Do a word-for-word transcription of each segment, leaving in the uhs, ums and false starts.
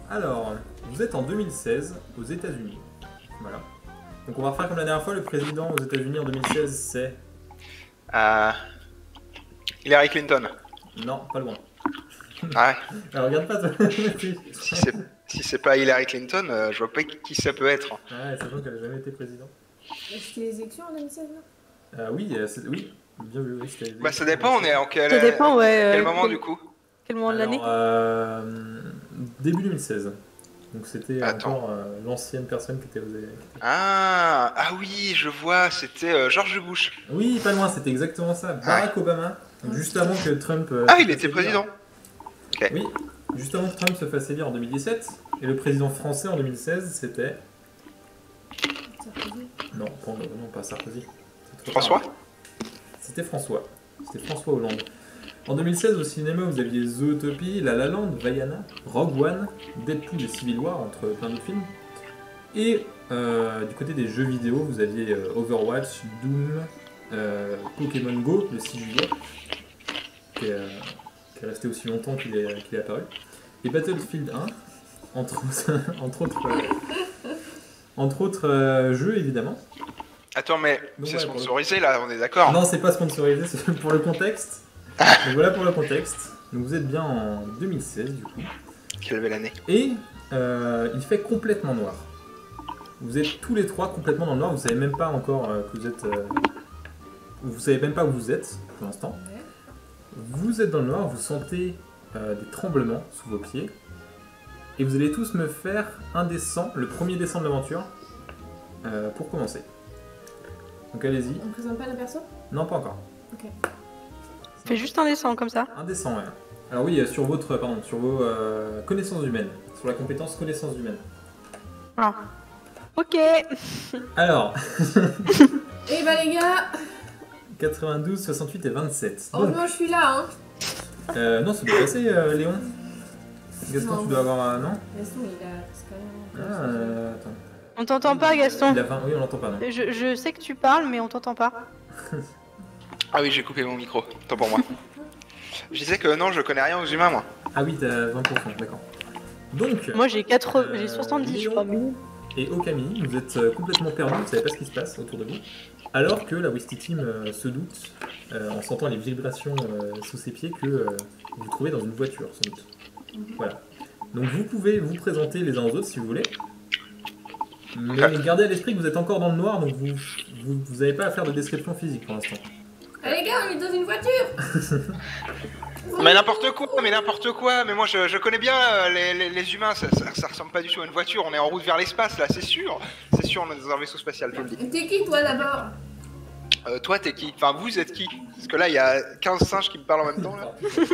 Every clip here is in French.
Alors, vous êtes en deux mille seize aux États-Unis. Voilà. Donc on va refaire comme la dernière fois, le président aux États-Unis en deux mille seize, c'est... Euh... Hillary Clinton. Non, pas loin. Ah ouais. Alors regarde pas toi. Si c'est si c'est pas Hillary Clinton, euh, je vois pas qui ça peut être. Ouais, sachant qu'elle a jamais été président. C'était les élections en deux mille seize, là Euh, oui, euh, c'est- oui, bien vu, oui, c'était... Bah ça dépend, on est en quel, Ça dépend, ouais. quel euh, moment quel, du coup? Quel moment de l'année? Alors, euh, début deux mille seize. Donc c'était Attends. encore euh, l'ancienne personne qui était aux... qui était- Ah, ah oui, je vois, c'était euh, George Bush. Oui, pas loin, c'était exactement ça. Barack Obama, donc juste avant que Trump... euh, Ah, se il fasse était élire. président. Ok. Oui, juste avant que Trump se fasse élire en deux mille dix-sept. Et le président français en deux mille seize, c'était... Sarkozy. Non, pas, non, pas Sarkozy. C'est trop François? tard. C'était François. C'était François Hollande. En deux mille seize, au cinéma, vous aviez Zootopie, La La Land, Vaiana, Rogue One, Deadpool et Civil War, entre plein d'autres films. Et euh, du côté des jeux vidéo, vous aviez euh, Overwatch, Doom, euh, Pokémon Go, le six juillet, qui est, euh, qui est resté aussi longtemps qu'il est, qu'il est apparu. Et Battlefield un, entre, entre autres, euh, entre autres euh, jeux, évidemment. Attends, mais Donc, c'est ouais, pour le- sponsorisé là, on est d'accord? Non, c'est pas sponsorisé, c'est pour le contexte. Donc voilà pour le contexte. Donc vous êtes bien en deux mille seize du coup. Quelle belle année. Et euh, il fait complètement noir. Vous êtes tous les trois complètement dans le noir. Vous savez même pas encore euh, que vous êtes. Euh, vous savez même pas où vous êtes pour l'instant. Ouais. Vous êtes dans le noir. Vous sentez euh, des tremblements sous vos pieds. Et vous allez tous me faire un dessin, le premier dessin de l'aventure, euh, pour commencer. Donc allez-y. On présente pas la perso? Non, pas encore. Ok. Fais juste un dessin comme ça. Un dessin, ouais. Alors oui, euh, sur votre, pardon, sur vos euh, connaissances humaines, sur la compétence connaissances humaines. Ah. Ok. Alors, Eh bah les gars, quatre-vingt-douze, soixante-huit et vingt-sept. Donc, heureusement je suis là, hein. euh, non, c'est bien passé, euh, Léon. Gaston, Non. tu dois avoir un... Non Gaston, il a... c'est quand même... Ah, euh, attends. On t'entend pas, Gaston. Il a vingt... Oui, on l'entend pas, non. Je, je sais que tu parles, mais on t'entend pas. Ah oui, j'ai coupé mon micro, tant pour moi. Je disais que non, je connais rien aux humains moi. Ah oui, t'as vingt pour cent, d'accord. Donc, Moi j'ai quatre-vingts, Euh, j'ai soixante-dix, je Léon. crois. et Okami, vous êtes euh, complètement perdus, vous savez pas ce qui se passe autour de vous. Alors que la Wisty Team euh, se doute, euh, en sentant les vibrations euh, sous ses pieds, que euh, vous vous trouvez dans une voiture, sans doute. Voilà. Donc vous pouvez vous présenter les uns aux autres si vous voulez. Mais Ok. gardez à l'esprit que vous êtes encore dans le noir, donc vous vous, vous avez pas à faire de description physique pour l'instant. Ah les gars, on est dans une voiture. Mais n'importe quoi, mais n'importe quoi. Mais moi, je, je connais bien euh, les, les, les humains. Ça, ça, ça ressemble pas du tout à une voiture. On est en route vers l'espace, là, c'est sûr. C'est sûr, on est dans un vaisseau spatial, je le dis. T'es qui toi d'abord? Euh, toi, t'es qui? Enfin, vous êtes qui? Parce que là, il y a quinze singes qui me parlent en même temps, là.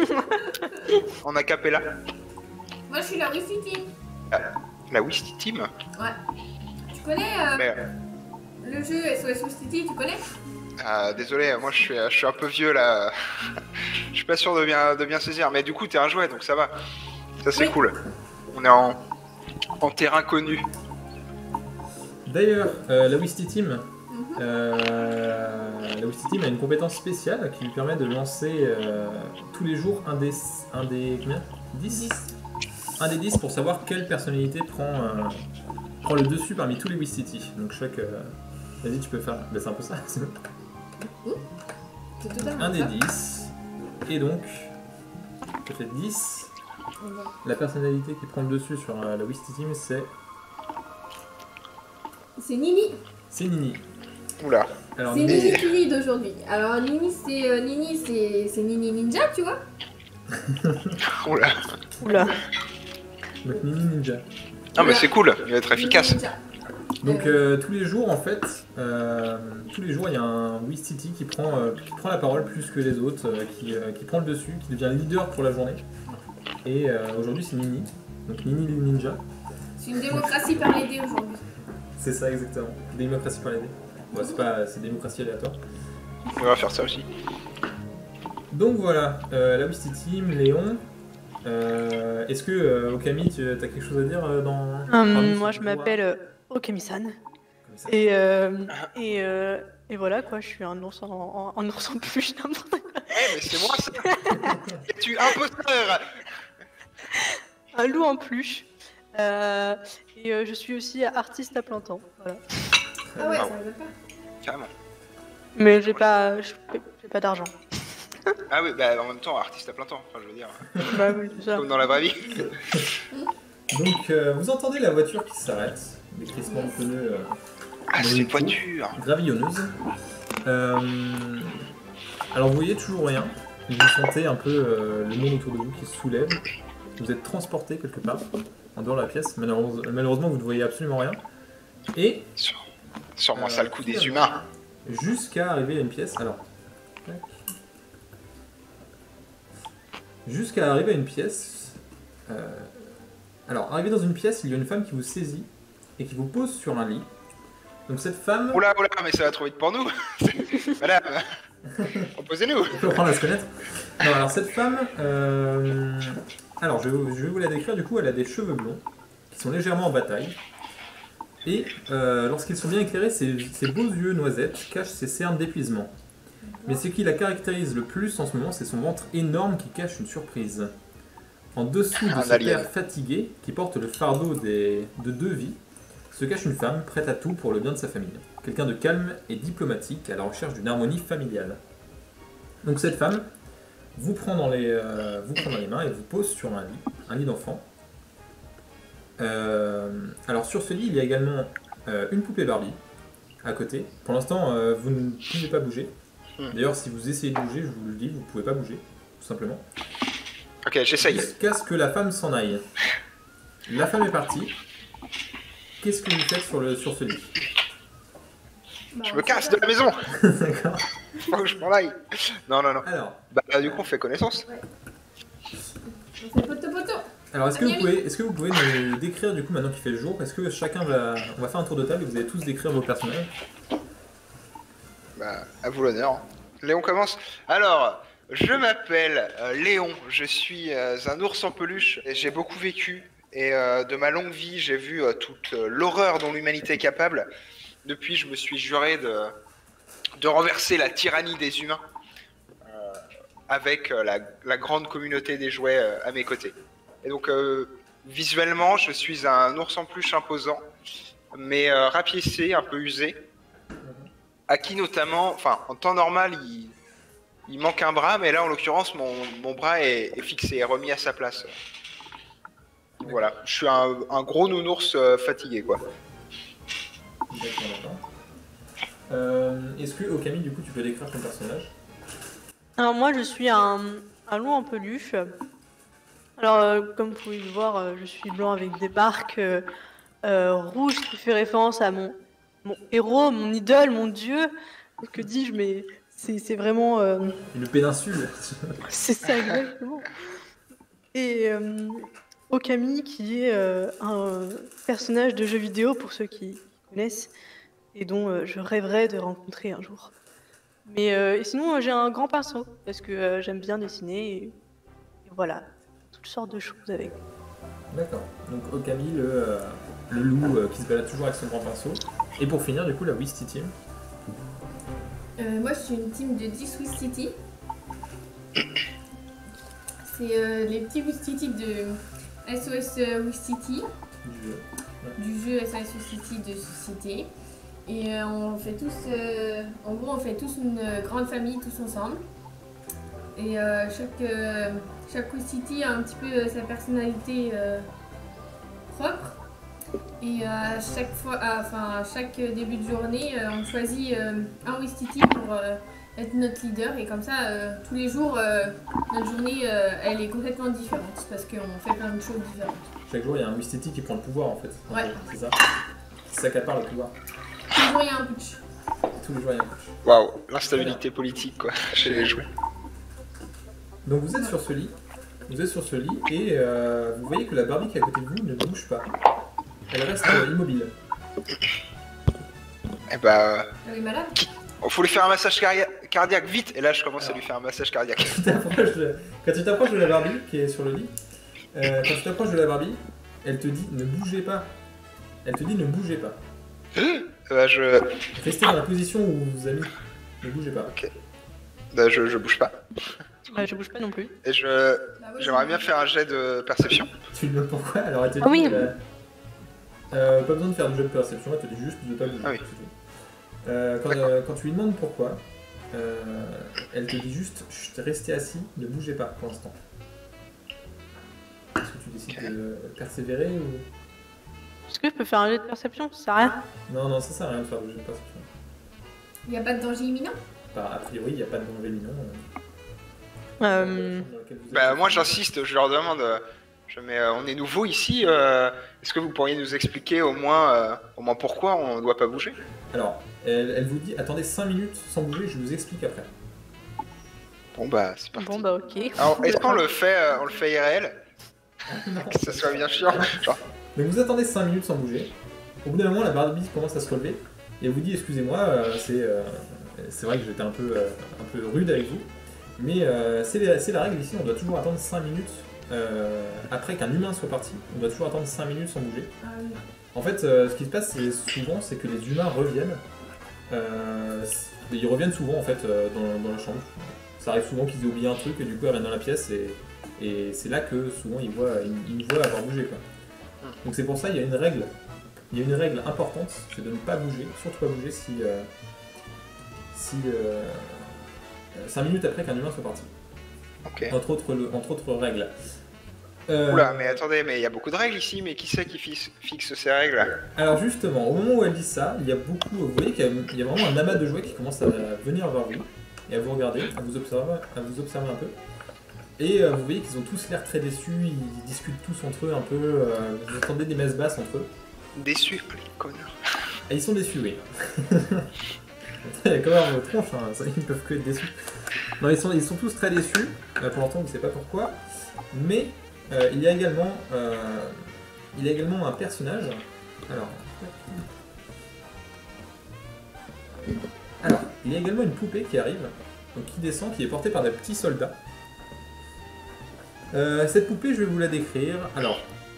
En acapella. Moi je suis la Wisty Team. La Wisty Team. Ouais. Tu connais euh, Mais, euh, le jeu S O S Wisty Team, tu connais? euh, désolé, moi, je suis, je suis un peu vieux, là. Je suis pas sûr de bien, de bien saisir. Mais du coup, t'es un jouet, donc ça va. Ça, c'est Oui. cool. On est en, en terrain connu. D'ailleurs, euh, la Wisty Team, Mhm. euh, la Wisty Team a une compétence spéciale qui lui permet de lancer euh, tous les jours un des, un des combien dix un des dix pour savoir quelle personnalité prend, euh, prend le dessus parmi tous les Wistiti. Donc chaque... euh, Vas-y, tu peux faire... Bah, c'est un peu ça. c'est bon. C'est totalement Un des ça. dix. Et donc, ça fait dix. La personnalité qui prend le dessus sur euh, la Wisty Team, c'est... C'est Nini. C'est Nini. Oula. Alors, C'est Nini... Nini qui lead aujourd'hui. Alors Nini c'est euh, Nini c'est c'est Nini Ninja, tu vois? Oula. Oula. Donc Nini Ninja. Ah, mais c'est cool. Il va être efficace. Nini Ninja. Donc euh, tous les jours en fait, euh, tous les jours il y a un Wistiti qui prend, euh, qui prend la parole plus que les autres, euh, qui, euh, qui prend le dessus, qui devient leader pour la journée. Et euh, aujourd'hui c'est Nini, donc Nini le Ninja, C'est une démocratie par les dés aujourd'hui. c'est ça exactement. Démocratie par les dés. Bon, c'est pas, c'est démocratie aléatoire. On va faire ça aussi. Donc voilà, euh, la Wisty Team, Léon. Euh, Est-ce que euh, Okami, tu as quelque chose à dire euh, dans Hum, parmi moi ces je pouvoirs m'appelle euh, Okami-san. Comme ça. Et, euh, et, euh, et voilà quoi, je suis un ours en, en, un ours en peluche, n'importe quoi. Eh, mais c'est moi ça. Tu imposteur. Un loup en peluche. Euh, et euh, je suis aussi artiste à plein temps. Voilà. Ah ouais, Ah ça rigole pas. Carrément. Mais j'ai pas, je- j'ai pas d'argent. Ah oui, bah en même temps, artiste à plein temps, enfin je veux dire, Bah oui, c'est ça. comme dans la vraie vie. Donc, euh, vous entendez la voiture qui s'arrête, des crissements de pneus euh, Ah, dans c'est une une cour voiture. gravillonneuse. Euh, alors, vous voyez toujours rien. Vous sentez un peu euh, le monde autour de vous qui se soulève. Vous êtes transporté quelque part, en dehors de la pièce. Malheureusement, malheureusement vous ne voyez absolument rien. Et Sur- Sûrement Euh, ça le coup des finalement, humains. jusqu'à arriver à une pièce. Alors, tac. Jusqu'à arriver à une pièce. euh, alors, arrivé dans une pièce, il y a une femme qui vous saisit et qui vous pose sur un lit. Donc cette femme, Oula, oula, mais ça va trop vite pour nous. Madame, reposez-nous. on peut apprendre à se connaître. Non, alors cette femme, euh, alors je vais, vous, je vais vous la décrire. Du coup, elle a des cheveux blonds qui sont légèrement en bataille. Et euh, lorsqu'ils sont bien éclairés, ses, ses beaux yeux noisettes cachent ses cernes d'épuisement. Mais ce qui la caractérise le plus en ce moment, c'est son ventre énorme qui cache une surprise. En dessous de Un ce alien. père fatigué, qui porte le fardeau des, de deux vies, se cache une femme prête à tout pour le bien de sa famille. Quelqu'un de calme et diplomatique à la recherche d'une harmonie familiale. Donc cette femme vous prend dans les, euh, vous prend dans les mains et vous pose sur un lit, un lit d'enfant. Euh, alors sur ce lit, il y a également euh, une poupée Barbie à côté. Pour l'instant, euh, vous ne pouvez pas bouger. Hmm. D'ailleurs, si vous essayez de bouger, je vous le dis, vous ne pouvez pas bouger, tout simplement. Ok, j'essaye. Jusqu'à ce que la femme s'en aille. La femme est partie. Qu'est-ce que vous faites sur, le, sur ce lit? Bah, Je on me sait casse pas. de la maison. D'accord. Faut que je m'en aille. Non, non, non. Alors, Bah, du coup, on fait connaissance. On fait poteau poteau. alors est-ce que, vous Agnès. pouvez, est-ce que vous pouvez nous décrire, du coup, maintenant qu'il fait le jour, est-ce que chacun va... On va faire un tour de table et vous allez tous décrire vos personnages. Bah, à vous l'honneur. Léon commence. Alors, je m'appelle euh, Léon. Je suis euh, un ours en peluche. Et j'ai beaucoup vécu. Et euh, de ma longue vie, j'ai vu euh, toute euh, l'horreur dont l'humanité est capable. Depuis, je me suis juré de, de renverser la tyrannie des humains. euh, avec euh, la, la grande communauté des jouets euh, à mes côtés. Et donc, euh, visuellement, je suis un ours en peluche imposant, mais euh, rapiécé, un peu usé, à qui notamment, enfin, en temps normal, il, il manque un bras, mais là, en l'occurrence, mon, mon bras est, est fixé, est remis à sa place. Voilà, je suis un, un gros nounours euh, fatigué, quoi. D'accord, d'accord. Euh, est-ce que, Okami, du coup, tu peux décrire ton personnage? Alors moi, je suis un, un loup en peluche. Alors, euh, comme vous pouvez le voir, euh, je suis blanc avec des marques euh, euh, rouges qui fait référence à mon, mon héros, mon idole, mon dieu. Que dis-je, mais c'est c'est vraiment... euh, Une péninsule. c'est ça exactement. Et euh, Okami, qui est euh, un personnage de jeu vidéo, pour ceux qui connaissent, et dont euh, je rêverais de rencontrer un jour. Mais euh, et sinon, euh, j'ai un grand pinceau, parce que euh, j'aime bien dessiner, et, et voilà, toutes sortes de choses avec. D'accord. Donc Okami, le, euh, le loup euh, qui se balade toujours avec son grand pinceau. Et pour finir, du coup, la Wisty Team. Euh, moi, je suis une team de dix Wistiti. C'est euh, les petits Wistiti de S O S Wistiti, Du jeu. du jeu S O S Wistiti de Société. Et euh, on fait tous, euh, en gros, on fait tous une euh, grande famille, tous ensemble. Et euh, chaque, euh, chaque Wistiti a un petit peu euh, sa personnalité euh, propre. Et euh, à chaque fois, à- enfin, à chaque début de journée, euh, on choisit euh, un Wistiti pour euh, être notre leader. Et comme ça, euh, tous les jours, euh, notre journée, euh, elle est complètement différente parce qu'on fait plein de choses différentes. Chaque jour, il y a un Wistiti qui prend le pouvoir, en fait. Ouais. C'est ça. Qui s'accapare le pouvoir. Tous les jours, il y a un putsch. Tous les jours, il y a un push. Waouh, l'instabilité politique, quoi, chez les jouets. Donc vous êtes sur ce lit. Vous êtes sur ce lit et euh, vous voyez que la Barbie qui est à côté de vous ne bouge pas. Elle reste euh, immobile. Eh bah, Elle est malade. il faut lui faire un massage cardia- cardiaque vite. Et là, je commence Alors. à lui faire un massage cardiaque. Tu t'approches de- Quand tu t'approches de la Barbie qui est sur le lit, euh, quand tu t'approches de la Barbie, elle te dit ne bougez pas. Elle te dit ne bougez pas. Bah, je, Restez dans la position où vous vous avez mis. Ne bougez pas. bah, je, je bouge pas. Bah, je bouge pas non plus. Et je Bah ouais, j'aimerais je- bien faire un jet de perception. Tu lui demandes pourquoi? Alors elle te dit. Ah oui. euh, euh, pas besoin de faire du jeu de perception, elle te dit juste de pas bouger. Ah oui. c'est tout. Euh, quand, euh, quand tu lui demandes pourquoi, euh, elle te dit juste chut, restez assis, ne bougez pas pour l'instant. Est-ce que tu décides Ok. de persévérer ou. Est-ce que je peux faire un jet de perception? Ça sert à rien. Non, non, ça sert à rien de faire du jeu de perception. Il n'y a pas de danger imminent? Bah, a priori, il n'y a pas de danger imminent. euh, Euh, dans laquelle vous êtes. Bah moi j'insiste, je leur demande, euh, je mets, euh, on est nouveau ici, euh, est-ce que vous pourriez nous expliquer au moins, euh, au moins pourquoi on ne doit pas bouger? Alors, elle, elle vous dit attendez cinq minutes sans bouger, je vous explique après. Bon bah c'est parti. Bon bah ok. Alors est-ce qu'on le fait, euh, on le fait I R L, Non. que ce soit bien chiant, genre, Donc vous attendez cinq minutes sans bouger. Au bout d'un moment, la Barbie commence à se relever et elle vous dit excusez-moi, euh, c'est euh, c'est vrai que j'étais un peu, euh, un peu rude avec vous, mais euh, c'est la, c'est la règle ici, on doit toujours attendre cinq minutes euh, après qu'un humain soit parti. On doit toujours attendre cinq minutes sans bouger. Ah oui. En fait, euh, ce qui se passe c'est souvent, c'est que les humains reviennent. Euh, ils reviennent souvent en fait euh, dans, dans la chambre. Ça arrive souvent qu'ils aient oublié un truc et du coup ils reviennent dans la pièce et, et c'est là que souvent ils voient, ils, ils voient avoir bougé quoi. Donc c'est pour ça il y a une règle, il y a une règle importante, c'est de ne pas bouger, surtout pas bouger si euh, si euh, cinq minutes après qu'un humain soit parti. ok. Entre autres le- entre autres règles. Euh, Oula, mais attendez, mais il y a beaucoup de règles ici, mais qui c'est qui fixe, fixe ces règles? Alors justement, au moment où elle dit ça, il y a beaucoup, vous voyez qu'il y a, il y a vraiment un amas de jouets qui commence à venir vers vous et à vous regarder, à vous observer, à vous observer un peu. Et euh, vous voyez qu'ils ont tous l'air très déçus, ils discutent tous entre eux un peu, euh, vous entendez des messes basses entre eux. Déçu, oh, les connards. Et ils sont déçus, oui. Il y a quand même vos tronches, hein, ça, ils ne peuvent que être déçus. Non, ils sont, ils sont tous très déçus, euh, pour l'instant vous ne savez pas pourquoi, mais euh, il, y a également, euh, il y a également un personnage. Alors, Alors, il y a également une poupée qui arrive, donc qui descend, qui est portée par des petits soldats. Euh, cette poupée, je vais vous la décrire. Alors,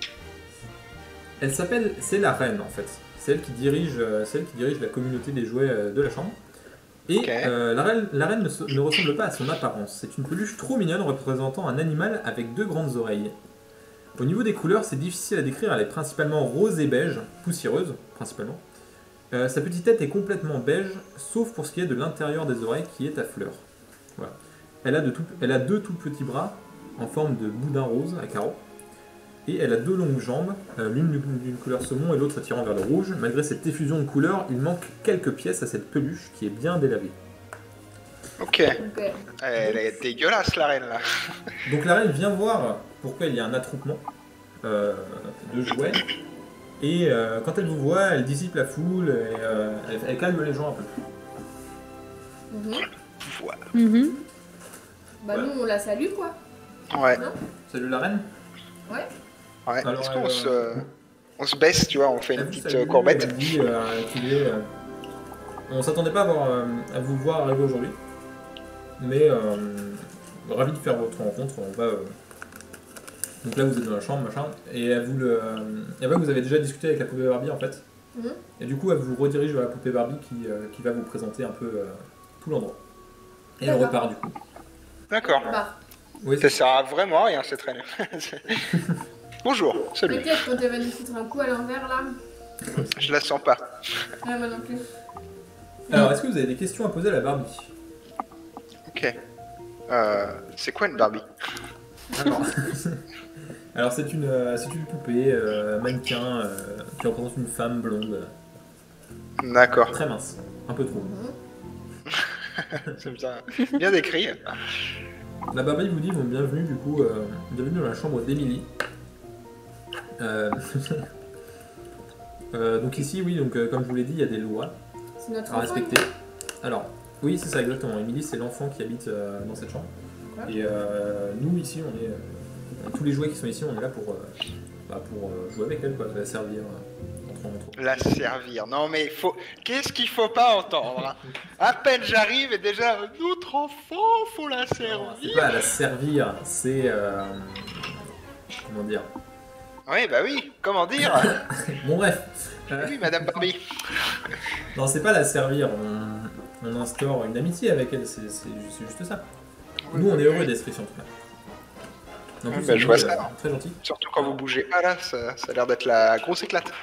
elle s'appelle, c'est la reine en fait. C'est elle qui dirige, euh, c'est elle qui dirige la communauté des jouets euh, de la chambre. Et Ok. euh, la reine, la reine ne, se- ne ressemble pas à son apparence. C'est une peluche trop mignonne représentant un animal avec deux grandes oreilles. Au niveau des couleurs, c'est difficile à décrire. Elle est principalement rose et beige, poussiéreuse principalement. Euh, sa petite tête est complètement beige, sauf pour ce qui est de l'intérieur des oreilles qui est à fleurs. Voilà. Elle a, de tout- elle a deux tout petits bras en forme de boudin rose à carreaux. Et elle a deux longues jambes, euh, l'une d'une d'une couleur saumon et l'autre attirant vers le rouge. Malgré cette effusion de couleurs, il manque quelques pièces à cette peluche qui est bien délavée. Ok, Donc, euh, elle est dégueulasse la reine là. Donc la reine vient voir pourquoi il y a un attroupement euh, de jouets. Et euh, quand elle vous voit, elle dissipe la foule et euh, elle, elle calme les gens un peu. mhm. Voilà. Mhm. Bah nous on la salue quoi. Ouais, Non? Salut la reine. Ouais. ouais. Alors, Est-ce qu'on euh, se... on se baisse, tu vois, on fait Elle une vous petite salue, euh, courbette? elle dit euh, qu'il est, euh, on s'attendait pas à, voir, euh, à vous voir arriver aujourd'hui. Mais euh, ravi de faire votre rencontre. On va, euh, donc là vous êtes dans la chambre, machin. Et elle vous, le, euh, elle voit que vous avez déjà discuté avec la poupée Barbie en fait. Mhm. Et du coup, elle vous redirige vers la poupée Barbie qui, euh, qui va vous présenter un peu euh, tout l'endroit. Et elle D'accord. repart du coup. D'accord. Bah, Oui, Ça sert à vraiment à rien cette reine. Bonjour, salut. peut-être quand elle va nous foutre un coup à l'envers là. Je la sens pas. Ah moi non plus. Alors, est-ce que vous avez des questions à poser à la Barbie? Ok. Euh, c'est quoi une Barbie? Alors, Alors c'est une, euh, c'est une poupée euh, mannequin euh, qui représente une femme blonde, D'accord. très mince, un peu trop. Mhm. C'est bien, bien décrit. La Barbie vous dit bon, bienvenue du coup, euh, bienvenue dans la chambre d'Emily. Euh, euh, donc ici, oui, donc euh, comme je vous l'ai dit, il y a des lois C'est notre à enfant. respecter. Alors, oui, c'est ça exactement. Emily, c'est l'enfant qui habite euh, dans cette chambre. Ouais. Et euh, nous ici, on est euh, tous les jouets qui sont ici, on est là pour, euh, bah, pour euh, jouer avec elle, quoi, la servir euh, entre entre. La servir. Non mais faut. Qu'est-ce qu'il faut pas entendre hein? À peine j'arrive et déjà notre enfant, faut la Non, C'est servir. pas la servir, c'est euh, comment dire. Oui bah oui. Comment dire? Bon bref. Euh, Oui Madame Barbie. non, c'est pas la servir. On, on instaure une amitié avec elle. C'est c'est- c'est juste ça. Nous, on est heureux d'Esprit en tout cas. En Ouais, plus, bah, c'est je vois euh, ça. très gentil. Surtout quand vous bougez. Ah là, ça, ça a l'air d'être la grosse éclate.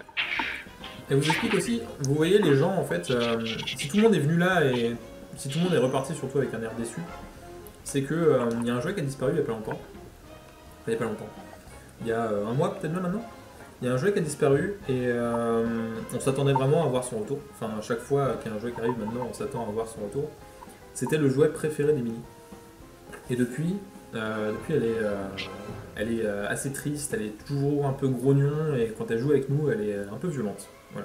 Et vous explique aussi, vous voyez les gens en fait, euh, si tout le monde est venu là et si tout le monde est reparti surtout avec un air déçu, c'est que euh, il y a un jouet qui a disparu il y a pas longtemps. Enfin, il y a pas longtemps. Il y a euh, un mois peut-être même maintenant. Il y a un jouet qui a disparu et euh, on s'attendait vraiment à voir son retour. Enfin, à chaque fois qu'il y a un jouet qui arrive maintenant, on s'attend à voir son retour. C'était le jouet préféré d'Emily. Et depuis, euh, depuis elle est, euh, elle est euh, assez triste, elle est toujours un peu grognon et quand elle joue avec nous, elle est un peu violente. Voilà.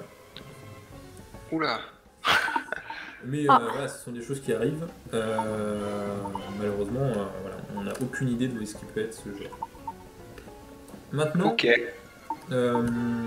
Oula. Mais Ah. euh, voilà, ce sont des choses qui arrivent. Euh, malheureusement, euh, voilà, on n'a aucune idée d'où est-ce qu'il peut être ce jouet. Maintenant, Ok. euh,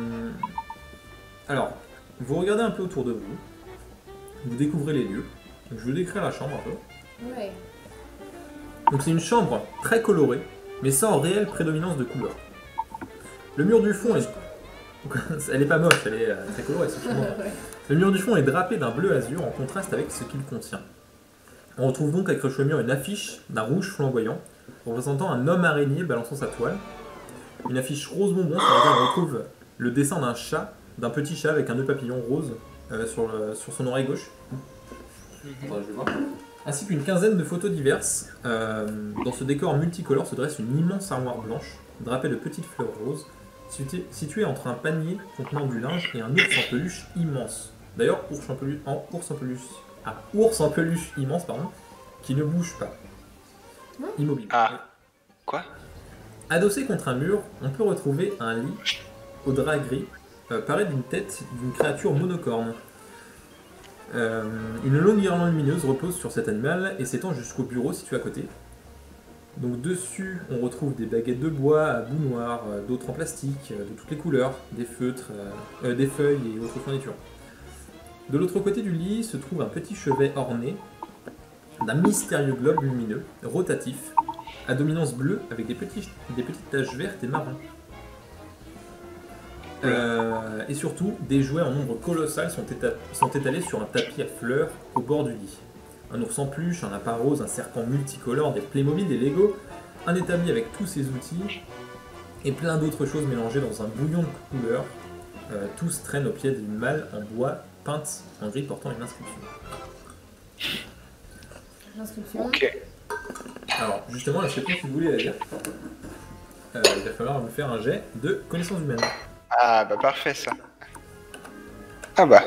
alors, vous regardez un peu autour de vous, vous découvrez les lieux. Donc, je vais vous décrire la chambre un peu. Ouais. Donc c'est une chambre très colorée, mais sans réelle prédominance de couleur. Le mur du fond est... Elle est pas moche, elle est euh, très colorée, c'est sûrement. Ouais. Le mur du fond est drapé d'un bleu azur en contraste avec ce qu'il contient. On retrouve donc accrochée au mur une affiche d'un rouge flamboyant, représentant un homme araignée balançant sa toile. Une affiche rose bonbon sur laquelle on retrouve le dessin d'un chat, d'un petit chat avec un nœud papillon rose euh, sur, le- sur son oreille gauche. Attends, je vais voir. Ainsi qu'une quinzaine de photos diverses. Euh, dans ce décor multicolore se dresse une immense armoire blanche, drapée de petites fleurs roses, située, située entre un panier contenant du linge et un ours en peluche immense. D'ailleurs, ours en peluche, en, ours en peluche, ah, ours en peluche immense, pardon, qui ne bouge pas. Immobile. Ah. Quoi? Adossé contre un mur, on peut retrouver un lit au drap gris, euh, paré d'une tête d'une créature monocorne. Euh, une longue guirlande lumineuse repose sur cet animal et s'étend jusqu'au bureau situé à côté. Donc dessus, on retrouve des baguettes de bois à bout noir, euh, d'autres en plastique, euh, de toutes les couleurs, des feutres, euh, euh, des feuilles et autres fournitures. De l'autre côté du lit se trouve un petit chevet orné d'un mystérieux globe lumineux, rotatif, à dominance bleue avec des, petits, des petites taches vertes et marron. Euh, et surtout, des jouets en nombre colossal sont, éta- sont étalés sur un tapis à fleurs au bord du lit. Un ours en peluche, un lapin rose, un serpent multicolore, des Playmobil, des Lego, un établi avec tous ses outils, et plein d'autres choses mélangées dans un bouillon de couleurs. Euh, tous traînent au pied d'une malle en bois peinte en gris portant une inscription. L'inscription. Ok. Alors, justement, je sais pas si vous voulez la dire. Euh, il va falloir vous faire un jet de connaissance humaine. Ah bah parfait ça. Ah bah.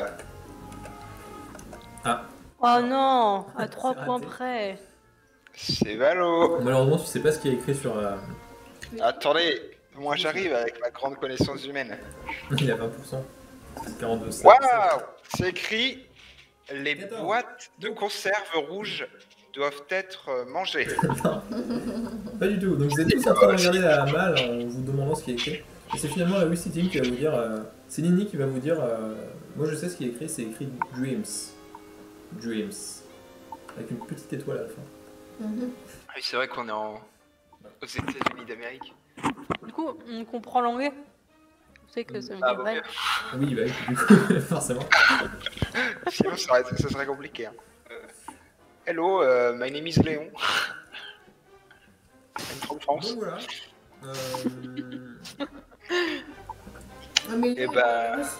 Ah, Oh non, à trois C'est points raté. près. C'est Valo. malheureusement, tu sais pas ce qui est écrit sur. Euh... Attendez, moi j'arrive avec ma grande connaissance humaine. Il a vingt pour cent. C'est quarante-deux. ça. Waouh! C'est écrit les quatorze. boîtes de conserve rouges doivent être euh, mangées. Non, pas du tout. Donc vous êtes tous en train de regarder la malle en vous demandant ce qui est écrit. Et c'est finalement la Wisty Team qui va vous dire. Euh... C'est Nini qui va vous dire. Euh... Moi je sais ce qui est écrit, c'est écrit Dreams. Dreams. Avec une petite étoile à la fin. Mhm. Ah oui, c'est vrai qu'on est en... aux États-Unis d'Amérique. Du coup, on comprend l'anglais. Vous savez que ça veut Ah dire bon, vrai. Oui, bah oui, du coup, forcément. sinon ça, serait- ça serait compliqué. Hein. Euh, hello, euh, my name is Léon. I'm from France. Donc voilà. Euh... Ah, mais Eh non, bah- ouais.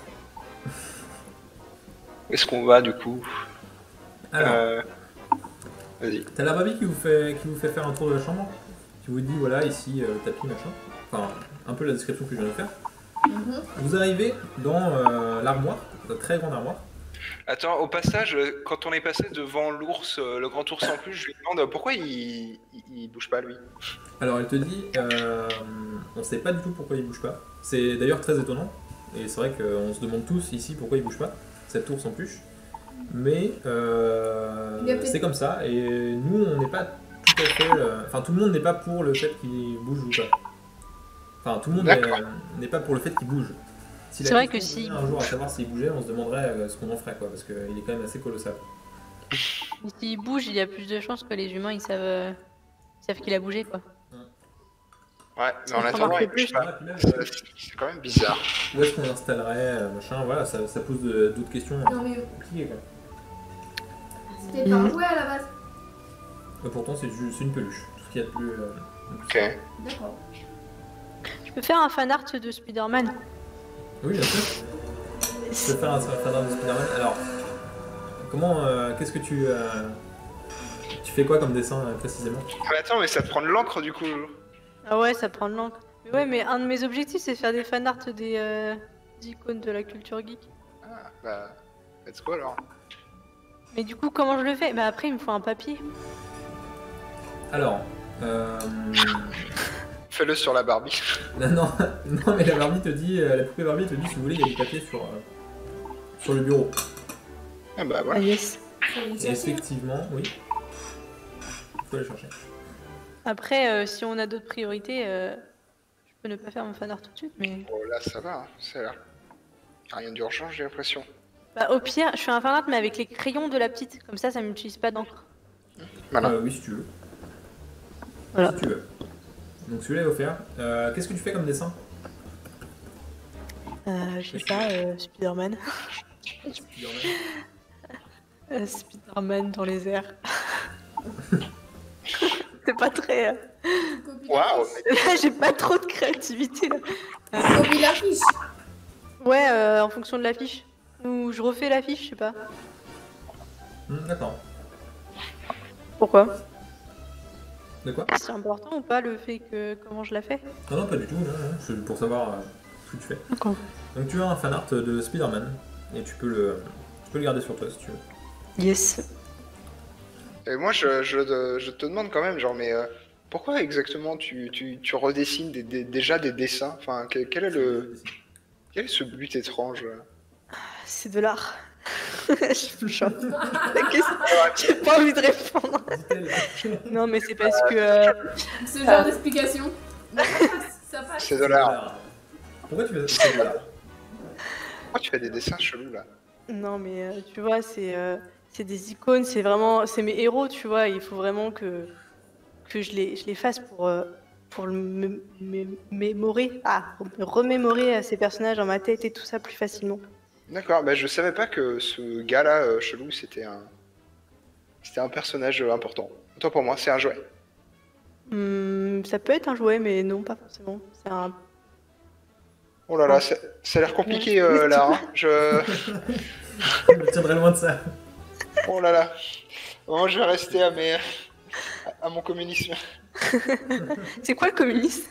Où est-ce qu'on va du coup? Alors, Euh, Vas-y. t'as la Barbie qui vous, fait, qui vous fait faire un tour de la chambre, qui vous dit voilà, ici, euh, tapis, machin. Enfin, un peu la description que je viens de faire. Mhm. Vous arrivez dans euh, l'armoire, la très grande armoire. Attends, au passage, euh, quand on est passé devant l'ours, euh, le grand ours en plus, je lui demande euh, pourquoi il, il, il bouge pas lui. Alors elle te dit, euh, on sait pas du tout pourquoi il bouge pas. C'est d'ailleurs très étonnant, et c'est vrai qu'on se demande tous ici pourquoi il bouge pas, cette ours en peluche. Mais euh, Il y a peut-être- c'est comme ça, et nous on n'est pas tout à fait... euh, Enfin tout le monde n'est pas pour le fait qu'il bouge ou pas. Enfin tout le monde D'accord. n'est- n'est pas pour le fait qu'il bouge. Si la C'est vrai question que si- venait un jour à savoir s'il bougeait, on se demanderait euh, ce qu'on en ferait, quoi, parce qu'il est quand même assez colossal. Mais s'il bouge, il y a plus de chances que les humains ils savent, euh, ils savent qu'il a bougé quoi. Ouais, mais en Ça attendant, marche il bouge plus. pas. Ah, puis même, C'est c'est quand même bizarre. où est-ce qu'on l'installerait, euh, machin, voilà, ça, ça pose de- d'autres questions Non, mais compliquées, quoi. c'était pas un jouet à la base. Euh, pourtant, c'est ju- c'est une peluche. Tout ce qu'il y a de plus. euh, de plus- Ok. D'accord. Je peux faire un fan art de Spider-Man. Oui, bien sûr. Je peux faire un fan art de Spider-Man. Alors, comment. euh, Qu'est-ce que tu. euh, Tu fais quoi comme dessin euh, précisément? Ah, mais attends, mais ça te prend de l'encre du coup. Ah ouais, ça prend de l'encre. Mais ouais, mais un de mes objectifs, c'est de faire des fan art des euh, des icônes de la culture geek. Ah, bah, let's go alors. Mais du coup, comment je le fais? Bah après, il me faut un papier. Alors. Euh... Fais-le sur la Barbie. non, non, non, mais la Barbie te dit. euh, La poupée Barbie te dit si vous voulez, il y a du papier sur. euh, Sur le bureau. Ah bah Ah voilà. yes. Faut aller Et chercher. effectivement, oui. Faut aller chercher. Après, euh, si on a d'autres priorités, euh, je peux ne pas faire mon fan art tout de suite, mais... Oh là, ça va, hein. Ça a l'air. Rien d'urgent, j'ai l'impression. Bah, au pire, je fais un fan art, mais avec les crayons de la petite. Comme ça, ça m'utilise pas d'encre. Voilà. Euh, oui, si tu veux. Voilà. Si tu veux. Donc celui-là est offert. Euh, Qu'est-ce que tu fais comme dessin? Euh, je sais pas, euh, Spider-Man. Spider-Man. Euh, Spider-Man dans les airs. C'est pas très... euh, Copie Waouh. l'affiche. J'ai pas trop de créativité, là. Copie l'affiche. Ouais, euh, en fonction de l'affiche. Ou je refais l'affiche, je sais pas. Hmm, D'accord. Pourquoi? De quoi? C'est important ou pas le fait que comment je la fais? Non, non, pas du tout. Non, non, c'est pour savoir euh, ce que tu fais. D'accord. Donc tu as un fan art de Spider-Man et tu peux le, tu peux le garder sur toi si tu veux. Yes. Et moi, je, je, je te demande quand même, genre, mais euh, pourquoi exactement tu, tu, tu redessines des, des- déjà des dessins? Enfin, quel, quel est le, quel est ce but étrange? euh C'est de l'art. Je me chante. La question, j'ai pas envie de répondre. Dit-elle. Non, mais c'est parce que. euh, Ce genre d'explication. Mais ça passe, ça passe. C'est de l'art. Pourquoi tu fais ça? C'est de l'art. Pourquoi tu fais des dessins chelous là? Non, mais euh, tu vois, c'est euh, c'est des icônes, c'est vraiment. C'est mes héros, tu vois. Il faut vraiment que, que je, les, je les fasse pour, euh, pour le mé- mé- mémorer. Ah, me remémorer euh, ces personnages dans ma tête et tout ça plus facilement. D'accord, bah je savais pas que ce gars-là, euh, chelou, c'était un, c'était un personnage euh, important. Autant pour moi, c'est un jouet. Hmm, ça peut être un jouet, mais non, pas forcément. C'est un. Oh là là, ça, ça a l'air compliqué euh, là. Hein. Je, Je me tiendrai loin de ça. oh là là. Moi, je vais rester à mes, à mon communisme. C'est quoi le communisme?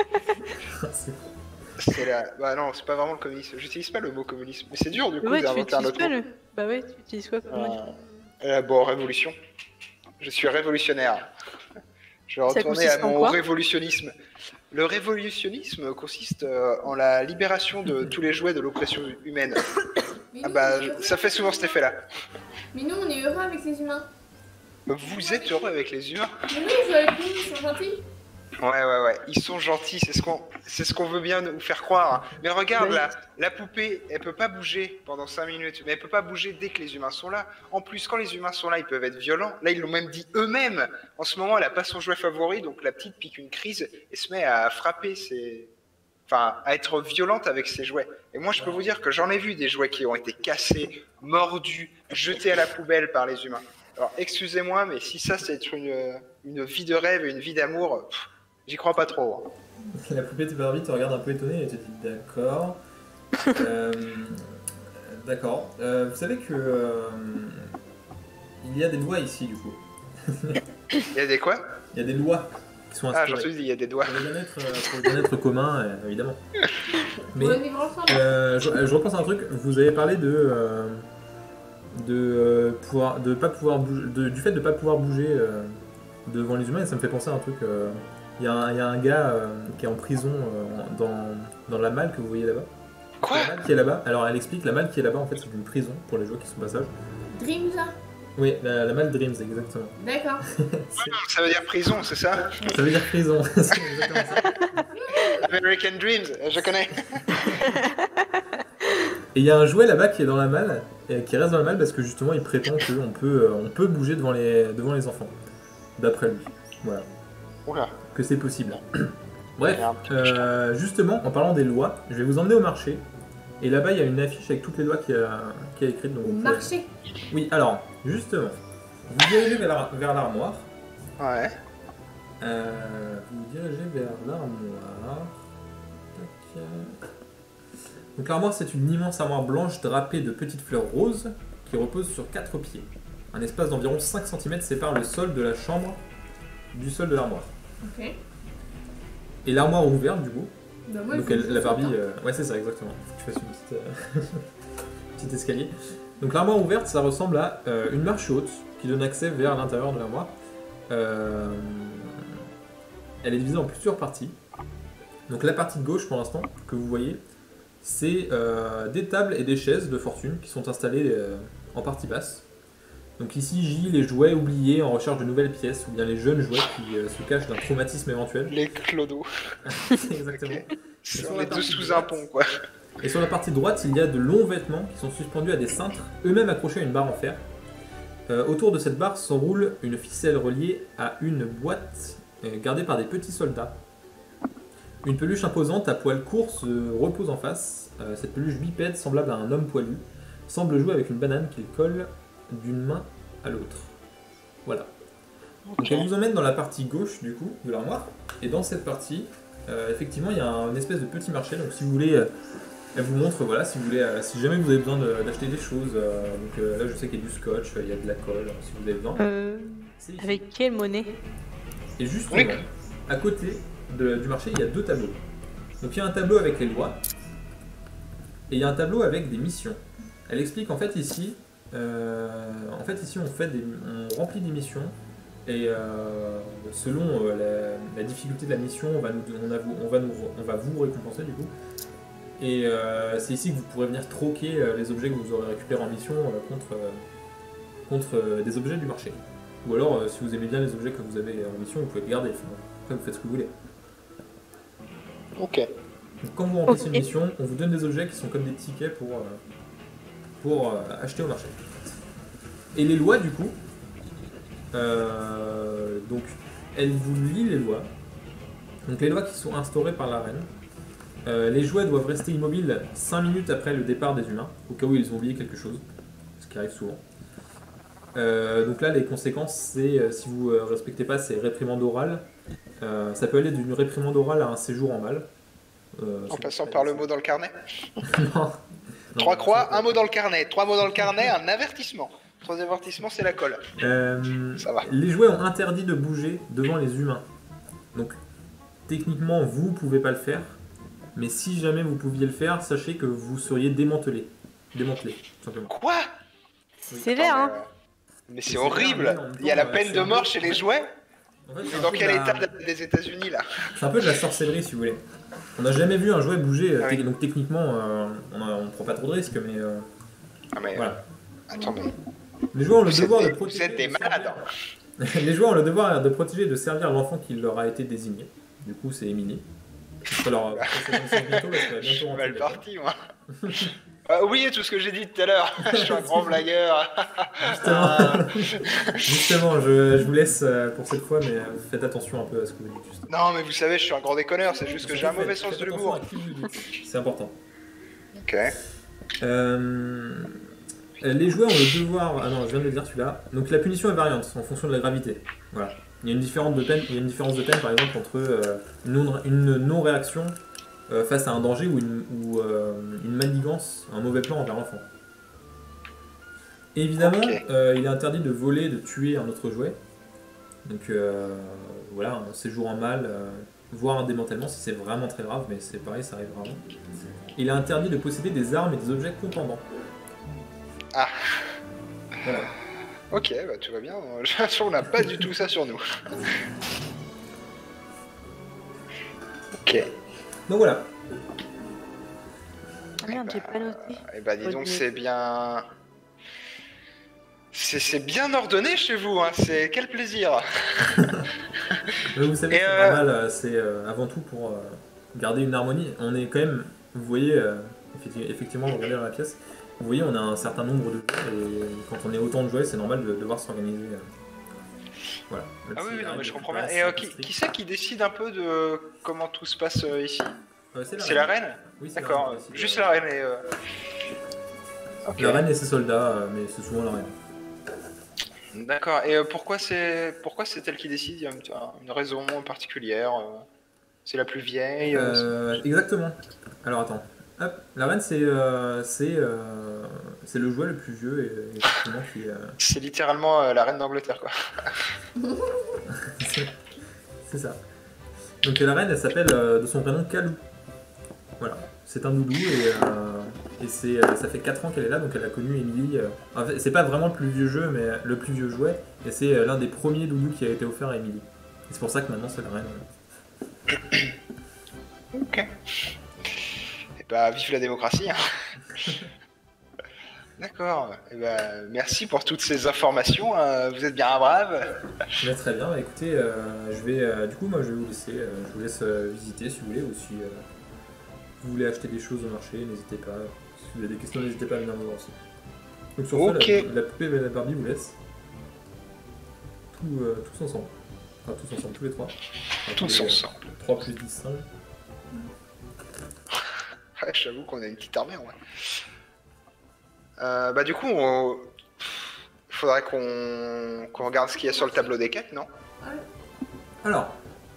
C'est- C'est la... Bah non, c'est pas vraiment le communisme. J'utilise pas le mot communisme, mais c'est dur du coup Ouais, tu d'inventer un utilises autre pas mot. le. Bah ouais, tu utilises quoi comme mot? Euh, euh, bon, révolution. Je suis révolutionnaire. Je vais Ça retourner consiste à en mon quoi révolutionnisme. Le révolutionnisme consiste euh, en la libération de tous les jouets de l'oppression humaine. Mais Ah nous, bah, on est heureux. ça fait souvent cet effet-là. Mais nous, on est heureux avec les humains. Vous êtes heureux avec les humains? Mais oui, ils jouent avec nous, ils sont gentils. Ouais, ouais, ouais. Ils sont gentils, c'est ce qu'on, c'est ce qu'on veut bien nous faire croire. Mais regarde Ouais. là, la poupée, elle peut pas bouger pendant cinq minutes, mais elle peut pas bouger dès que les humains sont là. En plus, quand les humains sont là, ils peuvent être violents. Là, ils l'ont même dit eux-mêmes. En ce moment, elle a pas son jouet favori, donc la petite pique une crise et se met à frapper ses, enfin, à être violente avec ses jouets. Et moi, je peux vous dire que j'en ai vu des jouets qui ont été cassés, mordus, jetés à la poubelle par les humains. Alors, excusez-moi, mais si ça, c'est être une, une vie de rêve et une vie d'amour, pff, j'y crois pas trop. hein. La poupée de Barbie te regarde un peu étonnée et te dit d'accord. Euh, d'accord. Euh, vous savez que euh, il y a des lois ici du coup. Il y a des quoi? Il y a des lois qui sont Ah, instaurées. j'en suis dit, il y a des doigts. Pour le bien-être, euh, pour le bien-être commun, euh, évidemment. Mais On va vivre ensemble. euh, je, je repense à un truc. Vous avez parlé de euh, de euh, pouvoir, de pas pouvoir bouger, de- du fait de pas pouvoir bouger euh, devant les humains. Et ça me fait penser à un truc. euh, Il y, a un- il y a un gars euh, qui est en prison euh, dans, dans la malle que vous voyez là-bas. Quoi? La malle qui est là-bas. Alors elle explique la malle qui est là-bas en fait c'est une prison pour les joueurs qui sont passage. Dreams, là. Oui, la, la malle Dreams exactement. D'accord. C'est- Ça veut dire prison, c'est ça? Ça veut dire prison. C'est exactement ça. American Dreams, je connais. Et il y a un jouet là-bas qui est dans la malle, et qui reste dans la malle parce que justement il prétend qu'on peut, euh, on peut bouger devant les, devant les enfants. D'après lui. Voilà. Oula. Que c'est possible. Bref, Merde. euh, justement, en parlant des lois, je vais vous emmener au marché. Et là-bas, il y a une affiche avec toutes les lois qu'il y a, qu'il y a écrites. Donc Au vous pouvez- marché. Oui, alors, justement, vous dirigez vers la- vers l'armoire, Ouais. Euh, vous vous dirigez vers l'armoire. Tac. Donc l'armoire, c'est une immense armoire blanche drapée de petites fleurs roses qui repose sur quatre pieds. Un espace d'environ cinq centimètres sépare le sol de la chambre du sol de l'armoire. Ok. Et l'armoire est ouverte du coup. Bah, moi, Donc il faut elle- que la je Barbie, sorte, hein. euh, ouais c'est ça exactement. Faut que tu fasses une petite, euh, petit escalier. Donc l'armoire ouverte, ça ressemble à euh, une marche haute qui donne accès vers l'intérieur de l'armoire. Euh, elle est divisée en plusieurs parties. Donc la partie de gauche pour l'instant que vous voyez, c'est euh, des tables et des chaises de fortune qui sont installées euh, en partie basse. Donc ici gît les jouets oubliés en recherche de nouvelles pièces ou bien les jeunes jouets qui euh, se cachent d'un traumatisme éventuel. Les clodos. Exactement. Ok. sur On la est tous partie sous droite. un pont, quoi. Et sur la partie droite, il y a de longs vêtements qui sont suspendus à des cintres, eux-mêmes accrochés à une barre en fer. Euh, autour de cette barre s'enroule une ficelle reliée à une boîte euh, gardée par des petits soldats. Une peluche imposante à poils courts se repose en face. Euh, cette peluche bipède, semblable à un homme poilu, semble jouer avec une banane qu'il colle d'une main à l'autre. Voilà. Donc Ok. elle vous emmène dans la partie gauche du coup de l'armoire. Et dans cette partie, euh, effectivement, il y a un, une espèce de petit marché. Donc si vous voulez, euh, elle vous montre, voilà, si vous voulez, euh, si jamais vous avez besoin de- d'acheter des choses. euh, donc euh, là, je sais qu'il y a du scotch, euh, il y a de la colle, euh, si vous avez besoin. Euh, C'est ici. avec quelle monnaie? Et justement, Oui. à côté de- du marché, il y a deux tableaux. Donc il y a un tableau avec les lois et il y a un tableau avec des missions. Elle explique en fait ici, euh, en fait ici on fait des, on remplit des missions et euh, selon euh, la, la difficulté de la mission, on va nous, on a- on va nous, on va vous récompenser du coup. Et euh, c'est ici que vous pourrez venir troquer euh, les objets que vous aurez récupérés en mission euh, contre, euh, contre euh, des objets du marché. Ou alors, euh, si vous aimez bien les objets que vous avez en mission, vous pouvez les garder. Enfin, après, vous faites ce que vous voulez. Ok. Donc, quand vous remplissez Ok. une mission, on vous donne des objets qui sont comme des tickets pour, euh, pour euh, acheter au marché. Et les lois, du coup, euh, donc, elle vous lit les lois. Donc, les lois qui sont instaurées par la reine. Euh, les jouets doivent rester immobiles cinq minutes après le départ des humains, au cas où ils ont oublié quelque chose, ce qui arrive souvent. Euh, donc là, les conséquences, c'est euh, si vous ne respectez pas, c'est réprimande orale. Euh, ça peut aller d'une réprimande orale à un séjour en balle. Euh, En c'est- passant par le mot dans le carnet. non. Trois Non, croix, ça- un mot dans le carnet. Trois mots dans le carnet, un avertissement. Trois avertissements, c'est la colle. Euh, Ça va. Les jouets ont interdit de bouger devant les humains. Donc, techniquement, vous pouvez pas le faire. Mais si jamais vous pouviez le faire, sachez que vous seriez démantelé. Démantelé, tout simplement. Quoi? Sévère, hein? Attends, mais- Mais c'est C'est horrible. sévère, mais en même Il y a la temps, peine c'est de un mort peu- chez les jouets. En fait, Mais c'est un dans peu quel de la- état des États-Unis là? C'est un peu de la sorcellerie, si vous voulez. On n'a jamais vu un jouet bouger, euh, Ah oui. tec- donc techniquement, euh, on ne prend pas trop de risques, mais euh, Ah mais voilà. attends mais Les joueurs ont le vous êtes devoir des, de vous protéger. êtes des de malades. servir- Les joueurs ont le devoir de protéger et de servir l'enfant qui leur a été désigné. Du coup, c'est Émilie. Je peux leur passer la mission bientôt parce qu'elle va Je bientôt suis rentrer mal d'école. parti moi. Ah, oubliez tout ce que j'ai dit tout à l'heure. Je suis un grand blagueur. Justement, Justement je, je vous laisse euh, pour cette fois, mais euh, faites attention un peu à ce que vous dites. Juste. Non mais vous savez, je suis un grand déconneur. C'est juste que j'ai un mauvais sens de Faites l'humour. attention à qui vous le dites. C'est important. Ok. Euh, les joueurs ont le devoir. Ah non, je viens de le dire celui-là. Donc la punition est variante en fonction de la gravité. Voilà. Il y a une différence de peine, il y a une différence de peine par exemple entre euh, une non- une non-réaction euh, face à un danger ou, une, ou euh, une manigance, un mauvais plan envers l'enfant. Et évidemment, Ok. euh, il est interdit de voler, de tuer un autre jouet. Donc euh, voilà, un séjour en mal, euh, voire un démantèlement si c'est vraiment très grave, mais c'est pareil, ça arrive vraiment. Il est interdit de posséder des armes et des objets contendants. Ah. Voilà. Ok, bah tout va bien. On n'a pas du tout ça sur nous. Ok. Donc voilà. Ah merde, j'ai pas noté. Eh bah dis donc, Ok. c'est bien. C'est c'est bien ordonné chez vous, hein. C'est quel plaisir. Mais vous savez, Et c'est euh, normal, euh, c'est euh, avant tout pour euh, garder une harmonie. On est quand même, vous voyez, euh, effecti- effectivement, vous regardez dans la pièce, vous voyez, on a un certain nombre de jouets, et quand on est autant de jouets, c'est normal de devoir s'organiser. euh. Voilà. Même Ah si oui, oui, la non, mais règle je est comprends plus bien. basse, Et euh, c'est qui, plus strict. qui c'est qui décide un peu de comment tout se passe euh, ici? Euh, C'est la C'est la reine. reine? Oui, c'est la D'accord, reine qui décide, juste euh, la reine et. Euh... ok. La reine et ses soldats, euh, mais c'est souvent la reine. D'accord. Et euh, pourquoi c'est pourquoi c'est elle qui décide? Il y a une, une raison particulière euh, C'est la plus vieille euh, Euh, exactement. Alors attends. Hop, la reine c'est euh, c'est euh, c'est le jouet le plus vieux et effectivement qui. Euh... C'est littéralement euh, la reine d'Angleterre, quoi. c'est c'est ça. Donc la reine, elle s'appelle euh, de son prénom Kalou. Voilà. C'est un doudou et, euh, et c'est, euh, ça fait quatre ans qu'elle est là, donc elle a connu Emily. Euh, en fait, c'est pas vraiment le plus vieux jeu, mais le plus vieux jouet, et c'est euh, l'un des premiers doudous qui a été offert à Emily. Et c'est pour ça que maintenant c'est la reine. Euh. Ok. Et bah, vive la démocratie. Hein. D'accord. Et bah, merci pour toutes ces informations. Euh, vous êtes bien brave. Mais très bien. Bah, écoutez, euh, je vais, euh, du coup, moi, je vais vous laisser. Euh, je vous laisse euh, visiter si vous voulez, ou si euh, vous voulez acheter des choses au marché, n'hésitez pas. Si vous avez des questions, n'hésitez pas à venir me voir aussi. Donc sur okay. ça, la, la poupée et la Barbie vous laisse. Tout, euh, tous ensemble. Enfin, tous ensemble, tous les trois. Enfin, tous tous les, ensemble. Euh, trois plus dix, cinq. Ouais, j'avoue qu'on a une petite armée, ouais. Euh, bah du coup, on... faudrait qu'on qu'on regarde ce qu'il y a sur le tableau des quêtes, non? Alors,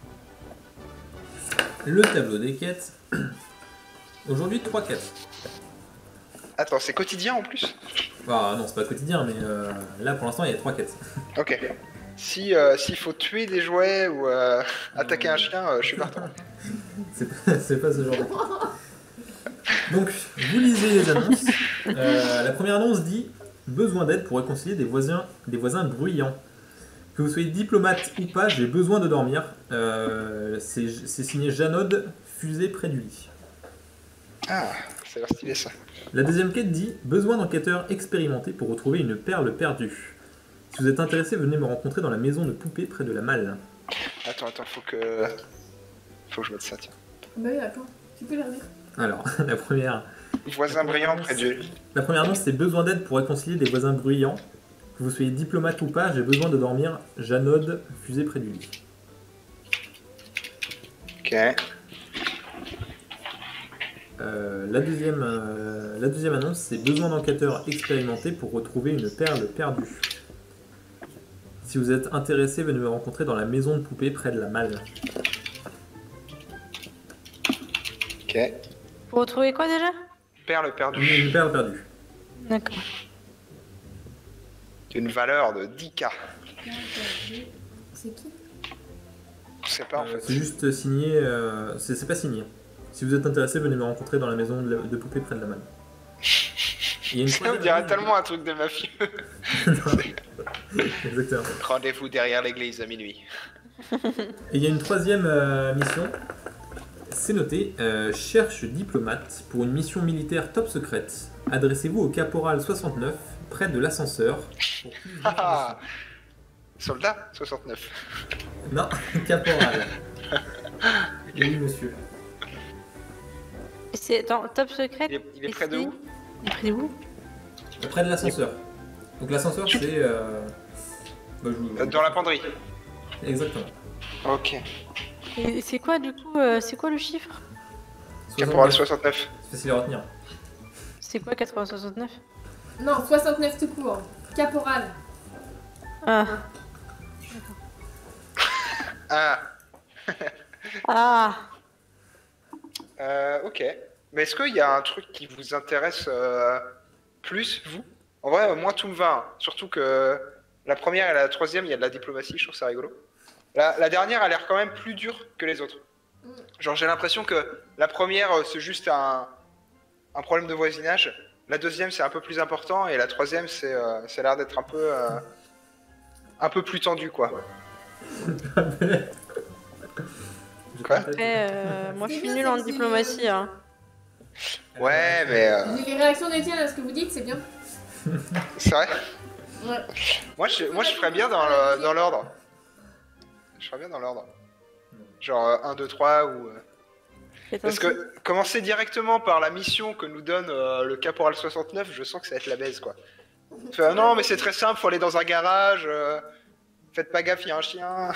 le tableau des quêtes. Aujourd'hui, trois quêtes. Attends, c'est quotidien en plus? Ah non, c'est pas quotidien, mais euh, là pour l'instant il y a trois quêtes. Ok. Si euh, s'il faut tuer des jouets ou euh, attaquer un chien, euh, je suis partant. c'est pas, c'est pas ce genre de quête. Donc, vous lisez les annonces. Euh, la première annonce dit besoin d'aide pour réconcilier des voisins, des voisins bruyants. Que vous soyez diplomate ou pas, j'ai besoin de dormir. Euh, c'est, c'est signé Janode, fusée près du lit. Ah, ça a l'air stylé ça. La deuxième quête dit besoin d'enquêteurs expérimentés pour retrouver une perle perdue. Si vous êtes intéressé, venez me rencontrer dans la maison de poupée près de la malle. Attends, attends, faut que. Faut que je mette ça, tiens. Bah oui, d'accord. Tu peux le redire. Alors, la première. Voisin brillant près du lit. La première annonce, c'est besoin d'aide pour réconcilier des voisins bruyants. Que vous soyez diplomate ou pas, j'ai besoin de dormir. Janode, fusée près du lit. Ok. Euh, la, deuxième, euh, la deuxième annonce, c'est besoin d'enquêteurs expérimentés pour retrouver une perle perdue. Si vous êtes intéressé, venez me rencontrer dans la maison de poupée près de la malle. Ok. Pour retrouver quoi déjà? Perle perdue. Une perle perdue. D'accord. D'une valeur de dix K. C'est qui? Je sais pas en Euh, fait. c'est juste signé. Euh, c'est, c'est pas signé. Si vous êtes intéressé, venez me rencontrer dans la maison de, la, de poupée près de la malle. Il y a une Ça me troisième dirait annonce- tellement un truc de mafieux. Exactement. Rendez-vous derrière l'église à minuit. Et il y a une troisième euh, mission. C'est noté, euh, cherche diplomate pour une mission militaire top secrète. Adressez-vous au caporal soixante-neuf, près de l'ascenseur. Pour plus Ah, d'informations. soldat soixante-neuf. Non, caporal. Oui, monsieur. C'est attends, top secret. Il est, il est et près de c'est- où? Il est près de où? Près de l'ascenseur. Donc l'ascenseur, c'est... Euh... bah, je vous- Euh, Dans la penderie. Exactement. Ok. Et c'est quoi du coup euh, c'est quoi le chiffre? Caporal soixante-neuf. soixante-neuf. C'est facile à retenir. C'est quoi quatre-vingts soixante-neuf? Non, soixante-neuf tout court. Caporal. Ah. Ah. Ah. Euh, ok. Mais est-ce qu'il y a un truc qui vous intéresse euh, plus, vous? En vrai, euh, moi, tout me va. Hein. Surtout que la première et la troisième, il y a de la diplomatie, je trouve ça rigolo. La, la dernière a l'air quand même plus dure que les autres. Genre, j'ai l'impression que la première, euh, c'est juste un, un problème de voisinage. La deuxième, c'est un peu plus important. Et la troisième, c'est, euh, ça a l'air d'être un peu, euh, un peu plus tendu, quoi. Quoi? Après, euh, moi je suis nulle en diplomatie. Hein. Ouais, mais euh, Les réactions d'Étienne à ce que vous dites, c'est bien. c'est vrai. Ouais. Moi, je, moi, je ferais bien dans, le- dans l'ordre. Je ferais bien dans l'ordre. Genre un, deux, trois ou... euh, Attends, Parce que commencer directement par la mission que nous donne euh, le caporal soixante-neuf, je sens que ça va être la baise, quoi. Tu fais, ah non, mais c'est très simple, faut aller dans un garage, euh, faites pas gaffe, il y a un chien.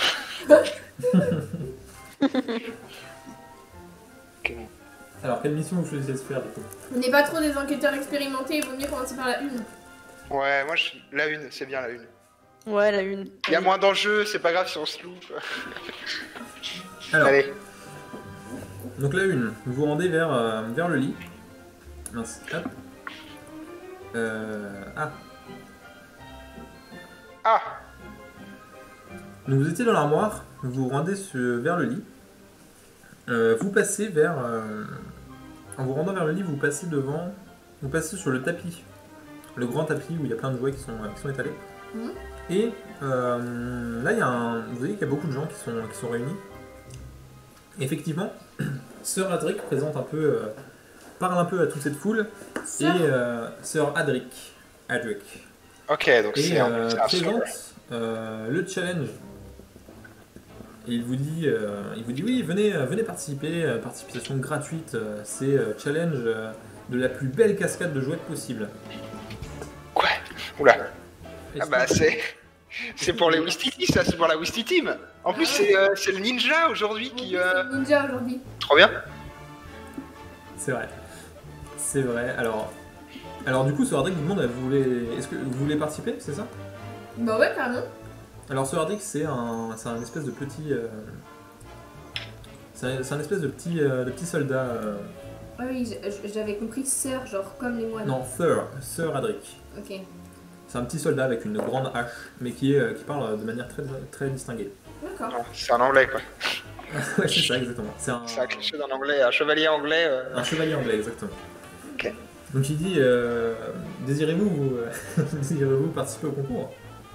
Ok. Alors, quelle mission vous choisissez de faire, du coup? On n'est pas trop des enquêteurs expérimentés, il vaut mieux commencer par la une. Ouais, moi, je... la une, c'est bien la une. Ouais, la une. Il y a moins d'enjeux, c'est pas grave si on se loupe. Alors, Allez. donc la une, vous vous rendez vers, euh, vers le lit. Mince, hop. Euh, ah, Ah, donc vous étiez dans l'armoire, vous vous rendez sur- vers le lit. Euh, vous passez vers... euh, en vous rendant vers le lit, vous passez devant... Vous passez sur le tapis. Le grand tapis où il y a plein de jouets qui sont, qui sont étalés. Mhm. Et euh, là, il y a un, vous voyez qu'il y a beaucoup de gens qui sont, qui sont réunis. Et effectivement, Sœur Adric présente un peu... euh, parle un peu à toute cette foule. Sœur Et euh, Sœur Adric. Adric. ok, donc Et c'est un, euh, c'est un présente solo. euh, le challenge. Et il vous dit, euh, il vous dit oui, venez, euh, venez participer, euh, participation gratuite, euh, c'est euh, challenge euh, de la plus belle cascade de jouets possible. Quoi? Oula. Est-ce Ah bah que- c'est... C'est pour les Wistiti, ça, c'est pour la Wisti Team. En plus, c'est euh, c'est le ninja aujourd'hui qui... euh, Ninja aujourd'hui. Trop bien. C'est vrai. C'est vrai. Alors, alors du coup, Sœur Adric vous demande, vous voulez, est-ce que vous voulez participer, c'est ça? Bah ouais, carrément. Alors Sœur Adric, c'est un, c'est un espèce de petit, euh, c'est un, c'est un espèce de petit, euh, de petit soldat. euh, Ah oui, j'- j'avais compris sœur, genre comme les moines. non, Sœur, Sœur Adric. Ok. C'est un petit soldat avec une grande hache, mais qui, est, euh, qui parle de manière très, très distinguée. D'accord. Non, c'est un anglais, quoi. Ouais, c'est ça, exactement. C'est un, C'est un cliché d'un anglais, un chevalier anglais. euh, un chevalier anglais, exactement. Ok. Donc il dit, euh, désirez-vous vous, désirez-vous participer au concours?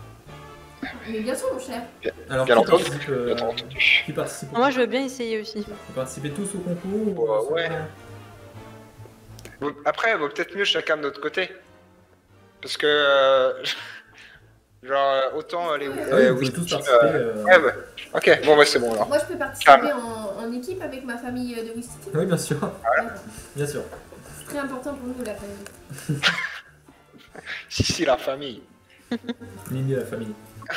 Mais bien sûr, mon cher. Alors Bien qui entendu. participe, euh, Bien entendu. qui participe au Moi, je veux bien essayer aussi. Vous participez tous au concours ou Ouais, ouais. seulement- Bon, après, il vaut peut-être mieux chacun de notre côté. Parce que... euh, Genre, euh, autant euh, les... Ah oui, euh, vous pouvez tous Wistiti, participer. euh, euh, Ouais, ouais. Ok, bon, ouais, c'est bon alors. Moi, je peux participer en, en équipe avec ma famille euh, de Wistiti. Oui, bien sûr, D'accord. bien sûr. C'est très important pour nous, la famille. Si, si, la famille. Ligne de la famille.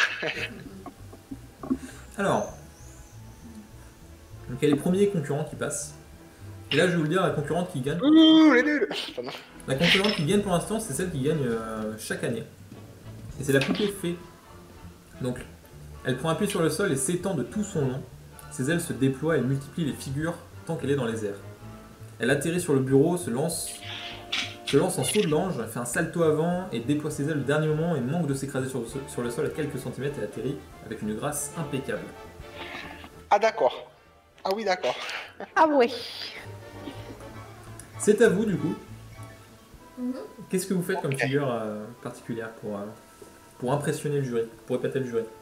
Alors, donc il y a les premiers concurrents qui passent. Et là, je vais vous le dire, la concurrente qui gagne. Ouh, les nuls. Pardon. La concurrente qui gagne pour l'instant, c'est celle qui gagne euh, chaque année. Et c'est la poupée fée. Donc, elle prend appui sur le sol et s'étend de tout son long. Ses ailes se déploient et multiplient les figures tant qu'elle est dans les airs. Elle atterrit sur le bureau, se lance, se lance en saut de l'ange, fait un salto avant et déploie ses ailes au dernier moment et manque de s'écraser sur, le sol- sur le sol à quelques centimètres et atterrit avec une grâce impeccable. Ah, d'accord. Ah oui, d'accord. Ah ouais. C'est à vous du coup. Mhm. Qu'est-ce que vous faites comme figure euh, particulière pour, euh, pour impressionner le jury, pour épater le jury?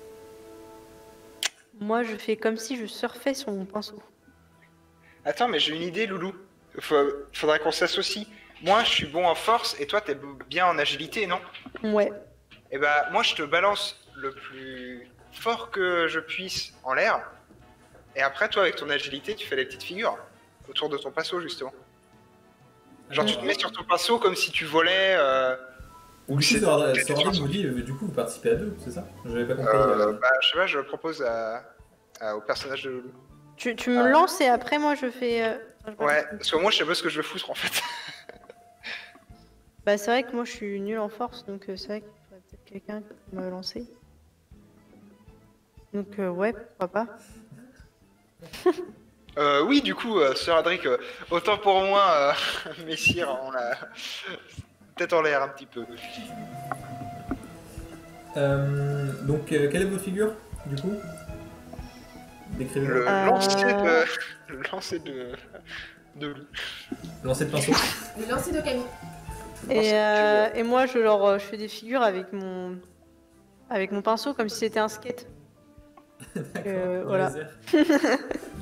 Moi, je fais comme si je surfais sur mon pinceau. Attends, mais j'ai une idée, Loulou. Faut- Faudrait qu'on s'associe. Moi, je suis bon en force et toi, t'es b- bien en agilité, non? Ouais. Et bah, moi, je te balance le plus fort que je puisse en l'air. Et après, toi, avec ton agilité, tu fais les petites figures autour de ton pinceau, justement. Genre, tu te mets sur ton pinceau comme si tu volais. Euh... Ou du coup, c'est- Sœur c'est- Sœur Adric vous dit, euh, du coup, vous participez à deux, c'est ça? J'avais pas compris. Euh, euh. bah, je sais pas, je propose à, à- au personnage de Loulou. Tu, tu me lances et après, moi, je fais... euh, je sais pas Ouais, comment- parce que moi, je sais pas ce que je veux foutre en fait. Bah, c'est vrai que moi, je suis nulle en force, donc euh, c'est vrai qu'il faudrait peut-être quelqu'un qui me lancer. Donc, euh, ouais, pourquoi pas. Euh, oui, du coup, euh, Sœur Adric, euh, autant pour moi, euh, messire, on l'a peut-être en l'air un petit peu. Euh, donc, euh, quelle est votre figure, du coup? Décrivez-le. Le Euh. lancer de. Le lancer de. de loup. Lancez le pinceau. Le lancer de Camille. Et, euh, et moi, je, leur, je fais des figures avec mon, avec mon pinceau comme si c'était un skate. Euh, Dans voilà. les airs.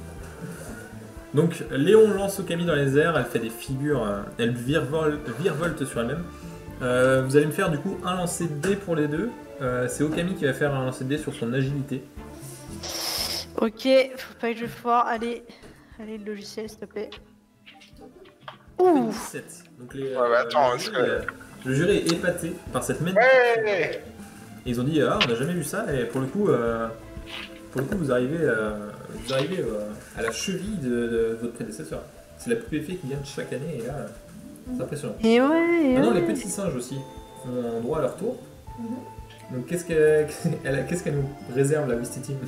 Donc, Léon lance Okami dans les airs, elle fait des figures, euh, elle virevole- virevolte sur elle-même. Euh, vous allez me faire du coup un lancer de dés pour les deux. Euh, c'est Okami qui va faire un lancer de dés sur son agilité. Ok, faut pas que je foire. Allez, allez, le logiciel, s'il te plaît. Ouh. dix-sept. Donc les, Ouais, bah, attends, le, est-ce jury, que- euh, le jury est épaté par cette magnifique Ouais. figure. Et ils ont dit ah on n'a jamais vu ça et pour le coup euh, pour le coup vous arrivez euh, vous arrivez euh, à la cheville de, de votre prédécesseur. C'est la poupée fée qui gagne chaque année et là c'est impressionnant. Et ouais, et Maintenant les ouais. petits singes aussi ont droit à leur tour. Mhm. Donc qu'est-ce qu'elle elle- qu'est-ce qu'elle nous réserve la Wisty Team?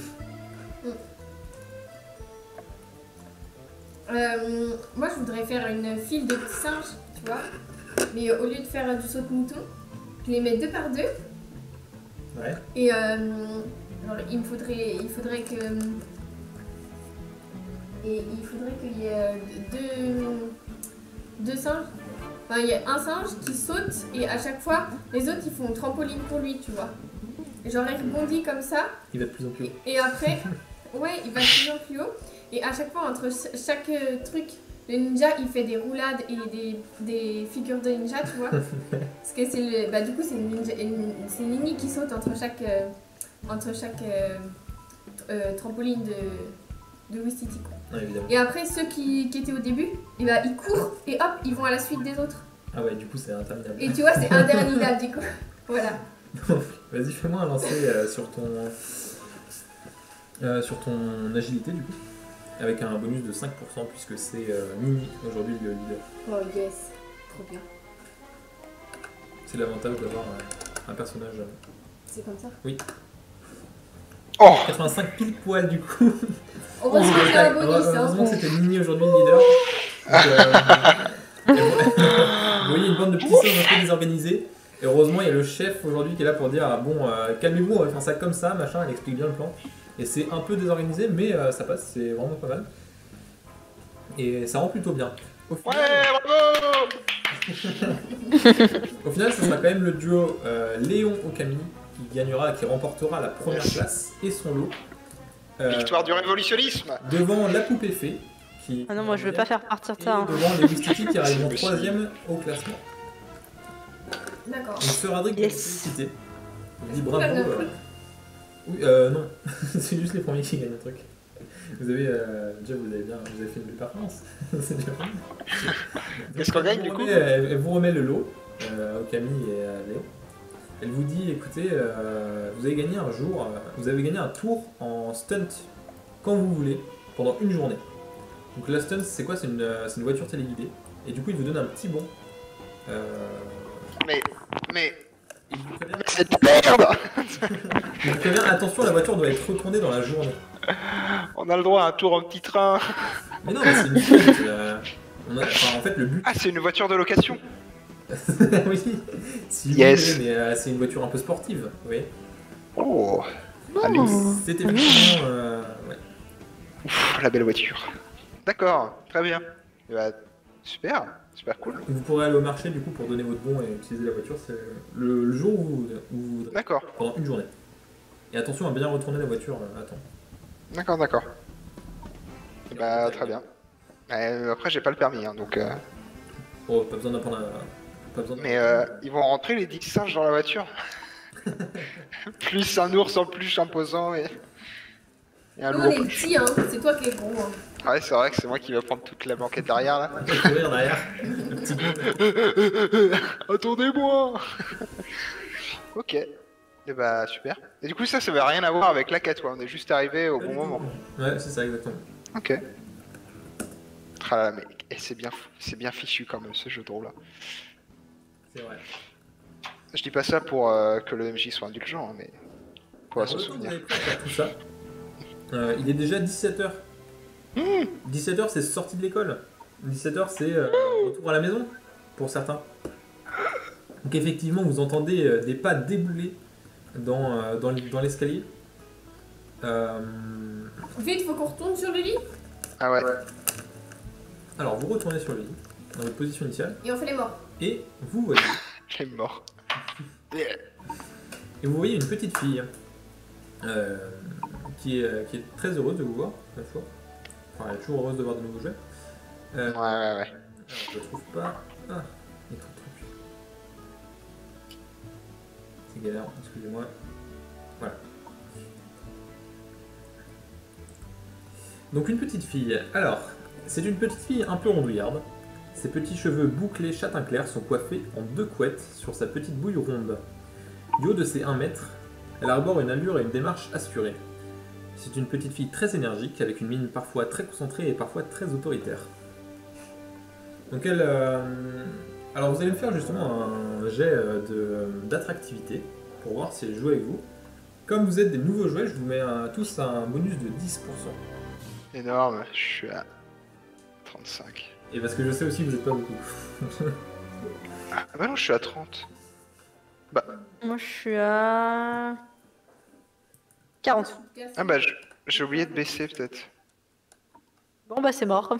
Euh, moi, je voudrais faire une file de petits singes, tu vois. Mais au lieu de faire du saut de mouton, je les mets deux par deux. Ouais. Et euh, genre, il me faudrait, il faudrait que, et il faudrait qu'il y ait euh, deux, deux singes. Enfin, il y a un singe qui saute et à chaque fois, les autres ils font trampoline pour lui, tu vois. Et genre, il rebondit comme ça. Il va de plus en plus haut. Et après, ouais, il va de plus en plus haut. Et à chaque fois, entre ch- chaque euh, truc, le ninja, il fait des roulades et des, des figures de ninja, tu vois. Parce que c'est le, bah, du coup, c'est le ninja, une- c'est Nini qui saute entre chaque, euh, entre chaque euh, euh, trampoline de, de Wisty Tea, quoi. Ouais, évidemment. Et après, ceux qui, qui étaient au début, et bah, ils courent et hop, ils vont à la suite des autres. Ah ouais, du coup c'est interminable. Et tu vois, c'est interminable, du coup. Voilà. Donc, vas-y, fais-moi un lancer euh, sur ton euh, sur ton agilité du coup, avec un bonus de cinq pour cent puisque c'est euh, Nini aujourd'hui le leader. Oh yes, trop bien. C'est l'avantage d'avoir un, un personnage. euh, C'est comme ça. Oh, quatre-vingt-cinq pile poil du coup. Heureusement que j'ai un bonus, hein. Heureusement que c'était Nini aujourd'hui le leader. Donc, euh, vous voyez une bande de petits singes un peu désorganisés. Et heureusement, il y a le chef aujourd'hui qui est là pour dire ah, bon, euh, calmez-vous, on va faire ça comme ça, machin. Elle explique bien le plan. Et c'est un peu désorganisé, mais euh, ça passe, c'est vraiment pas mal. Et ça rend plutôt bien. Au ouais, final, bravo. au final ça sera quand même le duo euh, Léon Okami qui gagnera, qui remportera la première place et son lot. Euh, Victoire du révolutionnisme. devant la poupée fée. Qui, Ah non, moi je veux pas faire partir de ça. hein. Et devant les Wistiti qui arrivent en troisième au classement. D'accord. Donc Sir Adric, Yes. félicité. Il dit Est-ce bravo. qu'il a bien euh, pris Oui, euh, non. C'est juste les premiers qui gagnent un truc. Vous avez, euh, déjà, vous avez bien, vous avez fait une belle performance. C'est déjà pas mal. Qu'est-ce qu'on gagne, Elle du vous coup remet- elle, elle vous remet le lot, euh, Okami et euh, Léo. Elle vous dit, écoutez, euh, vous avez gagné un jour, euh, vous avez gagné un tour en stunt quand vous voulez, pendant une journée. Donc la stunt, c'est quoi? C'est une, euh, c'est une voiture téléguidée. Et du coup, il vous donne un petit bon. Euh, Mais, mais, il vous prévient, mais cette merde. il vous prévient, attention, la voiture doit être retournée dans la journée. On a le droit à un tour en petit train. Mais non, mais c'est une stunt. euh, on a- enfin, en fait, le but. Ah, c'est une voiture de location. Oui, si Yes. vous voulez, mais euh, c'est une voiture un peu sportive, vous voyez. Oh, Oh. allez, C'était effectivement. Euh, ouais. pff, la belle voiture. D'accord, très bien. Eh bah, super, super cool. Vous pourrez aller au marché du coup pour donner votre bon et utiliser la voiture, c'est le, le jour où vous, où vous voudrez, D'accord, pendant une journée. Et attention à bien retourner la voiture, euh, attends. d'accord, d'accord. Bah, très bien. Euh, après, j'ai pas le permis, hein, donc. Euh... Oh, pas besoin d'apprendre à. Pas besoin Mais euh, ils vont rentrer les dix singes dans la voiture. Plus un ours en plus imposant et. Et un Nous, on loup. est petits, hein. C'est toi qui es gros. Hein. Ah ouais, c'est vrai que c'est moi qui vais prendre toute la banquette derrière là. On va courir derrière. Le petit bout. Attendez-moi. Ok. Et bah super. Et du coup ça, ça veut rien à voir avec la quête, quoi. On est juste arrivé au bon moment. Ouais, c'est ça, exactement. Ok. Ah là là, mais et c'est bien, fou- c'est bien fichu quand même ce jeu de rôle là. C'est vrai. Je dis pas ça pour euh, que le M J soit indulgent, hein, mais pour Alors, se le temps que vous souvenir. avez pris à faire tout ça, euh, il est déjà dix-sept heures. dix-sept heures, c'est sortie de l'école. dix-sept heures, c'est euh, retour à la maison, pour certains. Donc effectivement, vous entendez euh, des pas débouler dans, euh, dans, l- dans l'escalier. Euh, Vite, faut qu'on retourne sur le lit Ah ouais. alors, vous retournez sur le lit, dans votre position initiale, et on fait les morts. et vous voyez, J'ai mort. et vous voyez une petite fille euh, qui, est, euh, qui est très heureuse de vous voir, la fois. Enfin, elle est toujours heureuse de voir de nouveaux jouets. Euh, Ouais ouais ouais. Alors, je le trouve pas. Ah, il y a trop de trucs. C'est galère, excusez-moi. Voilà. Donc, une petite fille. Alors, c'est une petite fille un peu rondouillarde. Ses petits cheveux bouclés châtain clair sont coiffés en deux couettes sur sa petite bouille ronde. Du haut de ses un mètre, elle arbore une allure et une démarche assurée. C'est une petite fille très énergique, avec une mine parfois très concentrée et parfois très autoritaire. Donc elle... euh, Alors vous allez me faire justement un jet euh, de- d'attractivité. pour voir si elle joue avec vous. Comme vous êtes des nouveaux jouets, je vous mets un- tous un bonus de dix pour cent. Énorme, je suis à trente-cinq. Et parce que je sais aussi que vous n'êtes pas beaucoup. Ah bah non, je suis à trente. Bah, Moi, je suis à quarante. ah bah je- j'ai oublié de baisser peut-être. Bon, bah, c'est mort.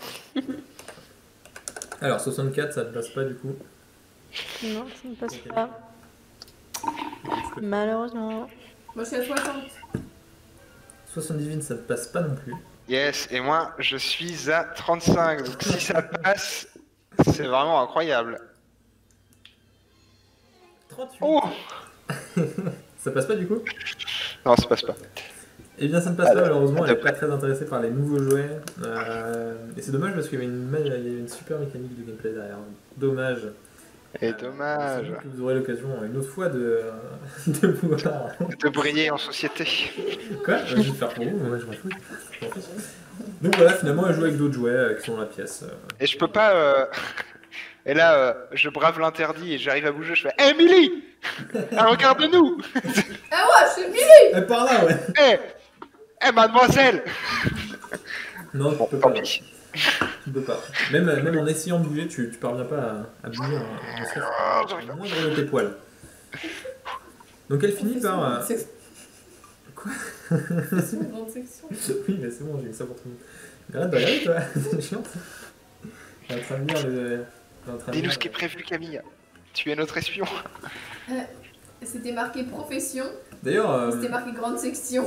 Alors soixante-quatre, ça ne passe pas du coup. Non, ça ne passe pas. Malheureusement. Moi, je suis à soixante. soixante-dix-huit, ça ne passe pas non plus. Yes, et moi je suis à trente-cinq, donc si ça passe, c'est vraiment incroyable. trente-huit. Oh Ça passe pas du coup? Non, ça passe pas. Eh bien, ça ne passe Ah, pas, malheureusement, elle n'est d'après- pas très intéressée par les nouveaux jouets. Euh, et c'est dommage parce qu'il y avait une, ma- il y avait une super mécanique de gameplay derrière. Dommage. Et Euh, dommage c'est bon que vous aurez l'occasion une autre fois de, de pouvoir. de briller en société. Quoi? Euh, Je vais le faire pour vous, moi je m'en fous. Je m'en fiche. Donc voilà, finalement, elle joue avec d'autres jouets euh, qui sont dans la pièce. euh. Et je peux pas. euh, Et là, euh, je brave l'interdit et j'arrive à bouger, je fais Emily, regarde-nous. Ah ouais, je suis Billy. Elle part là, ouais! Eh Eh mademoiselle. Non, Bon, tu peux tant pas. pis. Tu peux pas. Même, même en essayant de bouger, tu, tu parviens pas à, à bouger en, en serait-ce Ah, que j'arrive le pas. moindre de tes poils. Donc elle finit par. euh, C'est Quoi? une grande section. Oui, mais c'est bon, j'ai mis ça pour tout le monde. Mais arrête de regarder, toi, c'est chiant. T'es en train de lire le. t'es en train de Dis-nous lire- ce qui est prévu, Camille. Tu es notre espion. C'était marqué profession, D'ailleurs, euh, c'était marqué grande section.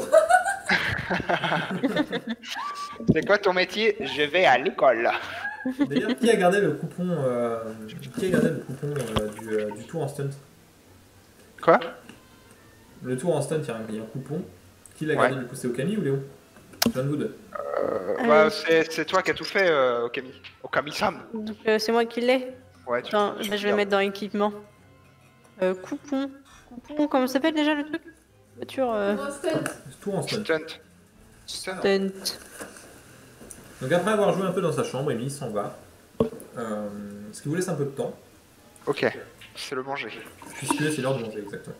C'est quoi ton métier? Je vais à l'école. d'ailleurs, qui a gardé le coupon, euh, qui a gardé le coupon euh, du, euh, du tour en stunt? Quoi? Le tour en stunt, il y a un, il y a un coupon. Qui l'a gardé Ouais. du coup? C'est Okami ou Léo? L'un de vous deux. euh, Allez. bah, c'est c'est toi qui as tout fait, euh, Okami. Okami-san. Donc, euh, c'est moi qui l'ai. Ouais, tu Attends, tu bah, je vais regardes. mettre dans l'équipement. Euh, coupon. Coupon, comment ça s'appelle déjà le truc? Voiture. Euh... Grand stunt. Tour en stunt. Stunt. Stunt. Stunt. Donc après avoir joué un peu dans sa chambre, Amy s'en va. Euh, ce qui vous laisse un peu de temps, Ok, c'est le manger. puisque c'est l'heure de manger exactement.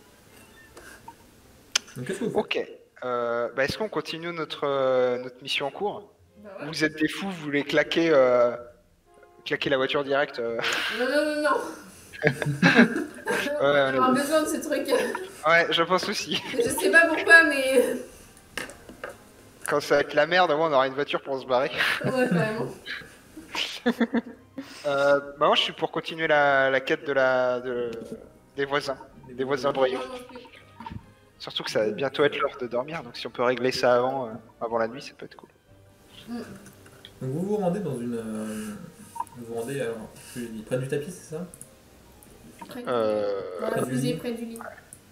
Donc qu'est-ce que vous faites? Ok. Euh, bah, est-ce qu'on continue notre, euh, notre mission en cours? Bah Ou ouais. vous êtes des fous, vous voulez claquer, euh, claquer la voiture directe euh. Non, non, non, non. Ouais, On va ouais. avoir besoin de ce truc. Ouais, je pense aussi. Je sais pas pourquoi, mais. Quand ça va être la merde, au moins on aura une voiture pour se barrer. Ouais, vraiment. Euh, bah moi je suis pour continuer la, la quête de la, de, des voisins. Des voisins bruyants. Non, non plus. Surtout que ça va bientôt être l'heure de dormir, donc si on peut régler ça avant, euh, avant la nuit, ça peut être cool. Donc vous vous rendez dans une... euh, vous vous rendez alors, je l'ai dit, près du tapis, c'est ça? Près du- Euh, Dans la près du fusée lit. près du lit.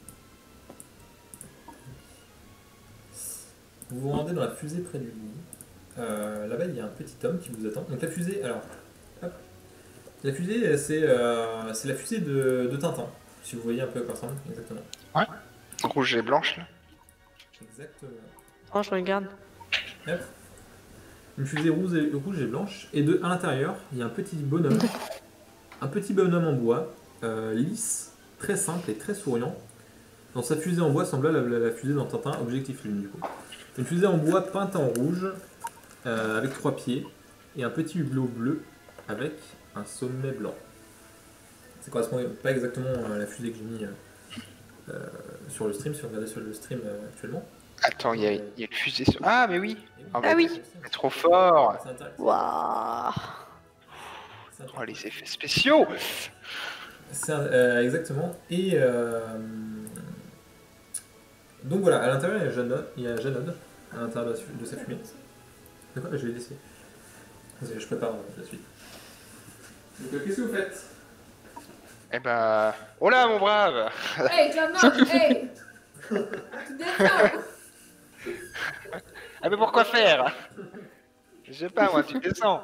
Vous vous rendez dans la fusée près du lit. Euh, Là-bas, il y a un petit homme qui vous attend. Donc la fusée, alors... hop. La fusée, c'est euh, c'est la fusée de, de Tintin. Si vous voyez un peu à quoi ça ressemble, exactement. rouge et blanche là. Exactement. Oh, je regarde. Hop. Une fusée rouge et, rouge et blanche. Et de, à l'intérieur, il y a un petit bonhomme. Un petit bonhomme en bois, euh, lisse, très simple et très souriant. Dans sa fusée en bois semblable à la, la fusée dans Tintin, Objectif Lune du coup. Une fusée en bois peinte en rouge, euh, avec trois pieds, et un petit hublot bleu avec un sommet blanc. Ça correspond pas exactement à la fusée que j'ai mis euh, euh, sur le stream, si vous regardez sur le stream euh, actuellement. Attends, il y, a- il y a une fusée sur... Ah mais oui, Ah Ah oui. c'est trop fort. C'est intéressant. Waouh. C'est Oh intéressant. les effets spéciaux. C'est un- euh, exactement. Et euh, donc voilà, à l'intérieur il y a Janod, il y a Janod à l'intérieur de, la su- de sa fumée. D'accord, je vais laisser. Je prépare euh, la suite. Donc euh, qu'est-ce que vous faites? Eh ben... Oh là mon brave. Hey, Jordan, hey! Tu descends! Ah mais pourquoi faire? Je sais pas moi, tu descends.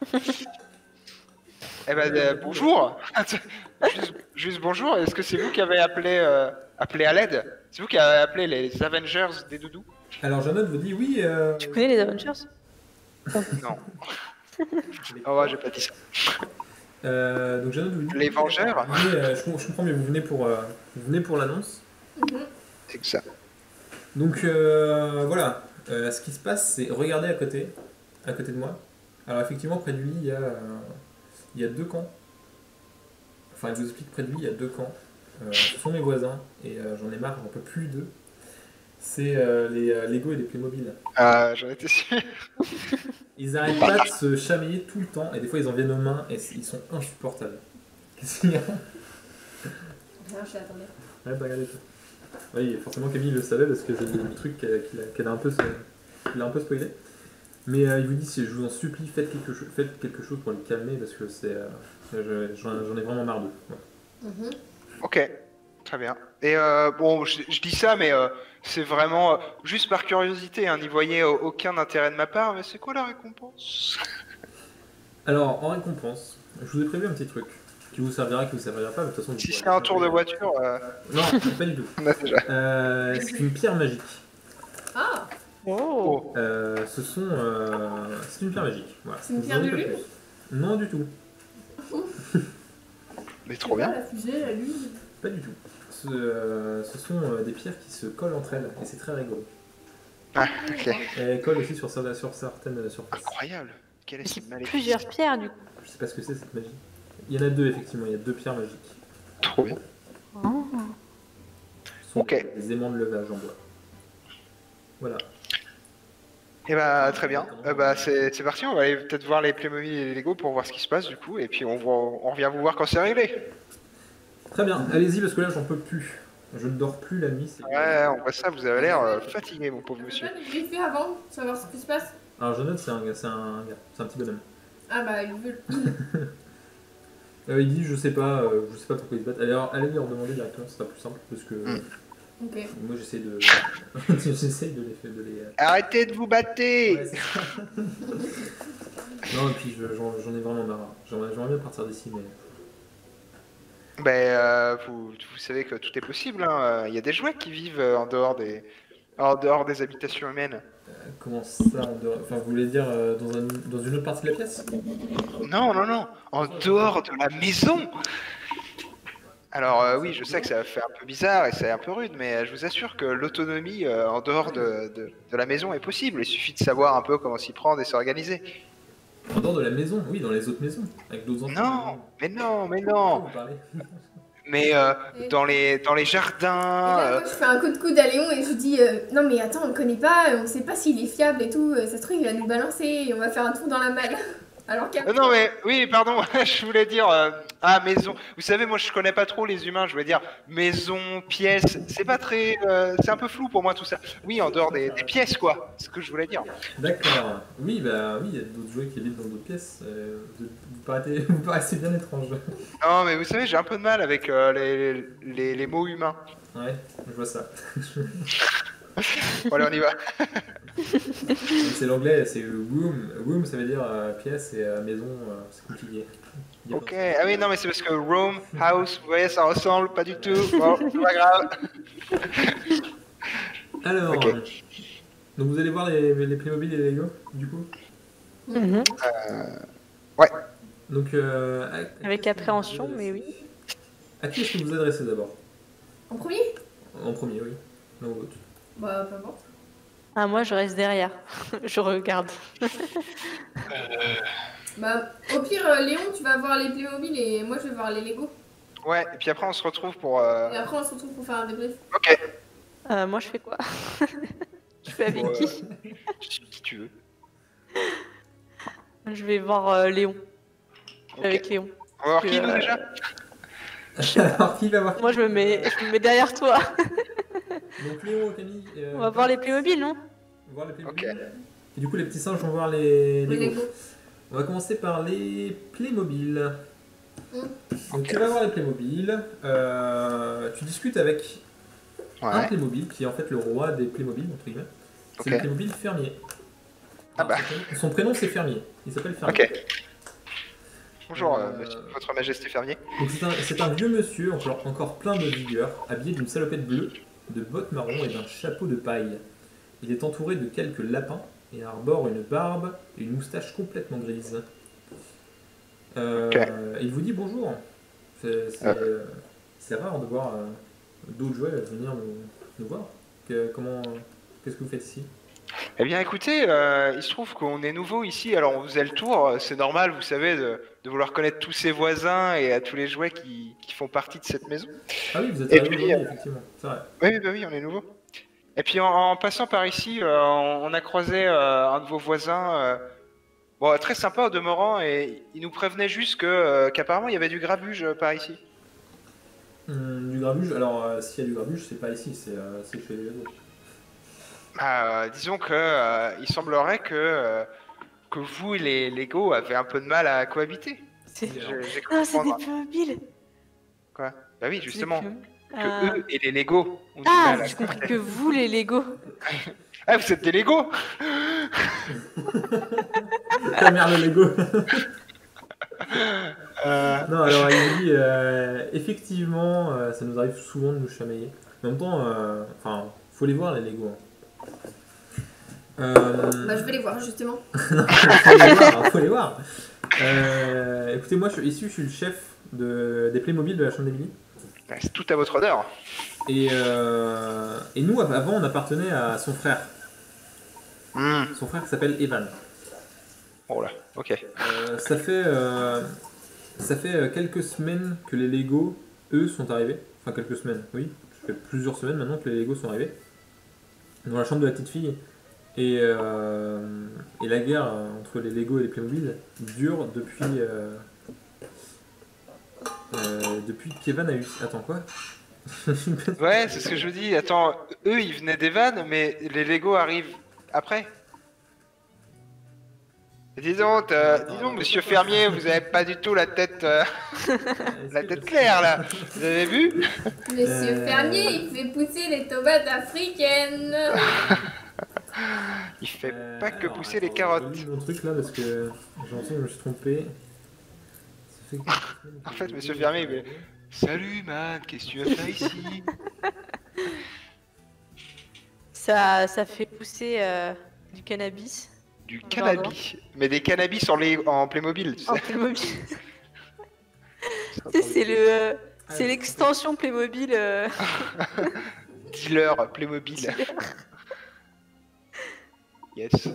Eh ben euh, bonjour. juste, juste bonjour, est-ce que c'est vous qui avez appelé, euh, appelé à l'aide? C'est vous qui avez appelé les Avengers des doudous? Alors Janod vous dit oui. Euh, Tu connais les Avengers? Non. Oh ouais, j'ai pas dit ça. euh, donc Janod vous dit. Les Vengeurs? Vous venez, euh, je, com- je comprends, mais vous venez pour, euh, vous venez pour l'annonce. Mhm. C'est que ça. Donc euh, voilà, Euh, ce qui se passe, c'est regardez à côté, à côté de moi. Alors effectivement, près du lit, il y a, euh, il y a deux camps. Enfin, je vous explique, près du lit, il y a deux camps. Euh, ce sont mes voisins, et euh, j'en ai marre, j'en peux plus d'eux. C'est euh, les euh, Lego et les Playmobil. Ah, j'en étais sûr. Ils arrêtent pas de se chamailler tout le temps, et des fois ils en viennent aux mains, et c- ils sont insupportables. Qu'est-ce qu'il y a? Rien, je l'attendais. Ouais, bah regardez ça. Oui, forcément Camille le savait parce que c'est le truc qu'elle qu'il a, qu'elle a un peu, qu'il a un peu spoilé. Mais euh, il vous dit, si je vous en supplie, faites quelque, cho- faites quelque chose pour les calmer parce que c'est, euh, je- j'en j'en ai vraiment marre d'eux. Ouais. Mhm. Ok, très bien. Et euh, bon, je, je dis ça, mais euh, c'est vraiment euh, juste par curiosité. Hein, n'y voyez euh, aucun intérêt de ma part. Mais c'est quoi la récompense? Alors, en récompense, je vous ai prévu un petit truc qui vous servira, qui vous servira pas, mais de toute façon... vous Si pourrez c'est un le tour de faire. voiture, euh, Non, pas du tout. on a déjà. Euh, c'est une pierre magique. Ah, Oh. Oh. Euh, ce sont... euh, c'est une pierre magique. Voilà. C'est une Je pierre vous en de dis pas lune plus. Non, du tout. Mais trop c'est bien. pas la fusée, la lune. Pas du tout. Ce, euh, ce sont euh, des pierres qui se collent entre elles et c'est très rigolo. Ah, ok. Et elles collent aussi sur, cer- sur certaines surfaces. Incroyable. Quelle est Mais cette c'est maléfique? plusieurs pierres du coup. Je sais pas ce que c'est cette magie. Il y en a deux effectivement, il y a deux pierres magiques. Trop bien. Oh. Ce sont Ok. des, des aimants de levage en bois. Voilà. Et bah très bien. Euh, bah c'est c'est parti. On va aller peut-être voir les Playmobil et les Lego pour voir ce qui se passe du coup. Et puis on, voit- on revient vous voir quand c'est réglé. Très bien, allez-y parce que là j'en peux plus. Je ne dors plus la nuit. c'est- Ouais, on voit ça. Vous avez l'air euh, fatigué, mon pauvre Tu monsieur. peux pas nous briefer avant, savoir ce qui se passe? Alors Jonathan c'est un, gars- c'est un gars, c'est un petit bonhomme. Ah bah, il veut. Euh, il dit je sais pas, euh, je sais pas pourquoi ils se battent. Allez, alors, allez leur demander directement, ce sera plus simple parce que Mm. Ok. moi j'essaie de, j'essaie de les, de les. Arrêtez de vous battre. Ouais, c'est ça. Non et puis je- j'en j'en ai vraiment marre. J'aimerais j'aimerais bien partir d'ici mais. Ben, euh, vous, vous savez que tout est possible. Hein. Il y a des jouets qui vivent euh, en dehors des, en dehors des habitations humaines. Euh, comment ça en dehors... Enfin vous voulez dire euh, dans, un, dans une autre partie de la pièce? Non, non, non. En dehors de la maison. Alors euh, oui, je sais que ça fait un peu bizarre et c'est un peu rude, mais euh, je vous assure que l'autonomie euh, en dehors de, de, de la maison est possible. Il suffit de savoir un peu comment s'y prendre et s'organiser. En dehors de la maison, oui, dans les autres maisons, avec d'autres enfants. Non, mais non, mais De quoi non. vous parlez? Mais euh, dans les dans les Et jardins. là, euh, moi, je fais un coup de coude à Léon et je lui dis euh, non, mais attends, on le connaît pas, on sait pas s'il est fiable et tout. Ça se trouve, il va nous balancer et on va faire un tour dans la malle. Alors qu'à. Euh, non mais oui pardon je voulais dire euh, ah maison vous savez moi je connais pas trop les humains je voulais dire maison pièce c'est pas très euh, c'est un peu flou pour moi tout ça oui en dehors des, des pièces quoi c'est ce que je voulais dire. D'accord. Oui, bah oui, il y a d'autres jouets qui vivent dans d'autres pièces. Euh, vous, vous paraissez, vous paraissez bien étrange. Non mais vous savez j'ai un peu de mal avec euh, les, les, les mots humains. Ouais, je vois ça. Bon allez on y va. C'est l'anglais, c'est room. Room, ça veut dire euh, pièce et euh, maison, euh, c'est compliqué. Il y a Ok pas- ah oui non mais c'est parce que room house vous voyez ça ressemble pas du tout bon c'est pas grave. Alors, Ok. euh, donc vous allez voir les, les Playmobil et les Lego, du coup. Mhm. Ouais. Donc, euh, à- à qui Avec est-ce que vous appréhension, vous mais adressez oui. À qui est-ce que vous vous adressez d'abord? En premier? En premier, oui. L'un ou l'autre. Bah, peu importe. Ah, moi, je reste derrière. Je regarde. Bah, au pire, euh, Léon, tu vas voir les Playmobil et moi, je vais voir les Lego. Ouais et puis après on se retrouve pour euh, Et après, on se retrouve pour faire un débrief. ok Euh, moi, je fais quoi? Je fais avec Bon, qui? euh, qui tu veux. Je vais voir euh, Léon. Je Ok. vais avec Léon. On va voir que, qui nous euh, déjà. Alors, qui va voir? Moi, je me mets, je me mets derrière toi. Donc, Léo, Camille. euh, On va voir les Playmobil, non? voir les Playmobil. Ok. Et du coup, les petits singes vont voir les Les Lego. Lego. On va commencer par les Playmobil. Mm. Donc tu vas voir les Playmobil, euh, tu discutes avec un Ouais. Playmobil qui est en fait le roi des Playmobil, entre guillemets. C'est Ok. le Playmobil fermier. Ah Alors, bah. son prénom- Son prénom c'est Fermier, il s'appelle Fermier. Ok. Bonjour, euh, Euh, monsieur- votre majesté fermier. Donc c'est un, c'est un vieux monsieur, encore, encore plein de vigueur, habillé d'une salopette bleue, de bottes marron et d'un chapeau de paille. Il est entouré de quelques lapins et arbore une barbe et une moustache complètement grise. Euh, Ok. Il vous dit bonjour. C'est c'est, Euh. euh, c'est rare de voir euh, d'autres jouets venir nous, nous voir. Que, comment, qu'est-ce que vous faites ici? Eh bien, écoutez, euh, il se trouve qu'on est nouveau ici, alors on faisait le tour, c'est normal, vous savez, de, de vouloir connaître tous ses voisins et à tous les jouets qui, qui font partie de cette maison. Ah oui, vous êtes Et arrivé puis, aujourd'hui, effectivement. C'est vrai. Oui, oui, bah oui, on est nouveau. Et puis en, en passant par ici, euh, on, on a croisé euh, un de vos voisins, euh, bon, très sympa au demeurant, et il nous prévenait juste que euh, qu'apparemment il y avait du grabuge euh, par ici. Hum, du grabuge, alors euh, s'il y a du grabuge, c'est pas ici, c'est euh, c'est chez les autres. Euh, disons que euh, il semblerait que, euh, que vous et les Lego avez un peu de mal à cohabiter. C'est Oui, J'ai j'ai cru ah, c'est des comprendre. Playmobil. Quoi? Bah oui, C'est des justement, Playmobil. que Ah. eux et les Lego ont du Ah, mal à j'ai compris que vous, les Lego. Ah, vous êtes des Lego? Ta mère le Lego. euh... Non, alors il me dit, euh, effectivement, euh, ça nous arrive souvent de nous chamailler. En même temps, euh, enfin, faut les voir les Lego. Hein. Euh... Bah, je vais les voir justement. non, faut les voir, hein, faut les voir. Euh, écoutez, moi, je suis issu, je suis le chef de, des Playmobil de la chambre d'Émilie. bah, c'est tout à votre honneur. Et, euh, et nous, avant, on appartenait à son frère. Hmm. Son frère qui s'appelle Evan. Oh là, ok. Euh, ça fait, euh, ça fait euh, quelques semaines que les Lego, eux, sont arrivés. Enfin, quelques semaines, oui. Ça fait plusieurs semaines maintenant que les Lego sont arrivés. Dans la chambre de la petite fille. Et, euh, et la guerre entre les Lego et les Playmobil dure depuis. Euh, euh, depuis qu'Evan a eu. Attends, quoi? Ouais, c'est ce que je vous dis. Attends, eux, ils venaient des vannes, mais les Lego arrivent après. Dis donc, euh, dis donc, monsieur Fermier, vous avez pas du tout la tête, euh, la tête claire là. Vous avez vu? Monsieur Euh, Fermier, il fait pousser les tomates africaines. Il fait Euh, pas que alors, pousser les attends, carottes. je relis mon truc là parce que j'ai l'impression que je me suis trompé. Ça fait quelques semaines que En fait, les monsieur Lego Fermier, sont il arrivés. Salut man, qu'est-ce que tu as fait ici? Ça, ça fait pousser euh, du cannabis. Du cannabis. Mais des cannabis en, les... en Playmobil, tu sais. En Playmobil. Tu sais, c'est le, euh, c'est l'extension Playmobil. euh, Dealer Playmobil. Yes.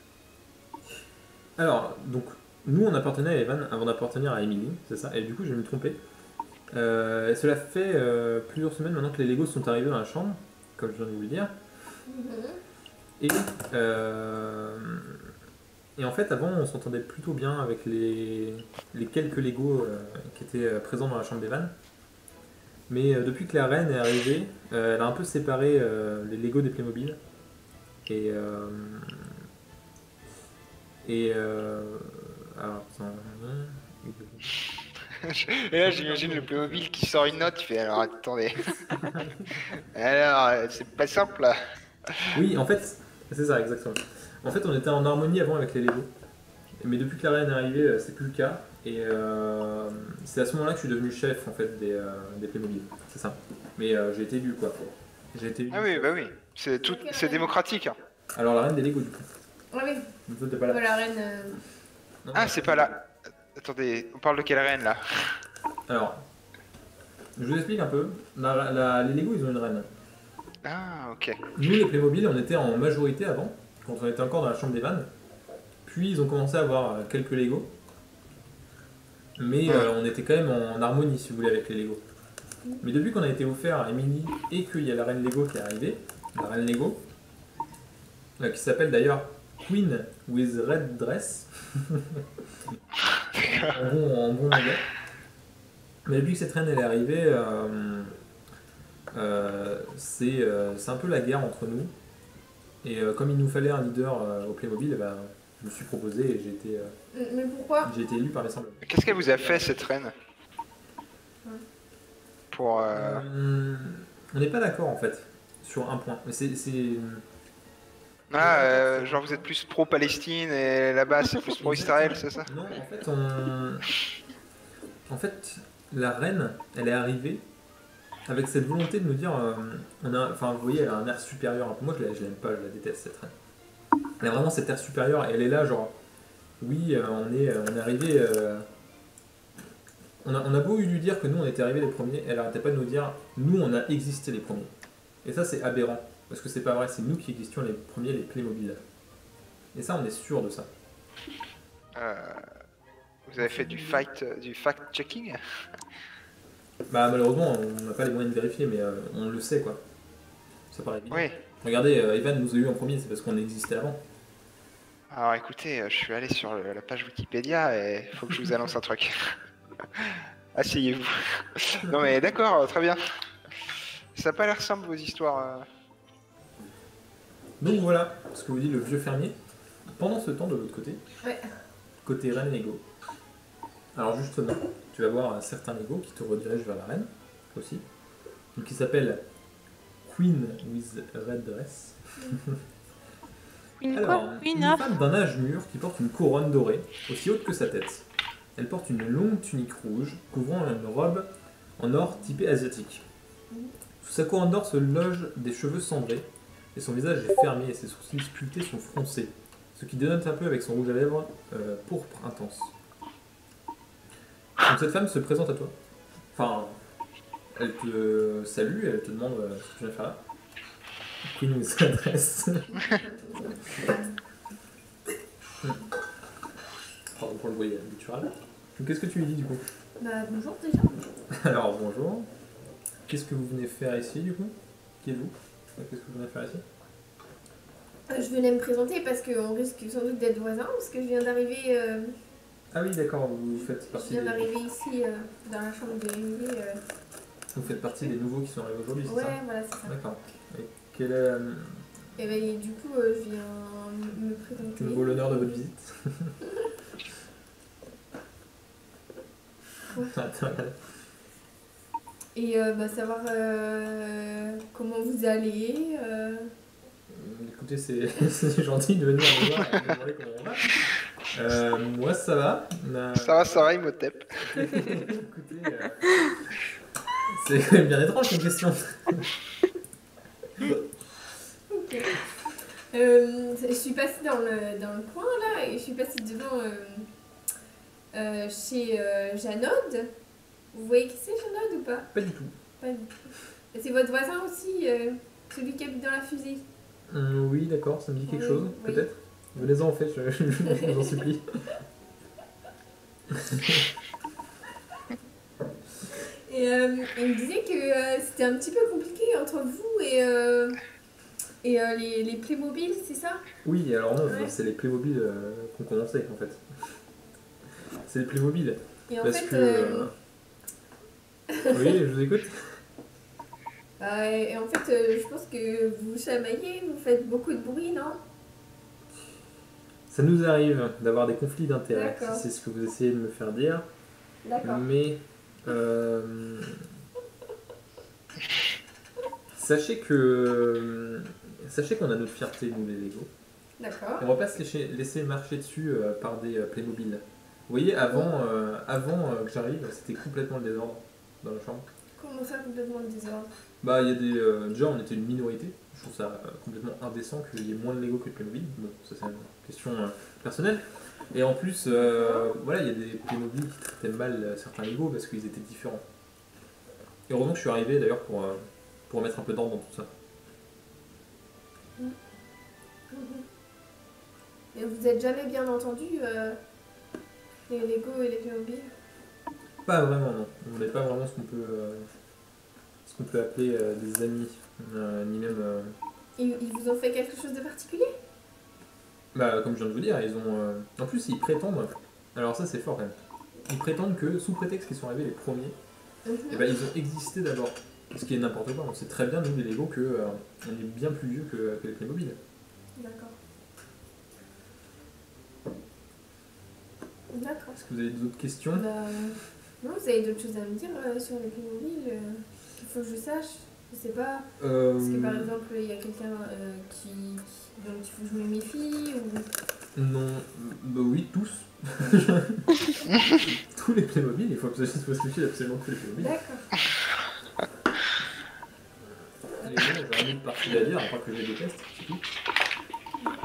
Alors, donc, nous on appartenait à Evan avant d'appartenir à Emily, c'est ça, et du coup je vais me tromper. Euh, cela fait euh, plusieurs semaines maintenant que les Legos sont arrivés dans la chambre, comme je viens de vous le dire. Et, euh, et en fait, avant on s'entendait plutôt bien avec les, les quelques Legos euh, qui étaient euh, présents dans la chambre d'Evan. Mais euh, depuis que la reine est arrivée, euh, elle a un peu séparé euh, les Legos des Playmobil. Et. Euh, et. Euh, alors, attends. Et là, j'imagine le Playmobil qui sort une note, il fait alors attendez. Alors, euh, c'est pas simple là. Oui, en fait, c'est ça, exactement. En fait, on était en harmonie avant avec les Lego. Mais depuis que la reine est arrivée, euh, c'est plus le cas. Et euh, c'est à ce moment-là que je suis devenu chef en fait des, euh, des Playmobil. C'est ça. Mais euh, j'ai été élu quoi. J'ai été élu. Ah oui, bah oui. C'est tout, c'est démocratique. Hein. Alors la reine des Lego du coup. Ah oui, Du coup, t'es pas là. la reine. euh, Non, Ah, non, c'est pas là. Attendez, on parle de quelle reine là? Alors, je vous explique un peu. La- la- les Lego, ils ont une reine. Ah, ok. Nous, les Playmobil, on était en majorité avant, quand on était encore dans la chambre des vannes. Puis ils ont commencé à avoir euh, quelques Lego. Mais euh, on était quand même en harmonie, si vous voulez, avec les Lego. Mais depuis qu'on a été offert à Emily et qu'il y a la reine Lego qui est arrivée, la reine Lego, euh, qui s'appelle d'ailleurs Queen with Red Dress, en bon, en bon anglais. Mais depuis que cette reine elle est arrivée, euh, euh, c'est euh, c'est un peu la guerre entre nous. Et euh, comme il nous fallait un leader euh, au Playmobil, eh ben, je me suis proposé et j'ai été, euh, Mais pourquoi? j'ai été élu par les semblables. Qu'est-ce qu'elle vous a fait cette reine? Pour. Euh... Euh, on n'est pas d'accord en fait sur un point. Mais c'est, c'est... Ah, euh, genre vous êtes plus pro-Palestine et là-bas c'est plus pro-Israël, c'est ça? Non, en fait, on... en fait, la reine, elle est arrivée avec cette volonté de nous dire, euh, on a, enfin, vous voyez, elle a un air supérieur. Moi, je, la, je l'aime pas, je la déteste cette reine. Elle a vraiment cet air supérieur et elle est là, genre, oui, euh, on est, on est arrivé, euh, On a, on a beau lui dire que nous on était arrivés les premiers, elle arrêtait pas de nous dire nous on a existé les premiers. Et ça c'est aberrant, parce que c'est pas vrai, c'est nous qui existions les premiers, les Playmobil. Et ça on est sûr de ça. Euh, vous avez fait du fact, du fact-checking? Bah malheureusement on n'a pas les moyens de vérifier, mais euh, on le sait quoi. Ça paraît évident. Oui. Regardez, euh, Evan nous a eu en premier, c'est parce qu'on existait avant. Alors écoutez, euh, je suis allé sur le- la page Wikipédia et il faut que je vous annonce un truc. Asseyez-vous. Non mais d'accord, euh, très bien. Ça n'a pas l'air simple vos histoires. euh. Donc voilà ce que vous dit le vieux fermier. Pendant ce temps, de l'autre côté, Ouais. côté reine Lego. Alors justement, tu vas voir un certain Lego qui te redirige vers la reine, aussi. Donc qui s'appelle Queen with Red Dress. Une Alors, quoi une Une of femme d'un âge mûr qui porte une couronne dorée, aussi haute que sa tête. Elle porte une longue tunique rouge, couvrant une robe en or typée asiatique. Sous sa couronne d'or se logent des cheveux cendrés, et son visage est fermé et ses sourcils sculptés sont froncés, ce qui dénote un peu avec son rouge à lèvres euh, pourpre intense. Donc cette femme se présente à toi. Enfin, elle te salue, elle te demande euh, ce que tu viens faire là. Queen nous s'adresse. Pardon pour le bruit habituel. Donc qu'est-ce que tu lui dis du coup? Bah bonjour déjà. Alors bonjour. Qu'est-ce que vous venez faire ici du coup? Qui êtes-vous? Qu'est-ce que vous venez faire ici? Euh, je venais me présenter parce qu'on risque sans doute d'être voisins, parce que je viens d'arriver euh, Ah oui d'accord, vous faites je partie viens des... d'arriver ici euh, dans la chambre de Émilie. Euh... Vous faites partie des nouveaux qui sont arrivés aujourd'hui, c'est Ouais, ça? voilà, c'est ça. D'accord. Et quel est euh, Et bah, et du coup, euh, je viens me présenter. quel vaut l'honneur de votre visite? Ouais. Et euh, bah, savoir euh, comment vous allez. Euh... Écoutez, c'est c'est gentil de venir me voir et de me demander comment on va. Euh, moi ça va. Euh, Ça va, ça va, Imhotep. Écoutez, euh, c'est quand même bien étrange comme question. Ok. Euh, je suis passée dans le, dans le coin là et je suis passée devant euh, euh, chez euh, Janode. Vous voyez qui c'est Janode ou pas? Pas du tout. Pas du tout. Et c'est votre voisin aussi, euh, celui qui habite dans la fusée. Hum, oui, d'accord, ça me dit quelque Oui, chose, oui. peut-être. Venez-en en fait, je, je- je vous en supplie. Et euh, il me disait que euh, c'était un petit peu compliqué entre vous et, euh, et euh, les, les Playmobil, c'est ça? Oui, alors non, Ouais. c'est les Playmobil euh, qu'on commençait en fait. C'est les Playmobil. Et en Parce fait, que. euh, euh, Oui, je vous écoute. bah, et en fait euh, je pense que vous chamaillez, vous faites beaucoup de bruit, non? Ça nous arrive d'avoir des conflits d'intérêts, D'accord. si c'est ce que vous essayez de me faire dire. D'accord. Mais euh, sachez que sachez qu'on a notre fierté nous les Lego. D'accord. Et on va pas se laisser, laisser marcher dessus euh, par des euh, Playmobil. Vous voyez, avant, euh, avant euh, que j'arrive, c'était complètement le désordre dans la chambre. Comment ça, complètement le désordre? Bah, il y a des euh, déjà on était une minorité. Je trouve ça euh, complètement indécent qu'il y ait moins de Lego que de Playmobil. Bon, ça c'est une question euh, personnelle. Et en plus, euh, voilà, il y a des Playmobil qui traitaient mal euh, certains Lego parce qu'ils étaient différents. Et heureusement que je suis arrivé d'ailleurs pour, euh, pour mettre un peu d'ordre dans tout ça. Mhm. Et vous êtes jamais bien entendu euh, les Lego et les Playmobil? Pas vraiment, non. On n'est pas vraiment ce qu'on peut, euh, ce qu'on peut appeler euh, des amis, euh, ni même. euh, Ils, ils vous ont fait quelque chose de particulier? Bah, comme je viens de vous dire, ils ont. euh, En plus, ils prétendent. Alors, ça, c'est fort quand même. Ils prétendent que, sous prétexte qu'ils sont arrivés les premiers, Mhm. eh ben, ils ont existé d'abord. Ce qui est n'importe quoi. On sait très bien, nous, les Lego, que euh, on est bien plus vieux que, que les Playmobil. D'accord. D'accord. Est-ce que vous avez d'autres questions? Bah, non, vous avez d'autres choses à me dire euh, sur les Playmobil euh, qu'il faut que je sache? Je sais pas. Euh, Parce que par exemple, il y a quelqu'un euh, qui, qui- dont il faut que je me méfie ou... Non. Bah oui, tous. Tous les Playmobil, il faut que se méfier absolument tous les Playmobil. D'accord. Les gens, j'ai rien de particulier à dire, à part que je les déteste, c'est tout.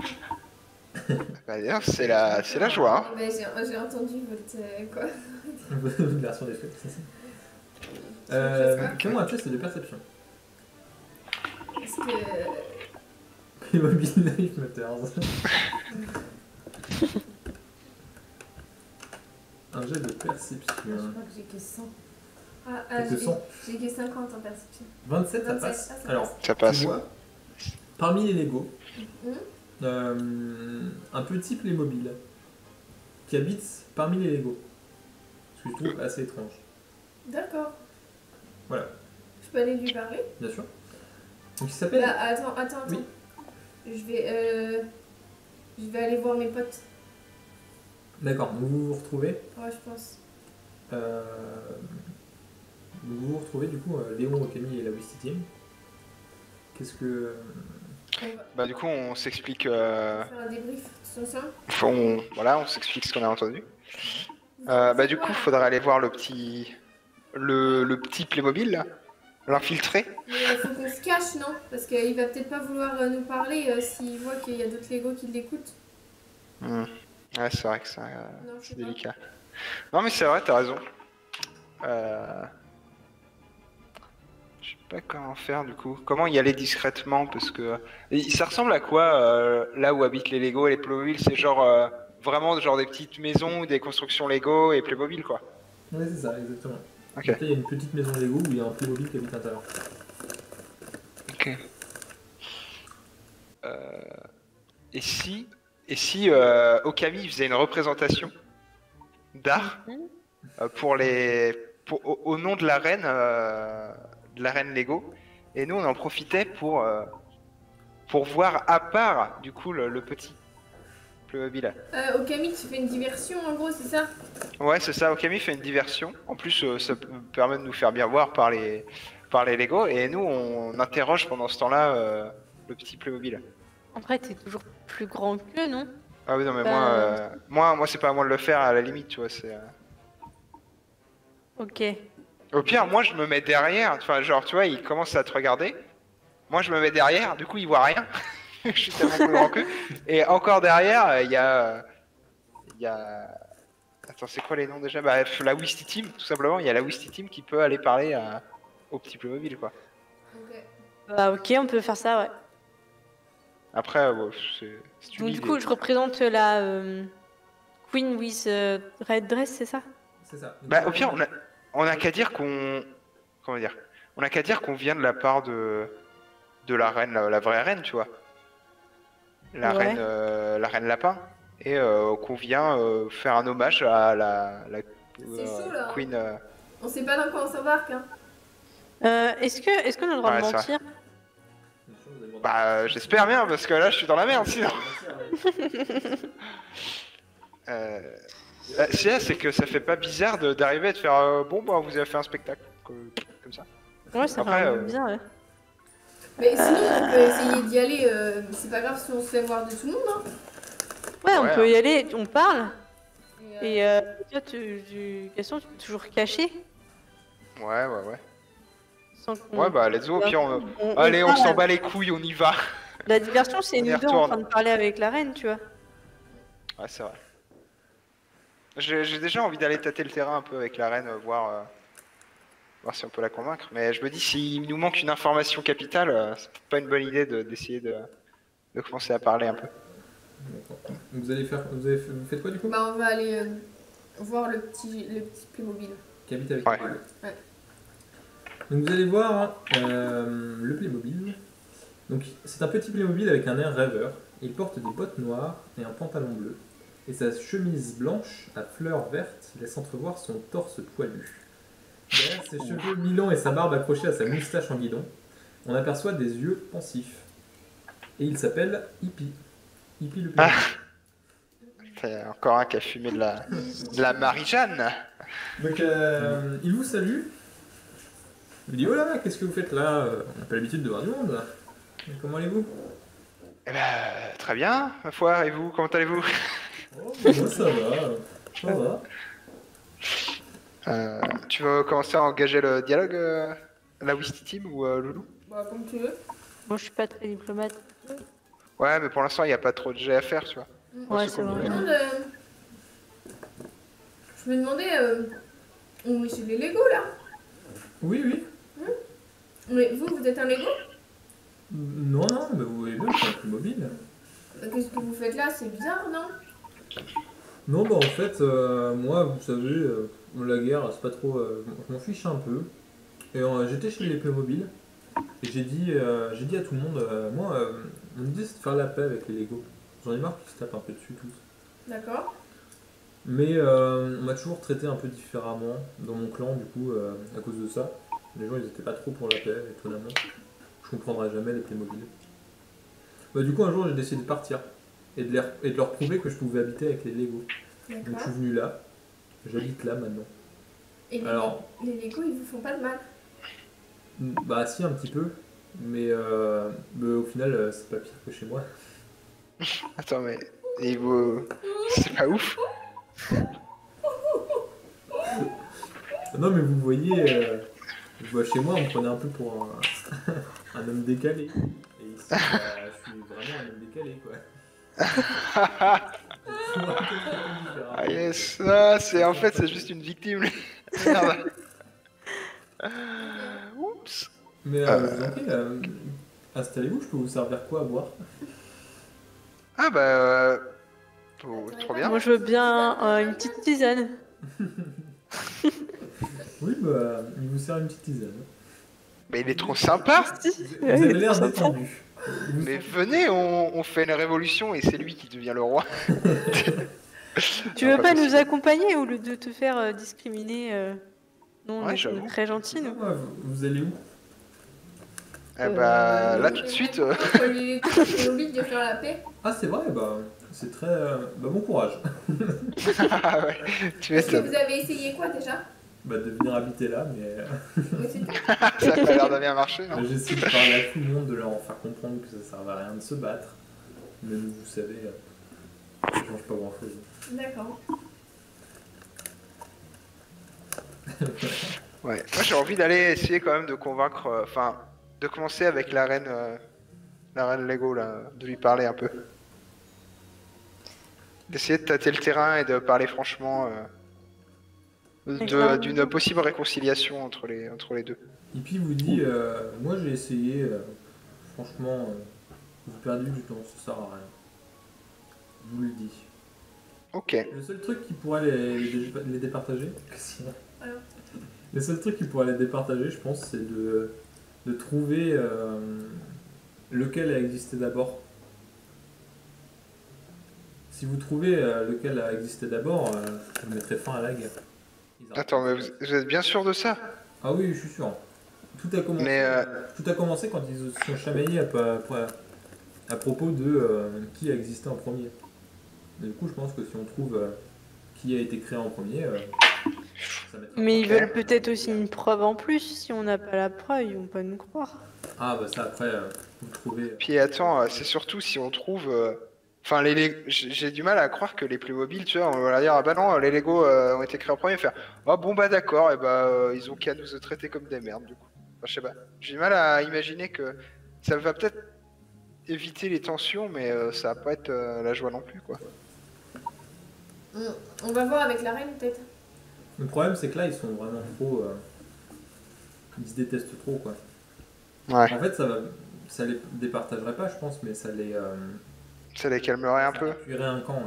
Bah, d'ailleurs, c'est la, c'est la joie. hein. Bah, j'ai, j'ai entendu votre... euh, quoi Une version des faits, c'est ça. Euh, Fais-moi un test de perception. Est-ce que. Playmobil Life Matters. Un jet de perception. Je crois que j'ai que cent. Ah, ah T'as que j'ai cent. j'ai que cinquante en perception. vingt-sept, ça vingt-sept, passe. ah, ça Alors, passe. Ça tu passe. vois, parmi les Lego, Mhm. euh, un petit Playmobil qui habite parmi les Lego. Ce que je trouve assez étrange. D'accord. Voilà, Je peux aller lui parler? bien sûr. Donc il s'appelle... Bah, attends, attends, attends. Oui. Je vais, euh, je vais aller voir mes potes. D'accord, donc vous vous retrouvez... Ouais, je pense. Euh, vous vous retrouvez du coup euh, Léon, Camille et la Wisty Team. Qu'est-ce que... On va Bah du coup on s'explique, euh, faire un débrief tous ensemble. on, voilà, on s'explique ce qu'on a entendu. Euh, bah du coup faudrait aller voir le petit, le, le petit Playmobil là, l'infiltré. Mais il faut qu'on se cache, non? Parce qu'il va peut-être pas vouloir euh, nous parler euh, s'il voit qu'il y a d'autres Lego qui l'écoutent. Hmm. Ouais c'est vrai que c'est euh, Non, je sais c'est pas. délicat. Non mais c'est vrai, t'as raison. Euh... Je sais pas comment faire du coup. Comment y aller discrètement parce que et ça ressemble à quoi euh, là où habitent les Lego et les Playmobil? C'est genre euh, vraiment genre des petites maisons ou des constructions Lego et Playmobil quoi. Oui, c'est ça, exactement. Ok. Donc là, il y a une petite maison Lego où il y a un Playmobil qui habite à l'intérieur. Ok. Euh... Et si et si euh, Okami faisait une représentation d'art euh, pour les pour, au, au nom de la reine euh, de la reine Lego et nous on en profitait pour euh, pour voir à part du coup le, le petit Playmobil. Euh, Okami, tu fais une diversion en gros, c'est ça? Ouais c'est ça, Okami fait une diversion. En plus euh, ça permet de nous faire bien voir par les par les Lego et nous on interroge pendant ce temps-là euh, le petit Playmobil. Après, t'es toujours plus grand qu'eux, non? Ah oui non mais Bah, moi euh, moi moi c'est pas à moi de le faire à la limite tu vois c'est euh... Ok. Au pire, moi je me mets derrière, enfin genre tu vois, il commence à te regarder. Moi je me mets derrière, du coup il voit rien. Je suis tellement plus grand qu'eux. Et encore derrière, il y a. Il y a. Attends, c'est quoi les noms déjà? Bah, la Wisty Team, tout simplement. Il y a la Wisty Team qui peut aller parler à... au petit Playmobil quoi. Ok. Bah, ok, on peut faire ça, ouais. Après, euh, c'est c'est une Donc, du idée. coup, je représente la euh, Queen with euh, Red Dress, c'est ça? C'est ça. Donc, Bah, au pire, on a, on a qu'à dire qu'on. Comment dire? On a qu'à dire qu'on vient de la part de. de la reine, la, la vraie reine, tu vois. La Ouais. reine, euh, la reine lapin. Et euh, qu'on vient euh, faire un hommage à la, la C'est chaud, là, hein. Queen. euh, On sait pas dans quoi on s'embarque, hein. Euh, est-ce que, est-ce qu'on a le droit Ouais, de c'est mentir? Bien sûr, vous avez le droit de- Bah, euh, j'espère bien, parce que là, je suis dans la merde, sinon. Euh... euh, si, là, c'est que ça fait pas bizarre de- d'arriver à te faire euh, bon, bah, vous avez fait un spectacle. Comme, comme ça. Ouais, ça Après, fait un euh, peu bizarre, ouais. Mais sinon, on peut essayer d'y aller. euh, C'est pas grave si on se fait voir de tout le monde, hein. Ouais, on Ouais, peut hein. y aller, on parle. Et, euh, Et euh, toi, tu, tu, Gaston, tu peux toujours cacher. Ouais, ouais, ouais. Sans qu'on... Ouais, bah, let's go, au pire, on... on- Allez, on parle. s'en bat les couilles, on y va. La diversion, c'est On y nous deux en retourne. train de parler avec la reine, tu vois. Ouais, c'est vrai. J'ai j'ai déjà envie d'aller tâter le terrain un peu avec la reine, euh, voir, euh, voir si on peut la convaincre. Mais je me dis, s'il nous manque une information capitale, euh, c'est peut-être pas une bonne idée de- d'essayer de, de commencer à parler un peu. D'accord. Vous allez faire... Vous, avez fait... vous faites quoi du coup? Bah, on va aller euh, voir le petit, le petit Playmobil. Qui habite avec Ouais. vous. Ouais. Donc vous allez voir euh, le Playmobil. Donc c'est un petit Playmobil avec un air rêveur. Il porte des bottes noires et un pantalon bleu. Et sa chemise blanche à fleurs vertes laisse entrevoir son torse poilu. Derrière ses cheveux mi-longs et sa barbe accrochée à sa moustache en guidon, on aperçoit des yeux pensifs. Et il s'appelle Hippie. Hippie le Playmobil. C'est encore un qui a fumé de la, de la Marie-Jeanne. Donc euh, il vous salue. Il vous dit oh là, qu'est-ce que vous faites là? On n'a pas l'habitude de voir du monde. Comment allez-vous? Eh ben, très bien, ma foi, et vous, comment allez-vous? Oh, moi ça va. Ça va. Euh, tu veux commencer à engager le dialogue, euh, la Wisty Team ou euh, Loulou? Bah, comme tu veux. Moi, je suis pas très diplomate. Ouais, mais pour l'instant, il n'y a pas trop de jets à faire, tu vois. Ouais, c'est c'est cool. Je me vrai. demande, euh, je me demandais, euh, On est chez les Lego là. Oui, oui. Mais vous, vous êtes un Lego? Non, non, mais vous voyez bien, c'est un Playmobil. Qu'est-ce que vous faites là? C'est bizarre, non? Non, bah en fait, euh, moi, vous savez, euh, la guerre, c'est pas trop. Euh, je m'en fiche un peu. Et euh, j'étais chez les Playmobil. Et j'ai dit, euh, j'ai dit à tout le monde, euh, moi, euh, mon idée c'est de faire la paix avec les Lego. J'en ai marre qu'ils se tapent un peu dessus tous. D'accord. Mais euh, on m'a toujours traité un peu différemment dans mon clan, du coup, euh, à cause de ça. Les gens, ils étaient pas trop pour la paix, étonnamment. Je comprendrai jamais les Playmobil. Bah, du coup, un jour, j'ai décidé de partir et de, les, et de leur prouver que je pouvais habiter avec les Lego. Donc, je suis venu là. J'habite là maintenant. Et les, Alors, les Lego, ils vous font pas de mal? Bah, si, un petit peu. Mais, euh, mais au final, euh, c'est pas pire que chez moi. Attends, mais. Et vous. C'est pas ouf. Non, mais vous voyez, euh, je vois chez moi, on me prenait un peu pour un, un homme décalé. Et ici, bah, je suis vraiment un homme décalé, quoi. Ah yes, ah, c'est en fait c'est juste une victime. Merde. Oups. Mais euh, Euh. je vous en prie, euh, installez-vous, je peux vous servir quoi à boire? Ah bah euh, oh, trop bien. Moi, je veux bien euh, une petite tisane. Oui, bah, il vous sert une petite tisane. Mais il est trop sympa. Vous avez l'air détendu. Vous- Mais venez, on, on fait une révolution et c'est lui qui devient le roi. Tu Non, veux pas pas possible. nous accompagner au lieu de te faire euh, discriminer euh... Non, Ouais, on est j'avoue. très gentils, nous. Ah, vous, vous allez où? Eh bah Euh, là tout de suite. euh, Les Lego, ça fait envie de faire la paix. Ah, c'est vrai, bah, c'est très. euh, Bah, bon courage. Ah ouais, tu Est-ce que m'étonnes. vous avez essayé quoi déjà? Bah, de venir habiter là, mais. euh, Mais c'est tout. Ça a pas l'air de bien marcher, non? J'essaie de parler à tout le monde, de leur faire comprendre que ça servait à rien de se battre. Mais vous, vous savez, euh, ça change pas grand chose. D'accord. Ouais. Moi j'ai envie d'aller essayer quand même de convaincre, euh, enfin, de commencer avec la reine, euh, la reine Lego là, de lui parler un peu. D'essayer de tâter le terrain et de parler franchement euh, de- D'accord. d'une possible réconciliation entre les, entre les deux. Et puis il vous dit, euh, moi j'ai essayé, euh, franchement, euh, vous perdez du temps, ça sert à rien. Je vous le dis. Ok. Le seul truc qui pourrait les, les, les départager, Alors. le seul truc qui pourrait les départager, je pense, c'est de, de trouver euh, lequel a existé d'abord. Si vous trouvez euh, lequel a existé d'abord, euh, vous mettrez fin à la guerre. Ils arrêtent. Attends, mais vous, vous êtes bien sûr de ça? Ah oui, je suis sûr. Tout a commencé, Mais, euh, tout a commencé quand ils se sont chamaillés à, à- à propos de euh, qui a existé en premier. Et du coup, je pense que si on trouve euh, qui a été créé en premier, euh, ça mettra Mais ils Ok. veulent peut-être aussi une preuve en plus. Si on n'a pas la preuve, ils vont pas nous croire. Ah bah ça après, euh, vous trouvez... Puis attends, euh, c'est surtout si on trouve. euh, Enfin, les, les- j'ai j'ai du mal à croire que les Playmobil, tu vois, on va leur dire, ah bah non, les Lego euh, ont été créés en premier, faire, oh bon bah d'accord, et bah euh, ils ont qu'à nous traiter comme des merdes, du coup. Enfin, je sais pas. J'ai du mal à imaginer que ça va peut-être éviter les tensions, mais euh, ça va pas être euh, la joie non plus, quoi. On, on va voir avec la reine peut-être. Le problème c'est que là, ils sont vraiment trop... euh, ils se détestent trop, quoi. Ouais. En fait, ça va... Ça les départagerait pas, je pense, mais ça les... euh, Ça les calmerait un ça peu. appuierait un camp, ouais.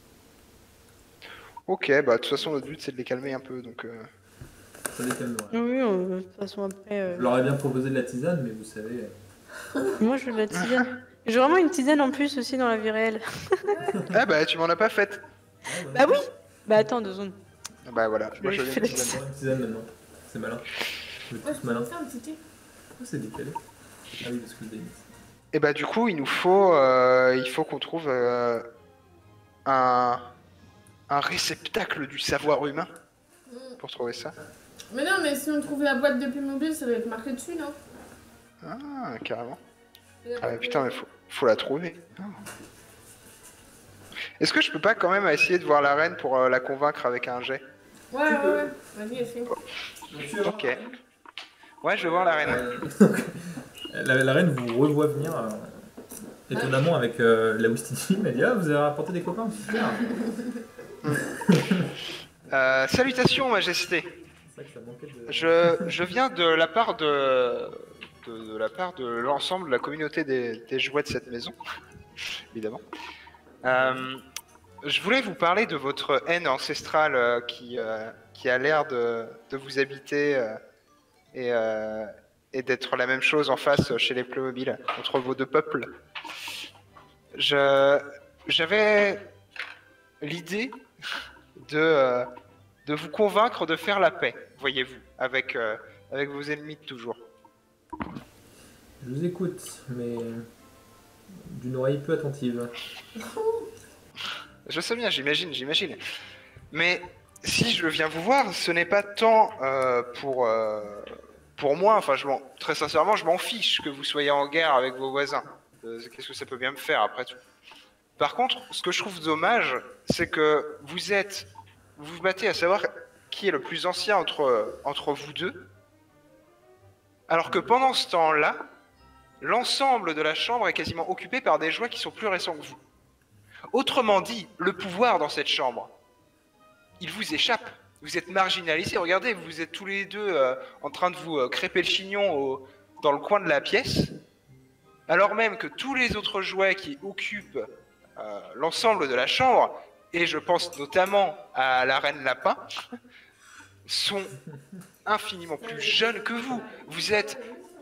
Ok, bah de toute façon, notre but c'est de les calmer un peu, donc. euh, Ça les calmerait. Oui, euh, de toute façon, après. euh, Je leur ai bien proposé de la tisane, mais vous savez... euh, Moi, je veux de la tisane. J'ai vraiment une tisane en plus aussi dans la vie réelle. Ah bah tu m'en as pas fait. ouais, Bah oui. Bah attends deux secondes. Bah voilà, moi je Je viens fais de la tisane. J'adore une tisane maintenant. C'est malin. Vous êtes Ouais, tous je malins. peux faire un petit thé. Pourquoi c'est décalé? Ah oui, parce que je l'ai mis. Et bah du coup, il nous faut, euh, il faut qu'on trouve euh, un, un réceptacle du savoir humain Mm. pour trouver ça. Mais non, mais si on trouve la boîte de Playmobil, ça va être marqué dessus, non? Ah, carrément. Ah mais putain, mais faut, faut la trouver. Ah. Est-ce que je peux pas quand même essayer de voir la reine pour euh, la convaincre avec un jet? Ouais, ouais, ouais. Vas-y, essaye. Ok. Ouais, je vais voir la reine. Euh, la, la reine vous revoit venir euh, étonnamment avec euh, la Oustini. Elle dit ah, vous avez rapporté des copains, super. Euh, salutations, Majesté. Je, je viens de la part de, de, de la part de l'ensemble de la communauté des, des jouets de cette maison, évidemment. Euh, je voulais vous parler de votre haine ancestrale euh, qui, euh, qui a l'air de, de vous habiter euh, et, euh, et d'être la même chose en face chez les Playmobil, entre vos deux peuples. Je, j'avais l'idée de, euh, de vous convaincre de faire la paix, voyez-vous, avec, euh, avec vos ennemis de toujours. Je vous écoute, mais d'une oreille peu attentive. Je sais bien, j'imagine, j'imagine. Mais si je viens vous voir, ce n'est pas tant euh, pour, euh, pour moi, enfin, je m'en- très sincèrement, je m'en fiche que vous soyez en guerre avec vos voisins. Euh, Qu'est-ce que ça peut bien me faire après tout? Par contre, ce que je trouve dommage, c'est que vous êtes, vous vous battez à savoir qui est le plus ancien entre, entre vous deux, alors que pendant ce temps-là, l'ensemble de la chambre est quasiment occupé par des jouets qui sont plus récents que vous. Autrement dit, le pouvoir dans cette chambre, il vous échappe. Vous êtes marginalisés. Regardez, vous êtes tous les deux euh, en train de vous euh, crêper le chignon au- dans le coin de la pièce, alors même que tous les autres jouets qui occupent euh, l'ensemble de la chambre, et je pense notamment à la reine lapin, sont infiniment plus jeunes que vous. Vous êtes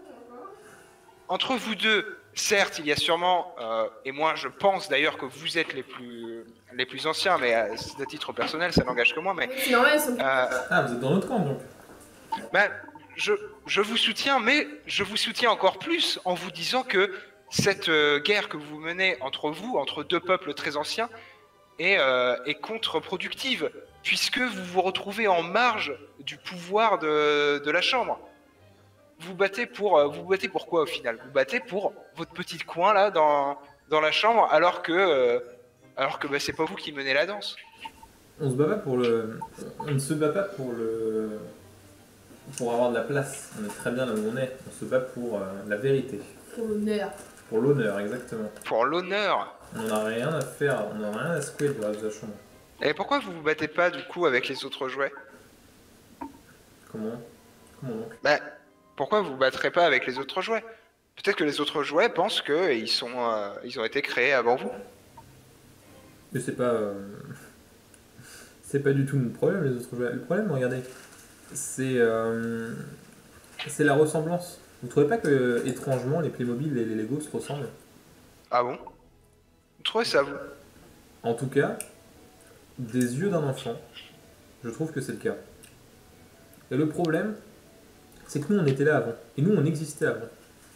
entre vous deux. Certes, il y a sûrement, euh, et moi je pense d'ailleurs que vous êtes les plus, les plus anciens, mais à, à titre personnel, ça n'engage que moi, mais C'est normal, ils sont... euh, Ah, vous êtes dans notre camp donc. ben, je, je vous soutiens, mais je vous soutiens encore plus en vous disant que cette euh, guerre que vous menez entre vous, entre deux peuples très anciens, est, euh, est contre-productive, puisque vous vous retrouvez en marge du pouvoir de, de la Chambre. Vous battez pour, euh, vous battez pour quoi au final? Vous battez pour votre petit coin là dans, dans la Chambre, alors que, euh, alors que bah, c'est pas vous qui menez la danse. On se bat pas pour le. On ne se bat pas pour le. Pour avoir de la place. On est très bien là où on est. On se bat pour euh, la vérité. Pour l'honneur. Pour l'honneur, exactement. Pour l'honneur. On n'en a rien à faire, on n'en a rien à secouer du reste de la chambre. Et pourquoi vous vous battez pas du coup avec les autres jouets? Comment Comment donc Bah, pourquoi vous vous battrez pas avec les autres jouets? Peut-être que les autres jouets pensent que ils sont, euh, ils ont été créés avant vous. Mais c'est pas. euh, C'est pas du tout notre problème, les autres joueurs. Le problème, regardez, c'est. euh, C'est la ressemblance. Vous trouvez pas que, étrangement, les Playmobil et les Lego se ressemblent? Ah bon? Vous trouvez ça vous? En tout cas, des yeux d'un enfant, je trouve que c'est le cas. Et le problème, c'est que nous, on était là avant. Et nous, on existait avant.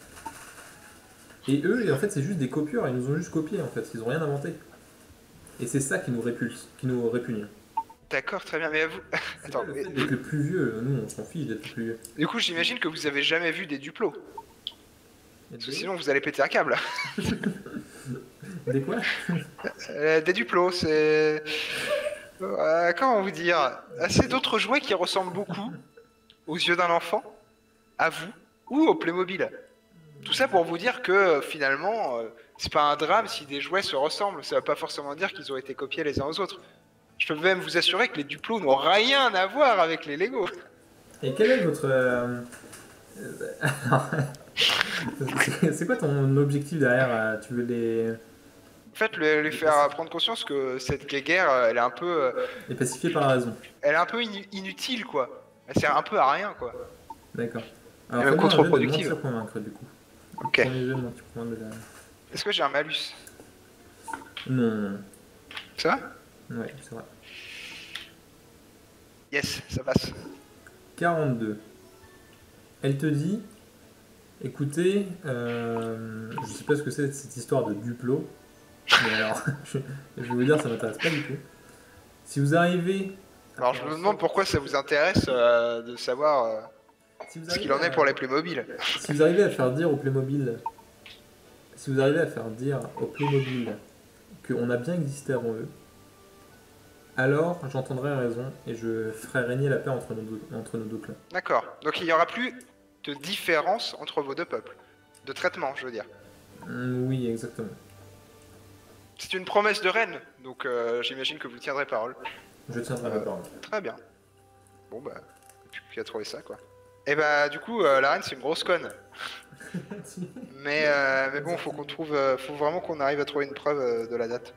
Et eux, et en fait, c'est juste des copieurs. Ils nous ont juste copiés, en fait. Ils ont rien inventé. Et c'est ça qui nous répulse, qui nous répugne. D'accord, très bien, mais vous... C'est Attends, pas le mais- fait d'être le plus vieux. Nous, on s'en fiche d'être le plus vieux. Du coup, j'imagine que vous avez jamais vu des duplos. Et Parce que des- sinon, vous allez péter un câble. Des quoi? Euh, des duplos, c'est... Euh, comment vous dire? C'est d'autres jouets qui ressemblent beaucoup aux yeux d'un enfant, à vous, ou au Playmobil. Tout ça pour vous dire que, euh, finalement, euh, c'est pas un drame si des jouets se ressemblent. Ça va pas forcément dire qu'ils ont été copiés les uns aux autres. Je peux même vous assurer que les duplos n'ont rien à voir avec les Lego. Et quel est votre. euh, euh, alors, c'est- C'est quoi ton objectif derrière euh, Tu veux les, En fait, lui, lui faire prendre conscience que cette guerre, euh, elle est un peu, euh, les pacifier par la raison? elle est un peu inu- inutile, quoi. Elle sert un peu à rien, quoi. D'accord. Et même fais-moi un jet de contre-productive. mentir convaincre du coup. Ok. Premier jet de mentir convaincre de la- Est-ce que j'ai un malus? Non, non, C'est vrai? non. Ouais, c'est vrai. Yes, ça passe. quarante-deux. Elle te dit, écoutez, euh, je sais pas ce que c'est cette histoire de Duplo, mais alors, je, je vais vous dire, ça m'intéresse pas du tout. Si vous arrivez... à Alors, je faire me en demande sorte- pourquoi ça vous intéresse euh, de savoir euh, si vous ce qu'il arrivez en est à- pour les Playmobil. Si vous arrivez à faire dire au Playmobil, si vous arrivez à faire dire au Playmobil qu'on a bien existé avant eux, alors j'entendrai raison et je ferai régner la paix entre nos deux, entre nos deux clans. D'accord. Donc, il n'y aura plus de différence entre vos deux peuples. De traitement, je veux dire. Mm, Oui, exactement. C'est une promesse de reine, donc euh, j'imagine que vous tiendrez parole. Je tiendrai ma Euh. parole. Très bien. Bon, bah, qui a trouvé ça, quoi. Et bah, du coup, euh, la reine, c'est une grosse conne. Mais, euh, mais bon, faut qu'on trouve, euh, faut vraiment qu'on arrive à trouver une preuve euh, de la date.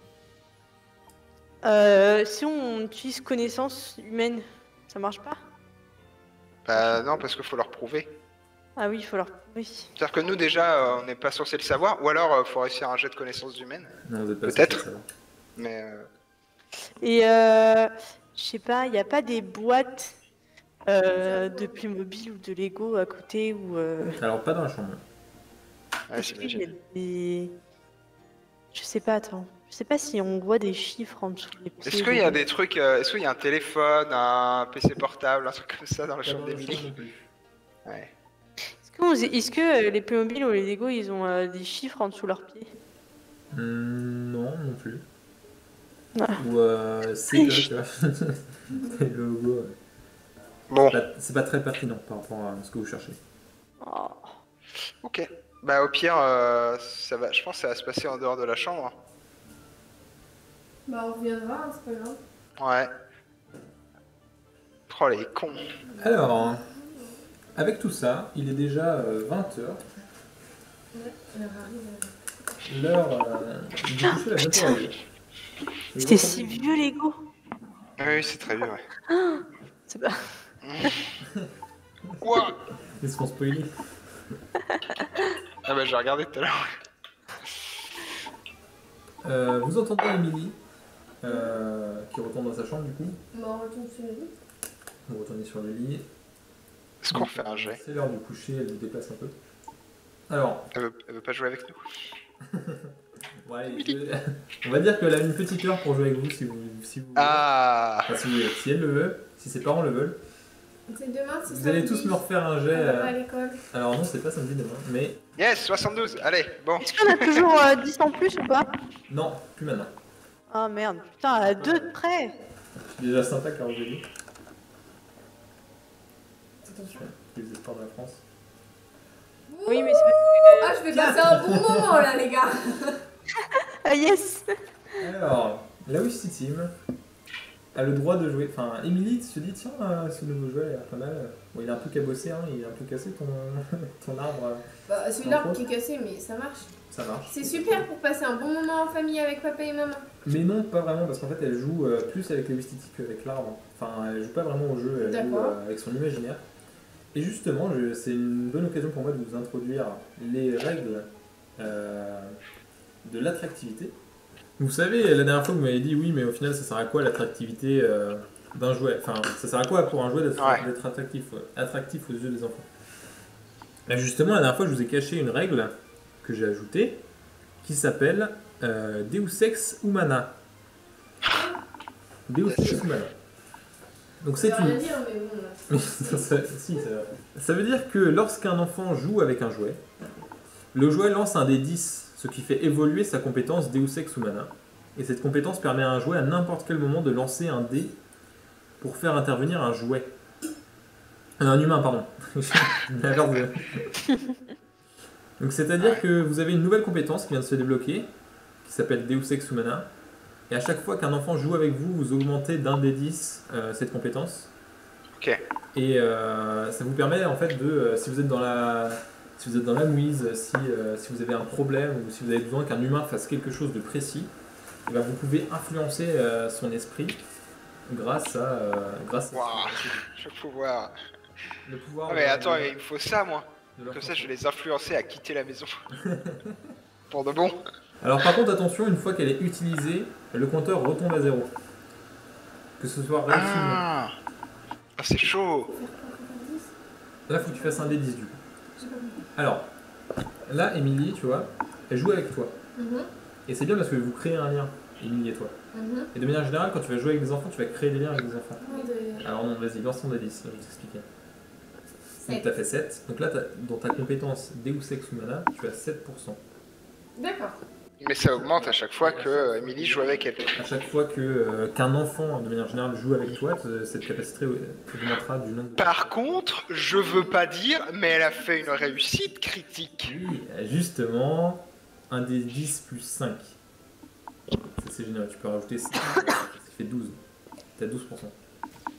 Euh, si on utilise connaissance humaine, ça marche pas? Bah non, parce qu'il faut leur prouver. Ah oui, il faut leur prouver. C'est-à-dire que nous, déjà, euh, on n'est pas censé le savoir, ou alors, il faut réussir un jet de connaissances humaines. Non, vous êtes pas Peut-être. censé savoir. Mais... Euh... Et euh, je sais pas, il n'y a pas des boîtes euh, de Playmobil ou de Lego à côté où... Euh... Alors, pas dans la chambre. Ouais, Est-ce qu'il y a j'imagine. des... Je sais pas, attends. Je sais pas si on voit des chiffres en dessous des pieds. Est-ce qu'il y a des trucs, euh, est-ce qu'il y a un téléphone, un P C portable, un truc comme ça dans la Pas chambre dans la chambre d'Emily? non plus. Ouais. Est-ce que, vous- est-ce que euh, les Playmobil ou les Lego, ils ont euh, des chiffres en dessous de leurs pieds? Hmm, non, non plus. Ah. Ou euh, c'est que, tu vois. Des logos. Ouais. Bon, C'est pas- C'est pas très pertinent par rapport à ce que vous cherchez. Oh. ok. Bah au pire, euh, ça va, je pense que ça va se passer en dehors de la chambre. Bah, on reviendra, hein, c'est pas grave. Ouais. Oh les cons. Alors, avec tout ça, il est déjà euh, vingt heures. Ouais, l'heure arrive. L'heure euh, du coucher va bientôt arriver. Et C'était vous si entendez- vieux, Lego. Oui, c'est très vieux, ouais. C'est pas... Quoi? Est-ce qu'on spoilait? Ah bah j'ai regardé tout à l'heure. Euh, Vous entendez Emily euh, qui retourne dans sa chambre du coup. Bah, on retourne sur le lit. Vous retournez sur le lit. Est-ce qu'on fait un jet? C'est l'heure du coucher, elle vous déplace un peu. Alors, elle veut, elle veut pas jouer avec nous? ouais, je- on va dire qu'elle a une petite heure pour jouer avec vous si vous, si vous Ah. enfin, si, si elle le veut, si ses parents le veulent. C'est demain, c'est Vous allez tous me refaire un jet. On va pas euh, à l'école. Alors non, c'est pas samedi demain, mais Yes, soixante-douze. Allez, bon. Est-ce qu'on a toujours euh, dix en plus ou pas? non, plus maintenant. Ah merde, putain, à deux de près. C'est déjà sympa car j'ai dit. Attention. Les espoirs de la France. Oui, mais c'est... Ah, je vais passer un bon moment là, les gars. Ah yes. Alors, la Wish City Team a le droit de jouer. Enfin, Emily se dit tiens, euh, ce nouveau jeu a l'air pas mal. Bon, il est un peu cabossé, hein, il est un peu cassé ton, ton arbre. euh, Bah, c'est l'arbre qui est cassé, mais ça marche. Ça marche. C'est super pour passer un bon moment en famille avec papa et maman. Mais non, pas vraiment, parce qu'en fait, elle joue euh, plus avec les Wish City qu'avec l'arbre. Enfin, elle joue pas vraiment au jeu, elle joue D'accord. euh, avec son imaginaire. Et justement, je- c'est une bonne occasion pour moi de vous introduire les règles euh, de l'attractivité. Vous savez, la dernière fois, vous m'avez dit oui, mais au final, ça sert à quoi l'attractivité euh, d'un jouet? Enfin, ça sert à quoi pour un jouet d'être Ouais. d'être attractif, ouais, attractif aux yeux des enfants? Là, justement, la dernière fois, je vous ai caché une règle que j'ai ajoutée qui s'appelle euh, Deus Ex Humana. Deus Ex Humana. Donc c'est Ça veut rien une... dire, mais bon. là. Mais ça, ça- si, ça, ça veut dire que lorsqu'un enfant joue avec un jouet, le jouet lance un dé dix, ce qui fait évoluer sa compétence Deus Ex Humana. Et cette compétence permet à un jouet à n'importe quel moment de lancer un dé pour faire intervenir un jouet. Euh, un humain, pardon. L'inverse de- Donc c'est-à-dire que vous avez une nouvelle compétence qui vient de se débloquer, qui s'appelle Deus Ex Humana. Et à chaque fois qu'un enfant joue avec vous, vous augmentez d'un dé dix euh, cette compétence. Ok. Et euh, ça vous permet en fait de, euh, si vous êtes dans la, si vous êtes dans la mouise, si, euh, si vous avez un problème ou si vous avez besoin qu'un humain fasse quelque chose de précis, eh ben, vous pouvez influencer euh, son esprit grâce à, euh, grâce à Waouh. Je vais pouvoir. le pouvoir. Ah mais de- attends, de- il me faut ça moi. de leur Comme ça, je conscience. vais les influencer à quitter la maison. Pour de bon. Alors par contre attention, une fois qu'elle est utilisée, le compteur retombe à zéro. Que ce soit réussi ou non. Ah. Ah, c'est chaud. Là, faut que tu fasses un dé dix du coup. J'ai pas compris. Alors, là, Émilie, tu vois, elle joue avec toi. Mhm, Et c'est bien parce que vous créez un lien, Émilie et toi. mhm. Et de manière générale, quand tu vas jouer avec des enfants, tu vas créer des liens avec des enfants. Oui, de- Alors non, vas-y, lance ton dé dix, je vais t'expliquer. Donc Sept. tu as fait sept. Donc là, t'as- dans ta compétence Deus Ex Humana, tu as sept pour cent. D'accord. Mais ça augmente à chaque fois que euh, Emily joue avec elle. À chaque fois que, euh, qu'un enfant, de manière générale, joue avec toi, te- cette capacité euh, augmentera du nombre de... Par contre, je veux pas dire, mais elle a fait une réussite critique. Oui, justement, un dé dix plus cinq. Ça c'est génial, tu peux rajouter cinq, ça fait douze. T'as douze pour cent.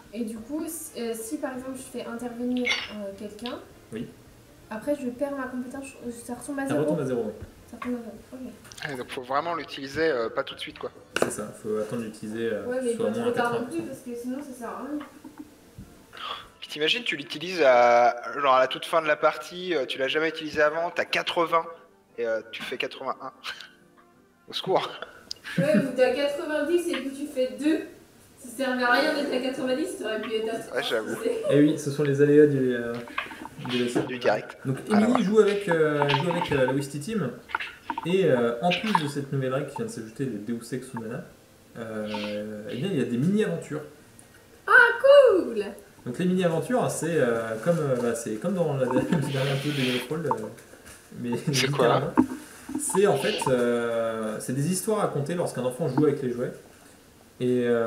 Et du coup, si, euh, si par exemple je fais intervenir euh, quelqu'un, Oui. après je perds ma compétence, je- ça retombe à Ça zéro. retombe à zéro. Oui. Ça retombe à zéro. Ok. Ah, donc faut vraiment l'utiliser euh, pas tout de suite quoi. C'est ça, faut attendre d'utiliser euh, Ouais, mais soit pas moins trop à tard non quatre-vingts pour plus cent. parce que sinon ça sert à rien. Puis t'imagines, tu l'utilises à, genre à la toute fin de la partie, euh, tu l'as jamais utilisé avant, t'as quatre-vingts et euh, tu fais quatre-vingt-un. Au secours. Ouais, ou t'es à quatre-vingt-dix et puis tu fais deux. Ça servait à rien d'être à quatre-vingt-dix, t'aurais pu être à trois. Ouais, j'avoue. Et oui, ce sont les aléas du, euh, du S A. Du direct. Donc Ah, Emily voilà. joue avec, euh, joue avec euh, la Wisty Team. Et euh, en plus de cette nouvelle règle qui vient de s'ajouter, le Deus Ex Humana, euh, eh bien il y a des mini-aventures. Cool. Donc les mini-aventures, c'est euh, comme, euh, bah, c'est comme dans la, le dernier peu de Game of Thrones, euh, mais C'est quoi, là littéralement. C'est en fait, euh, c'est des histoires à raconter lorsqu'un enfant joue avec les jouets. Et euh,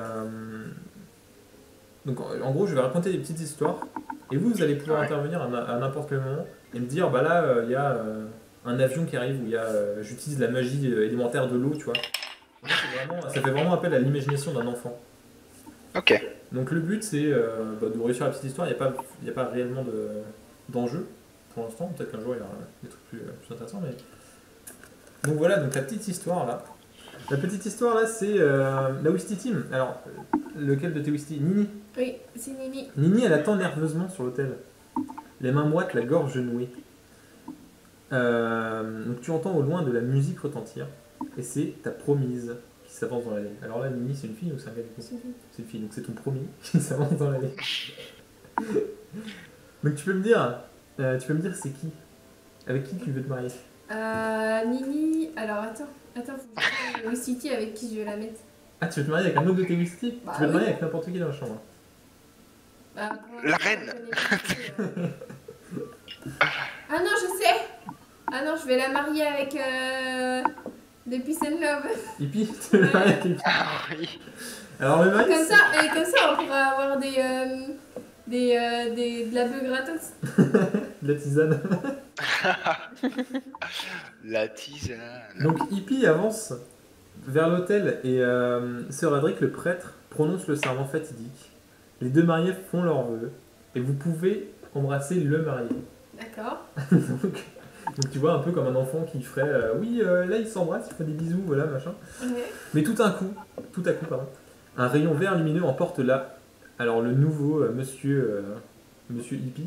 donc en en gros, je vais raconter des petites histoires, et vous, vous allez pouvoir Ouais. intervenir à, na- à n'importe quel moment et me dire, bah là, il y a euh, un avion qui arrive où il y a, euh, j'utilise la magie euh, élémentaire de l'eau, tu vois. Donc, c'est vraiment- ça fait vraiment appel à l'imagination d'un enfant. Ok. Donc le but c'est euh, bah, de réussir la petite histoire, il n'y a, pas- il y a pas réellement de- d'enjeu pour l'instant, peut-être qu'un jour il y aura des trucs plus, plus intéressants, mais... Donc voilà, donc la petite histoire là. La petite histoire là c'est euh, la Wisty Team. Alors, euh, lequel de tes Wisty? Nini. Oui, c'est Nini. Nini elle attend nerveusement sur l'autel, les mains moites, la gorge nouée. Euh, donc tu entends au loin de la musique retentir, et c'est ta promise qui s'avance dans l'allée. Alors là Nini c'est une fille ou c'est un gars du coup? C'est lui. C'est une fille, donc c'est ton promis qui s'avance dans l'allée. Donc tu peux me dire, euh, tu peux me dire c'est qui? Avec qui tu veux te marier? Euh, Nini. Alors attends, attends, faut que je vois le City avec qui je vais la mettre. Ah, tu veux te marier avec un autre de tes Wisty? Bah Tu veux te oui. marier avec n'importe qui dans la chambre? Bah, pour La l'instant, reine. je connais pas qui, euh. Ah non, je sais. Ah non, je vais la marier avec euh, de Peace and Love. Hippie, tu veux te marier avec Hippie? Ah oui. Alors le mari, Comme ça, et comme ça, on pourra avoir des, euh, des, euh, des, de la bœuf gratos. c'est de la tisane. La tisane. Donc Hippie avance vers l'hôtel et euh, Sir Adric, le prêtre, prononce le serment fatidique. Les deux mariés font leur vœu et vous pouvez embrasser le marié. D'accord. donc, donc tu vois un peu comme un enfant qui ferait euh, oui euh, là il s'embrasse, il fait des bisous, voilà machin. Ouais. Mais tout un coup, tout à coup pardon, un rayon vert lumineux emporte là. Alors le nouveau euh, monsieur euh, monsieur Hippie.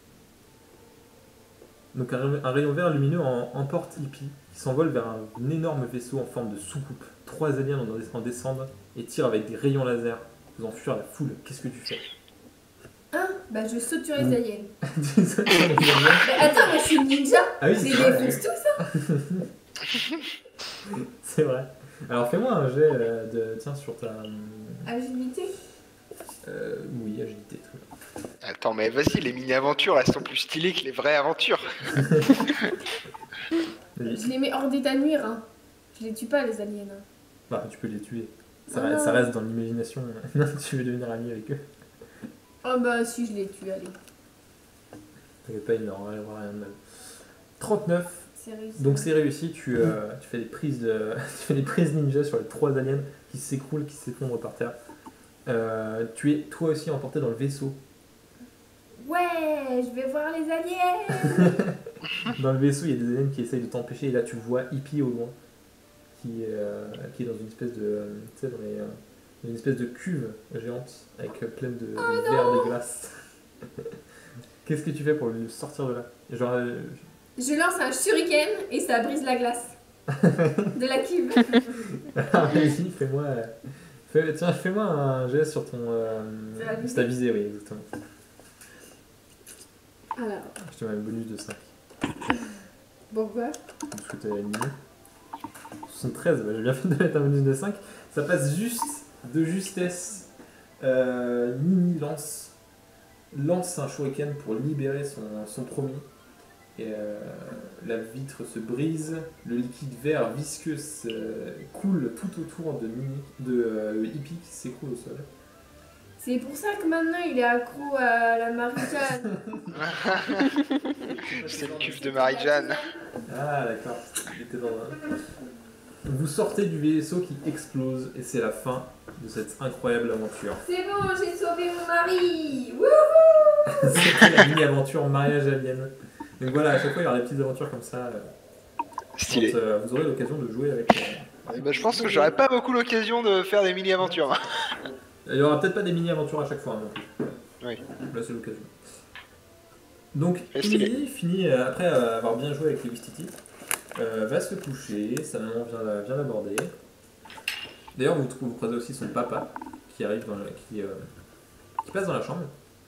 Donc un, ra- un rayon vert lumineux en- emporte Hippie qui s'envole vers un, un énorme vaisseau en forme de soucoupe. Trois aliens en, en descendent et tirent avec des rayons laser, faisant fuir la foule. Qu'est-ce que tu fais? Hein? Bah, je saute sur les Mm. aliens. Tu sautes sur les aliens. Mais attends, moi je suis ninja. Ah oui, Je c'est les vrai. défonce tous. C'est vrai. Alors fais-moi un jet euh, de tiens sur ta Agilité. euh, oui agilité. Très bien. Attends, mais vas-y, les mini-aventures, elles sont plus stylées que les vraies aventures. Vas-y. Je les mets hors d'état de nuire. Hein. Je les tue pas, les aliens. Hein. Bah, tu peux les tuer. Ça, Oh reste- non. ça reste dans l'imagination. Tu veux devenir ami avec eux. Oh bah, si, je les tue, allez. T'inquiète pas, il n'aura arrivera rien de mal. trente-neuf. C'est réussi. Donc c'est réussi, tu, euh, tu, fais des prises de, tu fais des prises ninja sur les trois aliens qui s'écroulent, qui s'effondrent par terre. Euh, tu es toi aussi emporté dans le vaisseau. Ouais, je vais voir les aliens. Dans le vaisseau, il y a des aliens qui essayent de t'empêcher et là tu vois Hippie au loin qui, est, euh, qui est dans une espèce de, euh, tu sais, dans les, euh, dans une espèce de cuve géante avec euh, pleine de, de verre dégueulasses. Qu'est-ce que tu fais pour le sortir de là? Genre, euh, Je lance un shuriken et ça brise la glace. De la cube. vas-y, fais-moi. euh, fais- tiens, fais-moi un geste sur ton. Euh, Sur la visée. sur ta visée, oui, exactement. Alors, Je te mets un bonus de cinq. pourquoi? Parce que t'as éliminé. soixante-treize, bah, j'ai bien fait de mettre un bonus de cinq. Ça passe juste de justesse. Euh, Nini lance, lance un shuriken pour libérer son, son promis. Et euh, la vitre se brise, le liquide vert visqueux se- coule tout autour de, Mini, de euh, Hippie qui s'écroule au sol. C'est pour ça que maintenant il est accro à la Marie-Jeanne. C'est le cube de Marie-Jeanne. Ah d'accord, il était dans un... Vous sortez du vaisseau qui explose et c'est la fin de cette incroyable aventure. C'est bon, j'ai sauvé mon mari. Wouhou. C'était la mini-aventure mariage alien. Donc voilà, à chaque fois il y aura des petites aventures comme ça. euh, Stylé. Quand, euh, vous aurez l'occasion de jouer avec. euh, Eh ben, je pense que j'aurais pas beaucoup l'occasion de faire des mini-aventures. Il y aura peut-être pas des mini-aventures à chaque fois non plus. Oui. Là c'est l'occasion. Donc Et stylé. Emily finit, euh, après euh, avoir bien joué avec les Wistiti, euh, va se coucher, sa maman vient la- vient l'aborder. D'ailleurs vous, vous croisez aussi son papa qui arrive dans la- qui, euh, qui passe dans la chambre.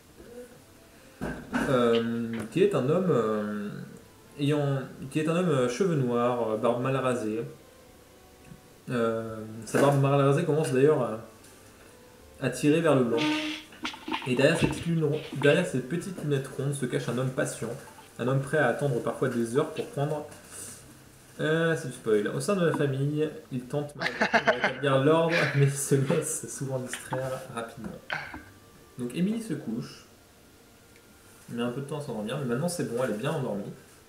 Euh, qui est un homme euh, ayant, qui est un homme euh, cheveux noirs, euh, barbe mal rasée. Euh, sa barbe mal rasée commence d'ailleurs à, à tirer vers le blanc. Et derrière cette, petite lune ro- derrière cette petite lunette ronde se cache un homme patient, un homme prêt à attendre parfois des heures pour prendre. Euh, c'est du spoil. Au sein de la famille, il tente malgré tout de rétablir l'ordre, mais il se laisse souvent distraire rapidement. Donc Emily se couche, met un peu de temps à s'endormir, mais maintenant c'est bon, elle est bien endormie.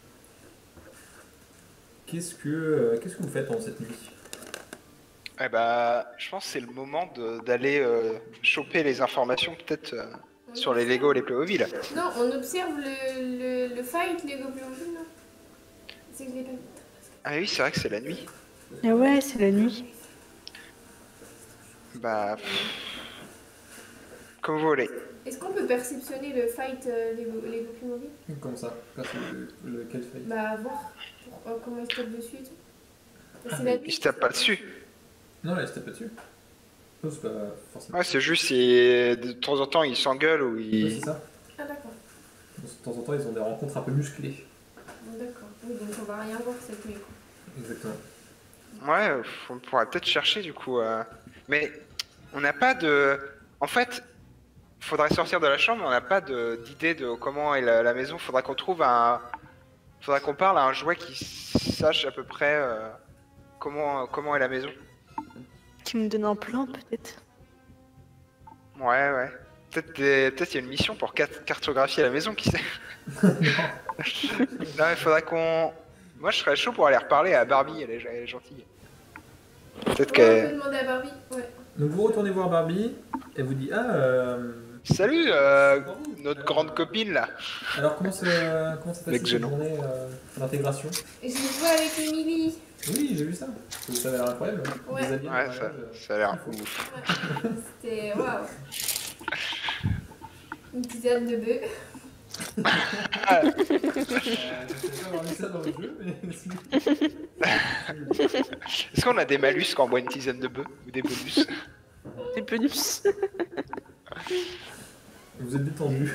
Qu'est-ce que, euh, qu'est-ce que vous faites pendant cette nuit? Eh bah, je pense que c'est le moment de- d'aller euh, choper les informations peut-être euh, On sur les observe- Lego, les Playmobil. Non, on observe le, le, le fight Lego Playmobil, non? C'est que je l'ai pas vu. Ah oui, c'est vrai que c'est la nuit. Ah ouais, c'est la nuit. Bah, pff, comme vous voulez. Est-ce qu'on peut perceptionner le fight euh, Lego, Lego Playmobil? Comment ça? Le, lequel fait? Bah, voir pour, euh, comment il se tape dessus et tout. Bah, c'est la Il nuit. se tape pas dessus. Non, là, il se tape pas dessus. Non, c'est pas forcément. Ouais, c'est juste si de temps en temps ils s'engueulent ou Ouais, ils. c'est ça. Ah, d'accord. De temps en temps, ils ont des rencontres un peu musclées. Bon, d'accord. Oui, donc on va rien voir cette nuit, quoi. Exactement. Ouais, euh, on pourrait peut-être chercher du coup. euh. Mais on n'a pas de. En fait, faudrait sortir de la chambre, mais on n'a pas de- d'idée de comment est la, la maison. Faudrait qu'on trouve un. Faudrait qu'on parle à un jouet qui sache à peu près euh, comment, comment est la maison. Qui me donne un plan, peut-être. Ouais, ouais. Peut-être des- peut-être il y a une mission pour cat- cartographier la maison, qui sait. Non, il faudrait qu'on. Moi, je serais chaud pour aller reparler à Barbie, elle est, elle est gentille. Peut-être Ouais, on peut qu'elle. demander à Barbie. Ouais. Donc vous retournez voir Barbie, elle vous dit ah euh, Salut, euh, notre grande copine là. alors comment ça comment ça passe Avec cette Zenon. journée euh, d'intégration? Et je joué avec Emily. Oui, j'ai vu ça. Ça avait l'air incroyable. Ouais. Des habits de Ouais, mariage, ça, euh, ça a l'air il faut. ouf. Ouais. C'était waouh. Une tisane de bœuf. Euh, je sais pas avoir mis ça dans le jeu, mais Est-ce qu'on a des malus quand on boit une tisane de bœuf ou des bonus? Des bonus. vous êtes détendu.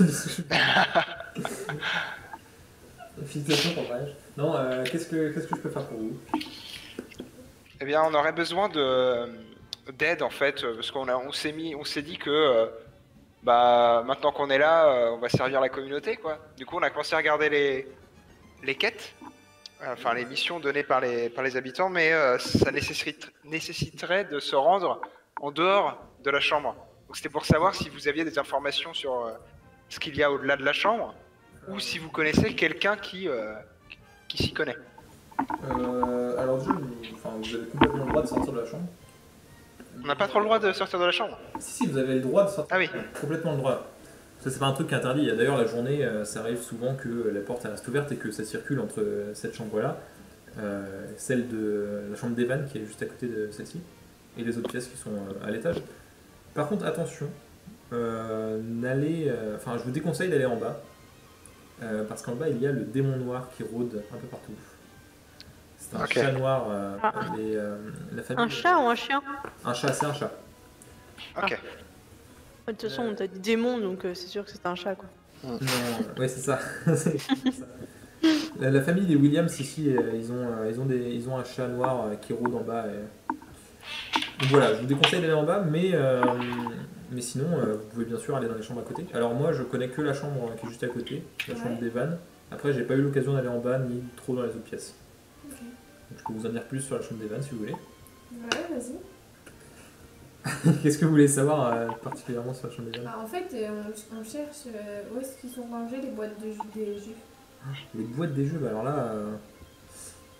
Félicitations pour le mariage. Non, euh, qu'est-ce que qu'est-ce que je peux faire pour vous? Eh bien, on aurait besoin de d'aide en fait, euh, parce qu'on a, on s'est mis, on s'est dit que euh, bah maintenant qu'on est là, euh, on va servir la communauté quoi. Du coup, on a commencé à regarder les les quêtes, euh, enfin les missions données par les par les habitants, mais euh, ça nécessite- nécessiterait de se rendre en dehors de la chambre. Donc c'était pour savoir si vous aviez des informations sur euh, ce qu'il y a au-delà de la chambre, ou si vous connaissez quelqu'un qui euh, qui s'y connaît. Euh, alors déjà, vous, enfin, vous avez complètement le droit de sortir de la chambre. On n'a pas trop le droit de sortir de la chambre. Si, si, vous avez le droit de sortir. Ah oui. Complètement le droit. Ça, c'est pas un truc qui est interdit. D'ailleurs, la journée, euh, ça arrive souvent que la porte elle reste ouverte et que ça circule entre euh, cette chambre-là, euh, celle de la chambre d'Evan qui est juste à côté de celle-ci, et les autres pièces qui sont euh, à l'étage. Par contre, attention, euh, n'allez, euh, enfin, je vous déconseille d'aller en bas, euh, parce qu'en bas, il y a le démon noir qui rôde un peu partout. C'est un Ok. chat noir. euh, Ah. les, euh, la famille, Un chat ou un chien? Un chat, c'est un chat. Ok. De toute façon, on t'a dit démon, donc euh, c'est sûr que c'est un chat, quoi. Non, ouais, c'est ça. C'est ça. La, la famille des Williams ici, euh, ils ont, euh, ils ont, des, ils ont un chat noir euh, qui rôde en bas. et- Donc voilà, je vous déconseille d'aller en bas, mais, euh, mais sinon, euh, vous pouvez bien sûr aller dans les chambres à côté. Alors moi, je connais que la chambre euh, qui est juste à côté, la chambre Ouais. d'Evan. Après, j'ai pas eu l'occasion d'aller en bas ni trop dans les autres pièces. Ok. Donc je peux vous en dire plus sur la chambre d'Evan si vous voulez. Ouais, vas-y. Qu'est-ce que vous voulez savoir euh, particulièrement sur la chambre d'Evan? Ah, en fait, euh, on, on cherche euh, où est-ce qu'ils sont rangées les boîtes de jus, des jus. Les boîtes des jeux, bah alors là, euh,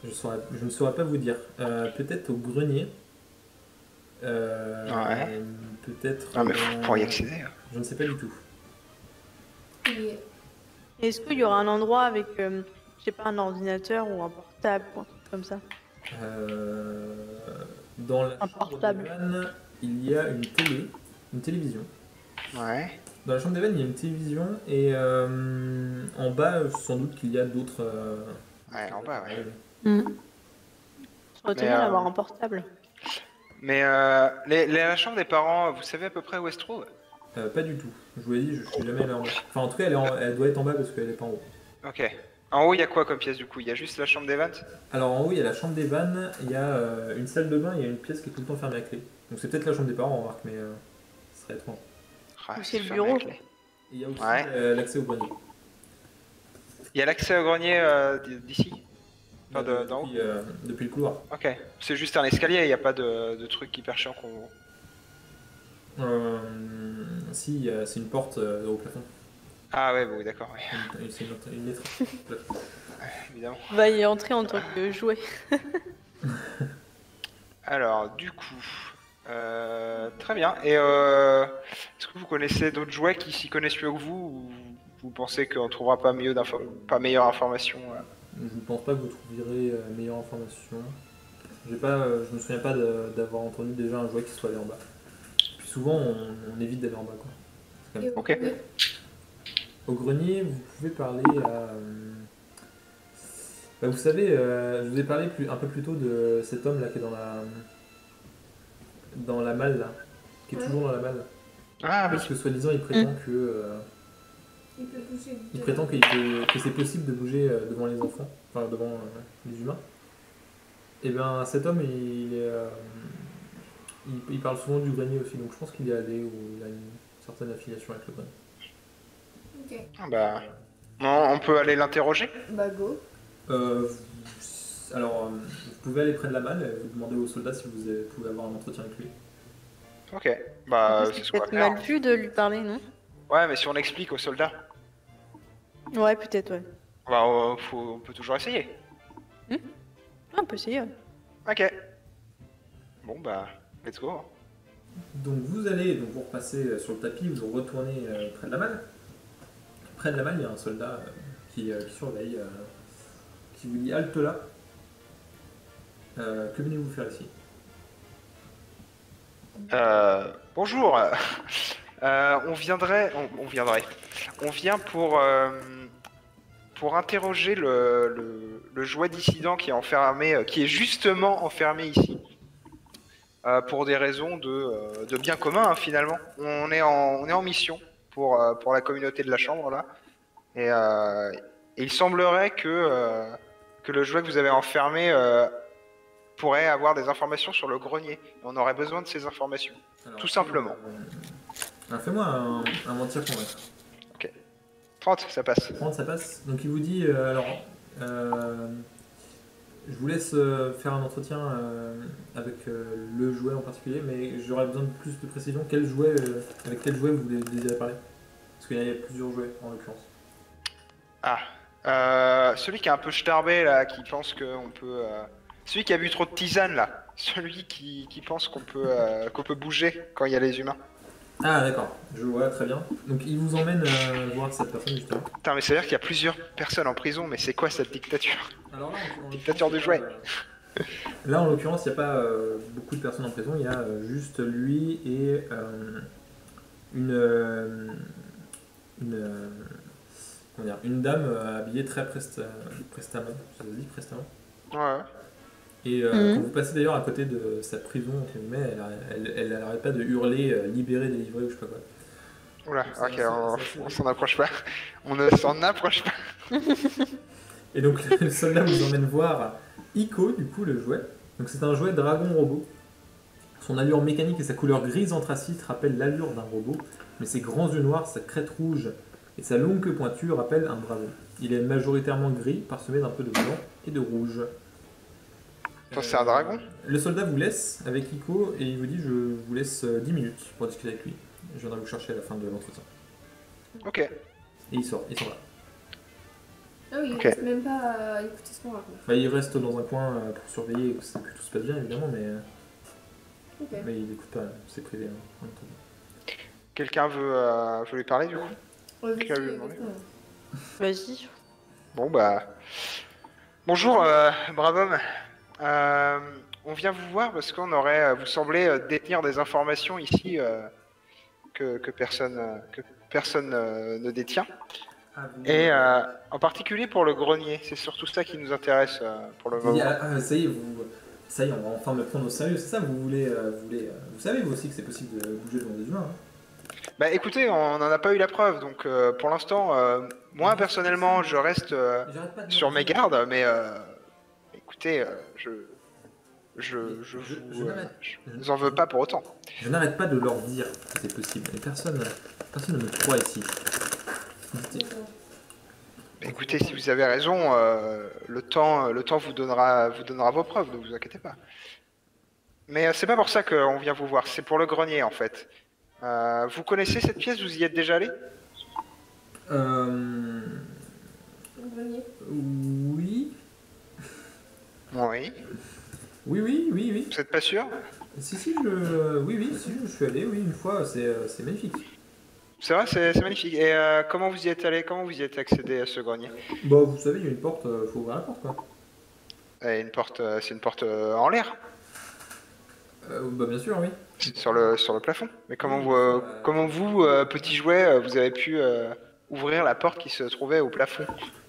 Je, saurais- je ne saurais pas vous dire. Euh, peut-être au grenier. Euh, Ouais. Peut-être. Ah, mais dans- pour y accéder. hein. Je ne sais pas du tout. Et Est-ce qu'il y aura un endroit avec, euh, je sais pas, un ordinateur ou un portable ou un truc comme ça? Euh, Dans la Un chambre portable. d'Evan, il y a une télé, une télévision. Ouais. Dans la chambre d'Evan, il y a une télévision et euh, en bas, sans doute qu'il y a d'autres. euh, Ouais, en bas, ouais. Hmm. Ça serait Mais, bien euh, d'avoir un portable. Mais euh, les, les- la chambre des parents, vous savez à peu près où elle se trouve? Euh, pas du tout. Je vous l'ai dit, je suis jamais allé en bas. Enfin, en tout cas, elle, est en- elle doit être en bas parce qu'elle est pas en haut. Ok. En haut, il y a quoi comme pièce du coup? Il y a juste la chambre d'Evans? Alors en haut, il y a la chambre d'Evan, il y a euh, une salle de bain, il y a une pièce qui est tout le temps fermée à clé. Donc c'est peut-être la chambre des parents, on remarque, mais euh, ce serait étrange. Ah, Ou c'est le fermé bureau. à clé. Et il y a aussi Ouais. euh, l'accès au grenier. Il y a l'accès au grenier euh, d- d'ici? Enfin, de- Euh, d'en haut? depuis, euh, depuis le couloir. Ok. C'est juste un escalier, il n'y a pas de, de truc hyper chiant qu'on... Euh, si, il y a- c'est une porte euh, au plafond. Ah ouais, bon, oui, d'accord, ouais. Une- C'est une, une lettre. Évidemment. Va y entrer en tant que jouet. Alors, du coup... euh, très bien. Et euh, est-ce que vous connaissez d'autres jouets qui s'y connaissent mieux que vous ou vous pensez qu'on trouvera pas, mieux d'info- pas meilleure information euh Je ne pense pas que vous trouverez euh, meilleure information. J'ai pas, euh, je me souviens pas de- d'avoir entendu déjà un jouet qui soit allé en bas. Puis souvent, on, on évite d'aller en bas, quoi. C'est quand même- et Ok. oui. Au grenier, vous pouvez parler à. euh, bah, vous savez, euh, je vous ai parlé plus, un peu plus tôt de cet homme là qui est dans la. Dans la malle là. Qui est Ouais. toujours dans la malle. Ah oui. Parce que soi-disant, il prétend que. euh, Il peut bouger. il prétend qu'il peut- que c'est possible de bouger euh, devant les enfants, enfin devant euh, les humains. Et bien cet homme, il, est, euh, il, il parle souvent du grenier aussi, donc je pense qu'il est allé ou il a une certaine affiliation avec le grenier. Ok. Ah bah... On, on peut aller l'interroger? Bah go. Euh, alors, euh, vous pouvez aller près de la malle et vous demandez au soldat si vous avez- pouvez avoir un entretien avec lui. Ok. Bah, Après, c'est c'est ce qu'on va peut-être faire. mal vu de lui parler, non? Ouais, mais si on explique aux soldats, Ouais, peut-être, ouais. bah, on, faut- on peut toujours essayer. Ah, on peut essayer, ouais. Ok. Bon, bah, let's go. Donc vous allez, donc vous repassez euh, sur le tapis, vous retournez euh, près de la malle. Près de la malle, il y a un soldat euh, qui, euh, qui surveille, euh, qui vous dit halte là. Euh, que venez-vous faire ici? Euh, bonjour. Euh, on viendrait, on, on viendrait. On vient pour euh, pour interroger le, le, le jouet dissident qui est enfermé, euh, qui est justement enfermé ici. Euh, pour des raisons de, euh, de bien commun hein, finalement. On est en on est en mission pour euh, pour la communauté de la chambre là. Et, euh, et il semblerait que euh, que le jouet que vous avez enfermé euh, pourrait avoir des informations sur le grenier. On aurait besoin de ces informations. Alors, Tout simplement. euh, alors, fais-moi un, un mentir convaincre. trente, ça passe. trente, ça passe. Donc il vous dit, euh, alors, euh, je vous laisse euh, faire un entretien euh, avec euh, le jouet en particulier, mais j'aurais besoin de plus de précision. Quel jouet, euh, avec quel jouet vous voulez- désirez parler? Parce qu'il y a plusieurs jouets en l'occurrence. Ah, euh, celui qui est un peu starbé là, qui pense qu'on peut... euh, Celui qui a bu trop de tisane là. Celui qui, qui pense qu'on peut, euh, qu'on peut bouger quand il y a les humains. Ah d'accord, je vois, très bien. Donc il vous emmène euh, voir cette personne justement. Putain, mais c'est à dire qu'il y a plusieurs personnes en prison, mais c'est quoi cette dictature? Alors là, en- en Dictature du l'occurrence, jouet. euh, Là, en l'occurrence, il n'y a pas euh, beaucoup de personnes en prison. Il y a euh, juste lui et euh, une, euh, une, euh, comment dire, une dame euh, habillée très presta, prestamment. Ça se dit prestamment. Ouais. Et euh, Mhm. quand vous passez d'ailleurs à côté de sa prison, entre guillemets, elle, elle, elle n'arrête pas de hurler euh, libéré, délivré ou je sais pas quoi. Oula, C'est ok, assez- on, c'est assez- on s'en approche pas. On ne s'en approche pas. Et donc le soldat vous emmène voir Ico, du coup, le jouet. Donc c'est un jouet dragon robot. Son allure mécanique et sa couleur grise anthracite rappellent l'allure d'un robot, mais ses grands yeux noirs, sa crête rouge et sa longue queue pointue rappellent un dragon. Il est majoritairement gris, parsemé d'un peu de blanc et de rouge. Attends, c'est un dragon? Le soldat vous laisse avec Ico et il vous dit je vous laisse euh, dix minutes pour discuter avec lui. Je viendrai vous chercher à la fin de l'entretien. Ok. Et il sort, il s'en va. Ah oui, il Ok. reste même pas à écouter ce qu'on raconte. Bah, il reste dans un coin euh, pour surveiller que, ça- que tout se passe bien, évidemment, mais, euh, Ok. mais il n'écoute pas, c'est privé. Hein, en même temps. Quelqu'un veut, euh, veut lui parler du coup? Ouais, Qui a vas-y, lui demandé? exactement. Vas-y. Bon bah... Bonjour, euh, brave homme. Euh, on vient vous voir parce qu'on aurait... euh, Vous semblez euh, détenir des informations ici euh, que, que personne, euh, que personne euh, ne détient. Ah, vous- Et euh, en particulier pour le grenier. C'est surtout ça qui nous intéresse euh, pour le Vous dites, moment. ah, ah, ça y est, vous, ça y est, on va enfin me prendre au sérieux, c'est ça? Vous voulez, euh, vous voulez, euh, vous savez vous aussi que c'est possible de bouger devant des humains. Hein. Bah écoutez, on n'en a pas eu la preuve, donc euh, pour l'instant, euh, moi personnellement, je reste euh, J'arrête pas de sur leur mes dire. gardes, mais euh, écoutez, euh, je, je, Mais je, je- vous, je euh, n'arrête- je vous en veux pas pour autant. Je n'arrête pas de leur dire que c'est possible, et personne, personne ne me croit ici. Dites- D'accord. Mais écoutez, si vous avez raison, euh, le temps, le temps vous donnera, vous donnera vos preuves, ne vous inquiétez pas. Mais euh, c'est pas pour ça qu'on vient vous voir, c'est pour le grenier en fait. Euh, vous connaissez cette pièce, vous y êtes déjà allé? Euh... Le grenier. Oui. Oui. Oui, oui, oui, oui. Vous êtes pas sûr? Si, si, je... Oui, oui, si, je suis allé, oui, une fois, c'est euh, c'est magnifique. C'est vrai, c'est c'est magnifique. Et euh, comment vous y êtes allé? Comment vous y êtes accédé à ce grenier? Bah, vous savez, il y a une porte, euh, faut ouvrir la porte, quoi. Et une porte, euh, c'est une porte euh, en l'air, Euh, bah, bien sûr, oui. sur le, sur le plafond. Mais comment vous, euh, comment vous euh, petit jouet, euh, vous avez pu euh, ouvrir la porte qui se trouvait au plafond?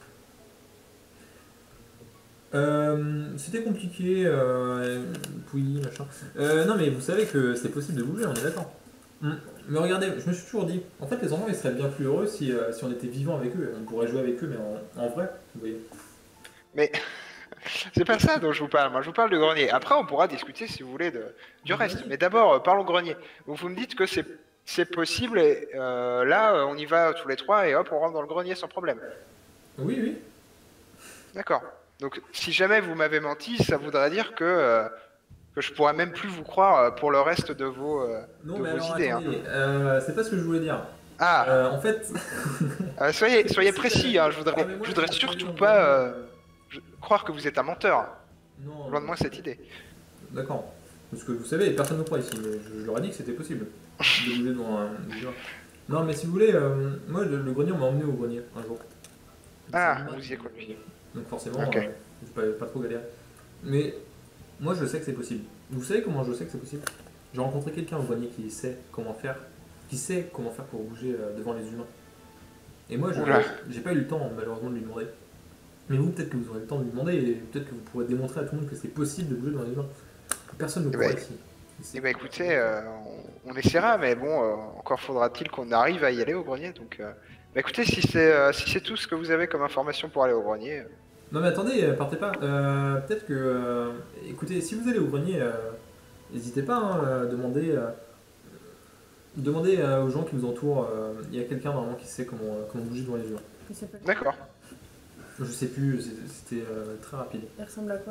Euh, C'était compliqué, euh, oui, machin. Euh, non, mais vous savez que c'est possible de bouger, on est d'accord. Hum. Mais regardez, je me suis toujours dit, en fait, les enfants, ils seraient bien plus heureux si, euh, si on était vivant avec eux. On pourrait jouer avec eux, mais en, en vrai, vous voyez. Mais c'est pas ça dont je vous parle. Moi, je vous parle du grenier. Après, on pourra discuter, si vous voulez, de, du reste. Mais d'abord, euh, parlons grenier. Donc, vous me dites que c'est c'est possible. Et, euh, là, euh, on y va tous les trois et hop, on rentre dans le grenier sans problème. Oui, oui. D'accord. Donc, si jamais vous m'avez menti, ça voudrait dire que, euh, que je pourrais même plus vous croire euh, pour le reste de vos, euh, Non, de mais vos alors, idées. hein. attendez, euh, c'est pas ce que je voulais dire. Ah, Euh, en fait... euh, soyez, soyez précis. Hein, je voudrais, Ah, mais moi, je voudrais je- surtout je- pas euh, je- croire que vous êtes un menteur. Non, Loin de moi cette idée. D'accord. Parce que vous savez, personne ne croit ici, mais je, je leur ai dit que c'était possible de bouger devant un des humains. Non, mais si vous voulez, euh, moi, le, le grenier, on m'a emmené au grenier un jour. Ah, C'est un humain vous qui y êtes m'a conduit. emmené. Donc forcément, Ok. euh, j'ai pas, pas trop galéré. Mais moi, je sais que c'est possible. Vous savez comment je sais que c'est possible? J'ai rencontré quelqu'un au grenier qui sait comment faire, qui sait comment faire pour bouger euh, devant les humains. Et moi, je Oula. j'ai pas eu le temps, malheureusement, de lui demander. Mais vous, peut-être que vous aurez le temps de lui demander, et peut-être que vous pourrez démontrer à tout le monde que c'est possible de bouger devant les humains. Personne ne Eh croit ben, ici. Eh ben écoutez, euh, on, on essaiera, mais bon, euh, encore faudra-t-il qu'on arrive à y aller au grenier. Donc, euh, bah écoutez, si c'est euh, si c'est tout ce que vous avez comme information pour aller au grenier, euh, Non mais attendez, euh, partez pas. Euh, Peut-être que... euh, écoutez, si vous allez au grenier, euh, n'hésitez pas hein, à demander, euh, demandez euh, aux gens qui vous entourent. euh, Il y a quelqu'un normalement qui sait comment, euh, comment bouger devant les humains. Il s'appelle- d'accord. Je sais plus, c'est- c'était euh, très rapide. Il ressemble à quoi?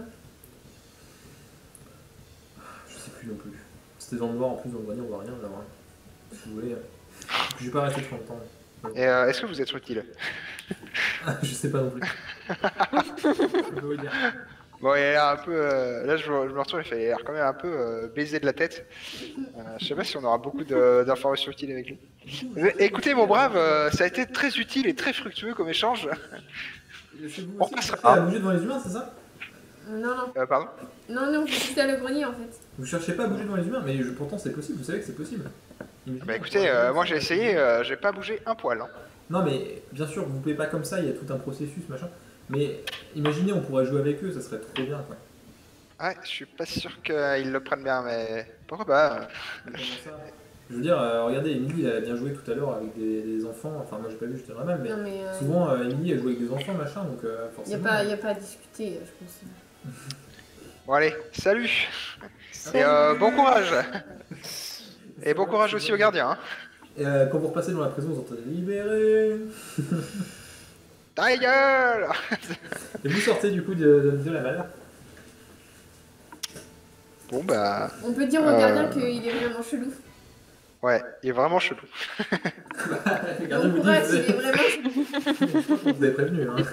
Je sais plus non plus. C'était dans le noir en plus, dans le grenier on voit rien là. Hein. Si vous voulez. euh. Je vais pas rester trop longtemps. Et euh, est-ce que vous êtes utile? Je sais pas non plus. Je peux vous dire. Bon, il a l'air un peu. euh, là, je, me je me retrouve, il fait- il a l'air quand même un peu euh, baisé de la tête. Euh, je sais pas si on aura beaucoup de- d'informations utiles avec lui. Mais écoutez, mon brave, euh, ça a été très utile et très fructueux comme échange. C'est vous On aussi qui passera. cherchez à bouger devant les humains, c'est ça? Non, non. Euh, pardon? Non, non, je suis allé au grenier en fait. Vous cherchez pas à bouger devant les humains, mais je- pourtant c'est possible, vous savez que c'est possible. Imaginez, Bah on écoutez, pourrait euh, faire moi ça. j'ai essayé, euh, j'ai pas bougé un poil. Hein. Non mais bien sûr, vous pouvez pas comme ça, il y a tout un processus, machin. Mais imaginez, on pourrait jouer avec eux, ça serait trop bien quoi. Ouais, je suis pas sûr qu'ils le prennent bien, mais pourquoi pas? euh. Comment ça? Je veux dire, euh, regardez, Émilie elle a bien joué tout à l'heure avec des, des enfants, enfin moi j'ai pas vu, j'étais dans la même, mais Non, mais. euh, souvent euh, Émilie elle joue avec des enfants, machin, donc euh, Il n'y a, forcément. pas- y a pas à discuter, euh, je pense. Bon allez, salut. Et euh, bon courage. Et bon courage aussi aux gardiens. Hein. Et, euh, quand vous repassez dans la prison, vous entendez libéré. Ta gueule. Et vous sortez du coup de, de, de la balle. Bon bah, On peut dire au Euh. gardien qu'il est vraiment chelou. ouais, il est vraiment chelou. Le gardien Bon vous dit, courage, vous il est êtes- vraiment chelou. crois qu'on vous avait prévenu. Hein.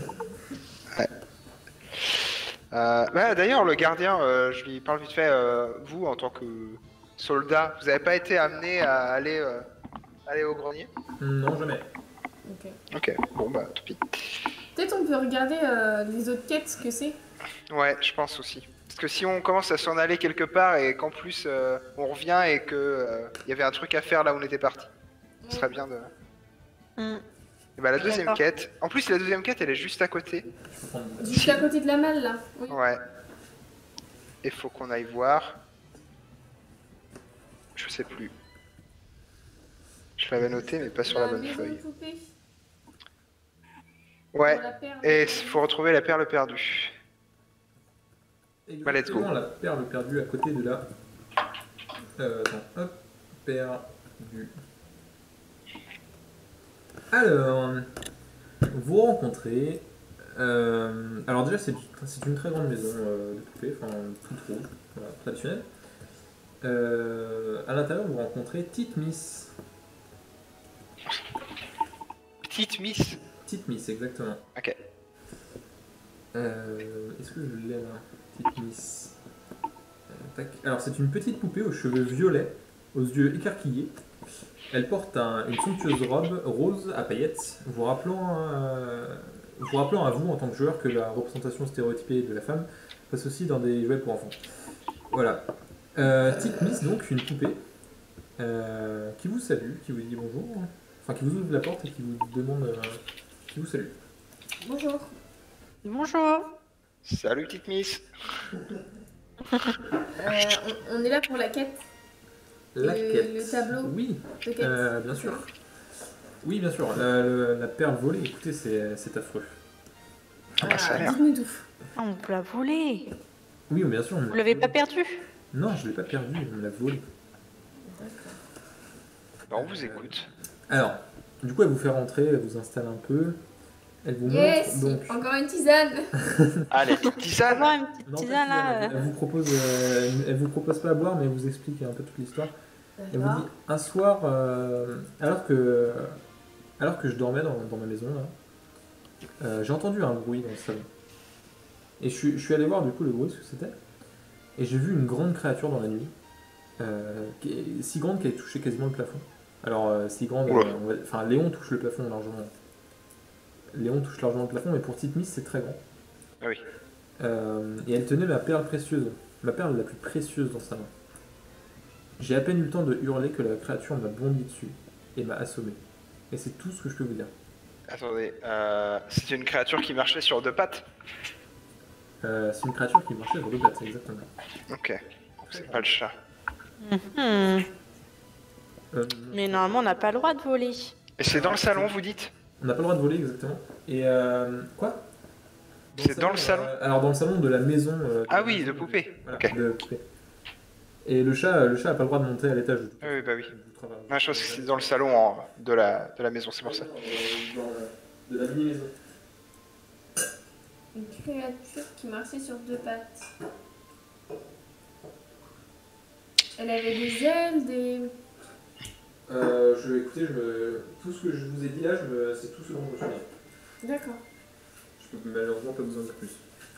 Euh, bah, D'ailleurs, le gardien, euh, je lui parle vite fait, euh, vous, en tant que soldat, vous n'avez pas été amené à aller, euh, aller au grenier? Non, jamais. Ok. Ok, bon bah, tant pis. Peut-être on peut regarder euh, les autres quêtes, ce que c'est. Ouais, je pense aussi. Parce que si on commence à s'en aller quelque part et qu'en plus euh, on revient et que euh, y avait un truc à faire là où on était parti, ce serait bien de... Hmm. Et bah la deuxième D'accord. quête, en plus la deuxième quête elle est juste à côté. Je peux prendre... Juste à côté de la malle, là. Oui. Ouais. Et faut qu'on aille voir. Je sais plus. Je l'avais noté mais pas sur la bonne maison de feuille. poupée. Ouais. Pour la perle. Et il faut retrouver la perle perdue. Bah, let's go. Exactement, la perle perdue à côté de la... Euh, attends, hop, perdue. Alors, vous rencontrez... euh, alors déjà, c'est c'est une très grande maison euh, de poupée, enfin, toute rouge, voilà, traditionnelle. Euh, à l'intérieur, vous rencontrez Tite Miss. Petite Miss. Tite Miss, exactement. Ok. Euh, Est-ce que je l'ai là? Petite Miss. Euh, tac. Alors, c'est une petite poupée aux cheveux violets, aux yeux écarquillés. Elle porte un- une somptueuse robe rose à paillettes, vous rappelant, euh, vous rappelant à vous, en tant que joueur, que la représentation stéréotypée de la femme passe aussi dans des jouets pour enfants. Voilà. Euh, Petite Miss, donc, une poupée, euh, qui vous salue, qui vous dit bonjour, enfin, qui vous ouvre la porte et qui vous demande... euh, qui vous salue. Bonjour. Bonjour. Salut petite Miss. Euh, on, on est là pour la quête. La Le- quête. le tableau Oui, de quête. euh, bien sûr. Oui, bien sûr. La, la- la perle volée, écoutez, c'est c'est affreux. Ah bah, ça a l'air. Dites-nous tout. Ah, on peut la voler. Oui, bien sûr. on me Vous l'a l'avez volée. pas perdue? Non, je l'ai pas perdu, on me l'a volée. Bah, on vous écoute. Alors, du coup, elle vous fait rentrer, elle vous installe un peu. Elle vous Yes, montre donc. encore une tisane. Allez, petite tisane. Avoir une petite Non, pas tisane là. elle, elle vous propose, euh, elle- elle vous propose pas à boire, mais elle vous explique un peu toute l'histoire. Elle vous dit un soir, euh, alors que, alors que je dormais dans, dans ma maison, là, euh, j'ai entendu un bruit dans le salon. Et je suis, je suis allé voir du coup le bruit, ce que c'était. Et j'ai vu une grande créature dans la nuit, euh, qui est si grande qu'elle touchait quasiment le plafond. Alors, euh, si grande, Oula. euh, on va- enfin, Léon touche le plafond largement. Léon touche largement le plafond, mais pour Tite Miss, c'est très grand. Ah oui. Euh, et elle tenait ma perle précieuse, ma perle la plus précieuse dans sa main. J'ai à peine eu le temps de hurler que la créature m'a bondi dessus et m'a assommé. Et c'est tout ce que je peux vous dire. Attendez, euh, c'est une créature qui marchait sur deux pattes. Euh, c'est une créature qui marchait sur deux pattes, exactement. Ok. Donc c'est pas le chat. Mhm. Euh, Mais normalement, on n'a pas le droit de voler. Et c'est dans le salon, vous dites? on n'a pas le droit de voler, exactement. Et euh, quoi C'est dans le salon euh, Alors dans le salon de la maison. euh, Ah la oui, maison de poupée. Voilà, Ok. de poupée. Et le chat, le chat a pas le droit de monter à l'étage. de- Ah oui, bah oui. du travail. Ah, je pense que c'est dans le salon en- de, la, de la maison, c'est pour ça. Dans la- de la mini-maison. Une créature qui marchait sur deux pattes. Elle avait des ailes, des... Euh, je, écoutez, je me- tout ce que je vous ai dit là, je me- c'est tout ce dont je me souviens. D'accord. Je peux malheureusement pas vous en dire plus.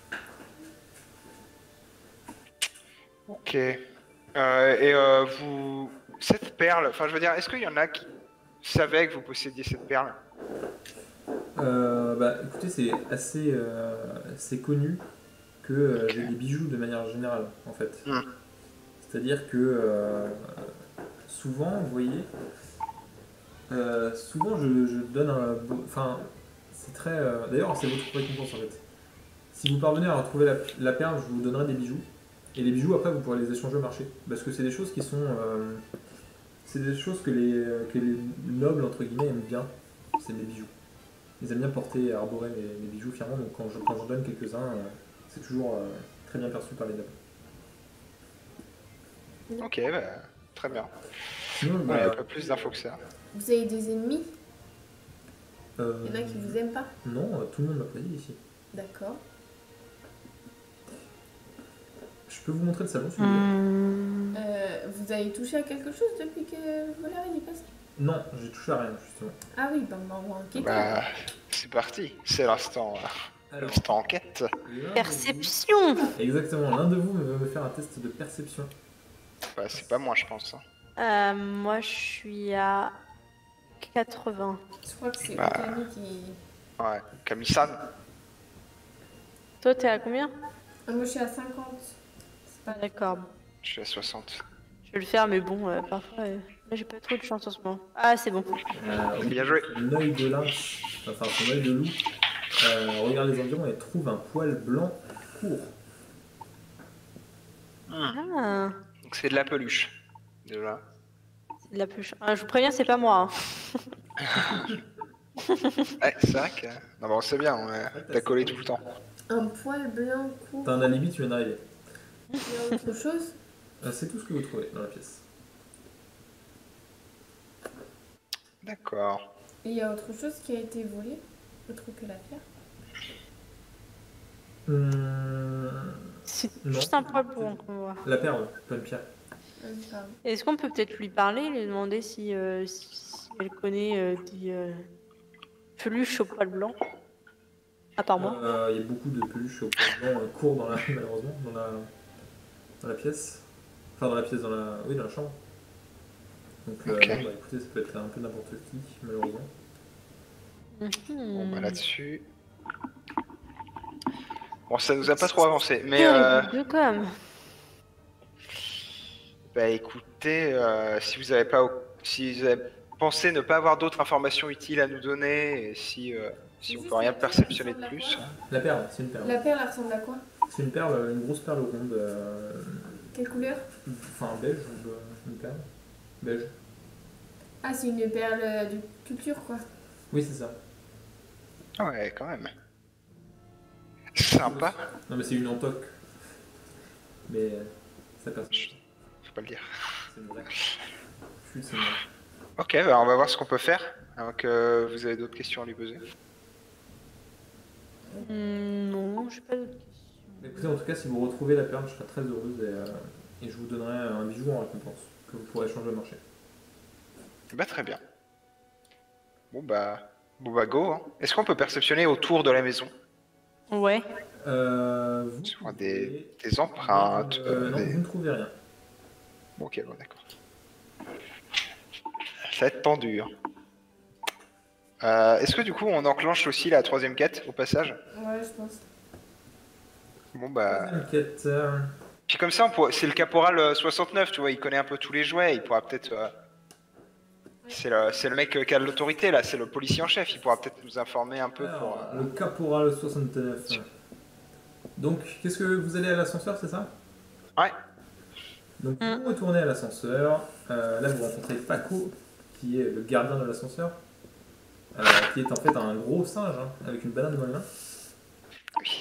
Ok. Euh, et euh, vous... Cette perle, enfin je veux dire, est-ce qu'il y en a qui savaient que vous possédiez cette perle? Euh, bah, écoutez, c'est assez euh, c'est connu que euh, Ok. j'ai des bijoux de manière générale, en fait. Hmm. C'est-à-dire que euh, souvent, vous voyez, euh, souvent je, je donne un... beau- Enfin, c'est très... euh, D'ailleurs, c'est votre récompense, en fait. Si vous parvenez à retrouver la, la perle, je vous donnerai des bijoux. Et les bijoux, après, vous pourrez les échanger au marché. Parce que c'est des choses qui sont... euh, c'est des choses que les, que les nobles, entre guillemets, aiment bien. C'est les bijoux. Ils aiment bien porter et arborer les, les bijoux fièrement, donc quand je, quand je donne quelques-uns, euh, c'est toujours euh, très bien perçu par les nobles. Ok, bah, très bien. Sinon, Ouais, bah, pas plus d'infos que ça. Vous avez des ennemis? euh, Il y en a qui vous aiment pas? Non, euh, tout le monde m'apprécie ici. D'accord. Je peux vous montrer le salon si vous voulez. Hmm. Euh, vous avez touché à quelque chose depuis que le voleur il est passé? Non, j'ai touché à rien, justement. Ah oui, bah on va enquêter. Bah, c'est parti. C'est l'instant, Alors, l'instant enquête. l'un de Perception. vous- Exactement, l'un de vous veut me faire un test de perception. Bah, c'est pas moi, je pense. hein. Euh, moi, je suis à quatre-vingts. Je crois que c'est Bah. Camille qui... Ouais, Camille-san. Toi, t'es à combien? Ah, moi je suis à cinquante. C'est pas D'accord. Je suis à soixante. Je vais le faire, mais bon, euh, parfois, euh, là, j'ai pas trop de chance en ce moment. Ah, c'est bon. Euh, Bien joué. Son œil de lynx, enfin son œil de loup, euh, regarde les environs et trouve un poil blanc court. Ah, Donc c'est de la peluche. Déjà. c'est de la pluche. Ah, je vous préviens, c'est pas moi. hein. Ouais, c'est vrai que. Non, bon, c'est bien, ouais. T'as collé tout le temps. un poil blanc court. T'as un alibi, tu viens d'arriver. Il y a autre chose? Euh, C'est tout ce que vous trouvez dans la pièce. D'accord. Et il y a autre chose qui a été volé? Autre que la pierre? Hum, C'est Non. juste un poil pour qu'on voit. La perle, pas une pierre. Ah, pardon. Est-ce qu'on peut peut-être lui parler, lui demander si, euh, si, si elle connaît euh, des euh, peluches au poil blanc? À part moi. Euh, Il y a beaucoup de peluches au poil blanc euh, court dans la, malheureusement, dans la, dans la pièce. Enfin, dans la pièce, dans la, oui, dans la chambre. Donc, euh, Ok. non, bah, écoutez, ça peut être un peu n'importe qui, malheureusement. Bon, Mhm. bah là-dessus. Bon, ça nous a pas trop avancé. Mais, euh, De com. bah écoutez, euh, si vous avez pas. Si vous avez pensé ne pas avoir d'autres informations utiles à nous donner, et si, euh, si on peut rien perceptionner de plus. La perle, c'est une perle. La perle, elle ressemble à quoi? C'est une perle, une grosse perle ronde, euh, Quelle couleur? enfin beige, ou, euh, une perle. Beige. Ah, c'est une perle euh, de culture, quoi. Oui, c'est ça. Ouais, quand même. Sympa. Non, mais c'est une entoque. Mais euh, ça passe. Faut pas le dire. C'est une vraie. Chut, c'est une vraie. Ok, bah on va voir ce qu'on peut faire. Alors que vous avez d'autres questions à lui poser. Hmm, non, j'ai pas d'autres questions. Écoutez, en tout cas, si vous retrouvez la perle, je serai très heureuse et, euh, et je vous donnerai un bijou en récompense que vous pourrez échanger au marché. Bah très bien. Bon bah, bon bah go. Hein. Est-ce qu'on peut perceptionner autour de la maison? Ouais. Euh, vous Sur pouvez- des, des empreintes. Euh, euh, non, des- vous ne trouvez rien. Bon, ok, bon, d'accord. Ça va être tendu. hein. Euh, Est-ce que du coup on enclenche aussi la troisième quête au passage? Ouais, je pense. Bon bah. Troisième quête. euh, Puis comme ça, on pourrait- c'est le caporal euh, soixante-neuf, tu vois, il connaît un peu tous les jouets, il pourra peut-être. euh, C'est le, c'est le mec euh, qui a l'autorité là, c'est le policier en chef, il pourra peut-être nous informer un peu pour. alors, euh, le caporal soixante-neuf. Donc, qu'est-ce que vous allez à l'ascenseur, c'est ça? Ouais. Donc, Mm. vous retournez à l'ascenseur. Euh, là, vous rencontrez Paco, qui est le gardien de l'ascenseur, euh, qui est en fait un gros singe hein, avec une banane dans les mains. Oui.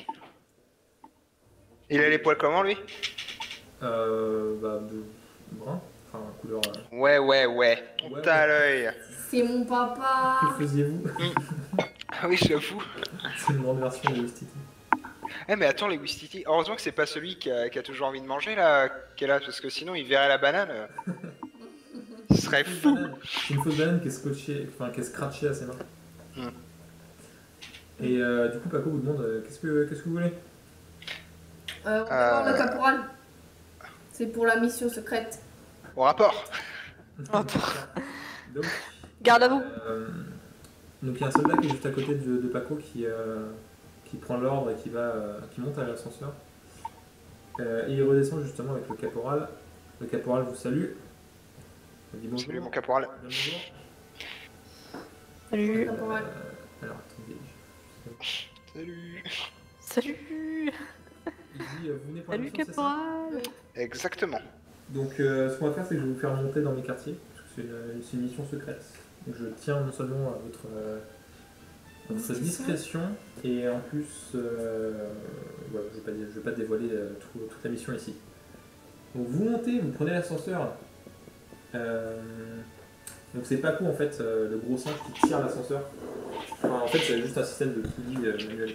Il a les poils comment lui? Euh, bah, de brun, enfin, couleur. euh, Ouais, ouais, ouais. On Ouais, t'a à l'œil. C'est mon papa. Que faisiez-vous? Ah oui, j'avoue. C'est une grande version de Wistiti. Eh mais attends, les Wistiti, heureusement que c'est pas celui qui a, qui a toujours envie de manger là, qui est là, parce que sinon il verrait la banane. euh, Ce serait fou. C'est une fausse banane qui est scotchée, enfin qui est scratchée à ses mains. Mm. Et euh, du coup, Paco vous demande euh, qu'est-ce que qu'est-ce que vous voulez? Euh, on va Euh. voir le caporal. C'est pour la mission secrète. Au rapport. Donc, Garde à vous. euh, donc il y a un soldat qui est juste à côté de, de Paco qui, euh, qui prend l'ordre et qui va euh, qui monte à l'ascenseur. Euh, et il redescend justement avec le caporal. Le caporal vous salue. Il dit bonjour. Salut mon caporal. Bonjour. Salut. Caporal. Euh, alors attendez. Salut. Salut. Il dit euh, vous venez pour la Salut, mission, c'est ça? caporal. Exactement. Donc euh, ce qu'on va faire c'est que je vais vous faire monter dans mes quartiers, parce que c'est une, c'est une mission secrète. Donc je tiens non seulement à votre, euh, votre Discrétion. discrétion, et en plus, euh, voilà, je ne vais, pas dire- je vais pas dévoiler euh, tout- toute la mission ici. Donc vous montez, vous prenez l'ascenseur. Euh, donc c'est Paco en fait, euh, le gros singe qui tire l'ascenseur. Enfin, en fait c'est juste un système de poulie euh, manuel.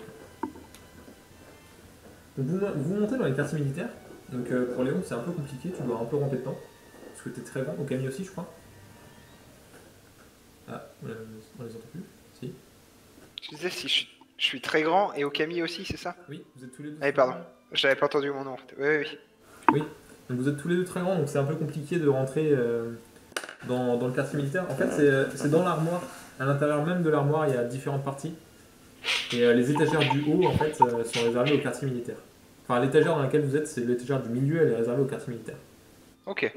Donc vous, vous montez dans les quartiers militaires. Donc euh, pour Léon c'est un peu compliqué, tu dois un peu ramper dedans. Parce que t'es très grand, au Camille aussi je crois. Euh, on les entend plus? Si. Je disais si je suis, je suis très grand et Okami aussi, c'est ça? Oui, vous êtes tous les deux. Ah oui, pardon. J'avais pas entendu mon nom en fait. Oui, oui, oui. Oui, donc vous êtes tous les deux très grands, donc c'est un peu compliqué de rentrer euh, dans, dans le quartier militaire. En fait, c'est c'est dans l'armoire. À l'intérieur même de l'armoire, il y a différentes parties. Et euh, les étagères du haut, en fait, euh, sont réservées au quartier militaire. Enfin, l'étagère dans laquelle vous êtes, c'est l'étagère du milieu, elle est réservée au quartier militaire. Ok.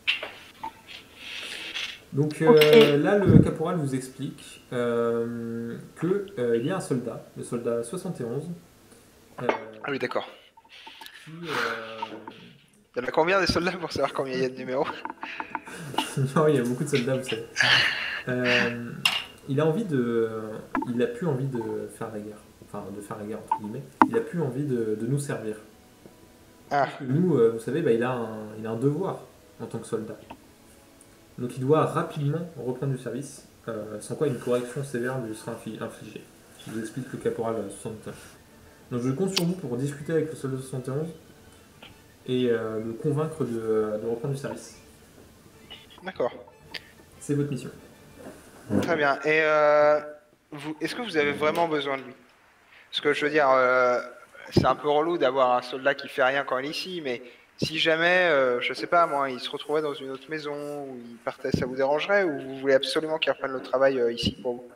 Donc euh, Ok. là, le caporal vous explique euh, qu'il euh, y a un soldat, le soldat soixante et onze, euh, Ah oui, d'accord. qui... Euh... Il y en a combien des soldats pour savoir combien il y a de numéros? non, il y a beaucoup de soldats, vous savez. Euh, il a envie de... Il a plus envie de faire la guerre. Enfin, de faire la guerre, entre guillemets. Il a plus envie de, de nous servir. Ah, Parce que nous, euh, vous savez, bah, il, a un, il a un devoir en tant que soldat. Donc il doit rapidement reprendre du service, euh, sans quoi une correction sévère lui sera infli- infligée. Je vous explique le caporal euh, soixante et onze. Donc je compte sur vous pour discuter avec le soldat soixante et onze et euh, le convaincre de, de reprendre du service. d'accord. C'est votre mission. Très bien. Et euh, vous, est-ce que vous avez vraiment besoin de lui? Parce que je veux dire, euh, c'est un peu relou d'avoir un soldat qui fait rien quand il est ici, mais si jamais, euh, je sais pas moi, il se retrouvait dans une autre maison, ou il partait, ça vous dérangerait, ou vous voulez absolument qu'il reprenne le travail euh, ici pour vous?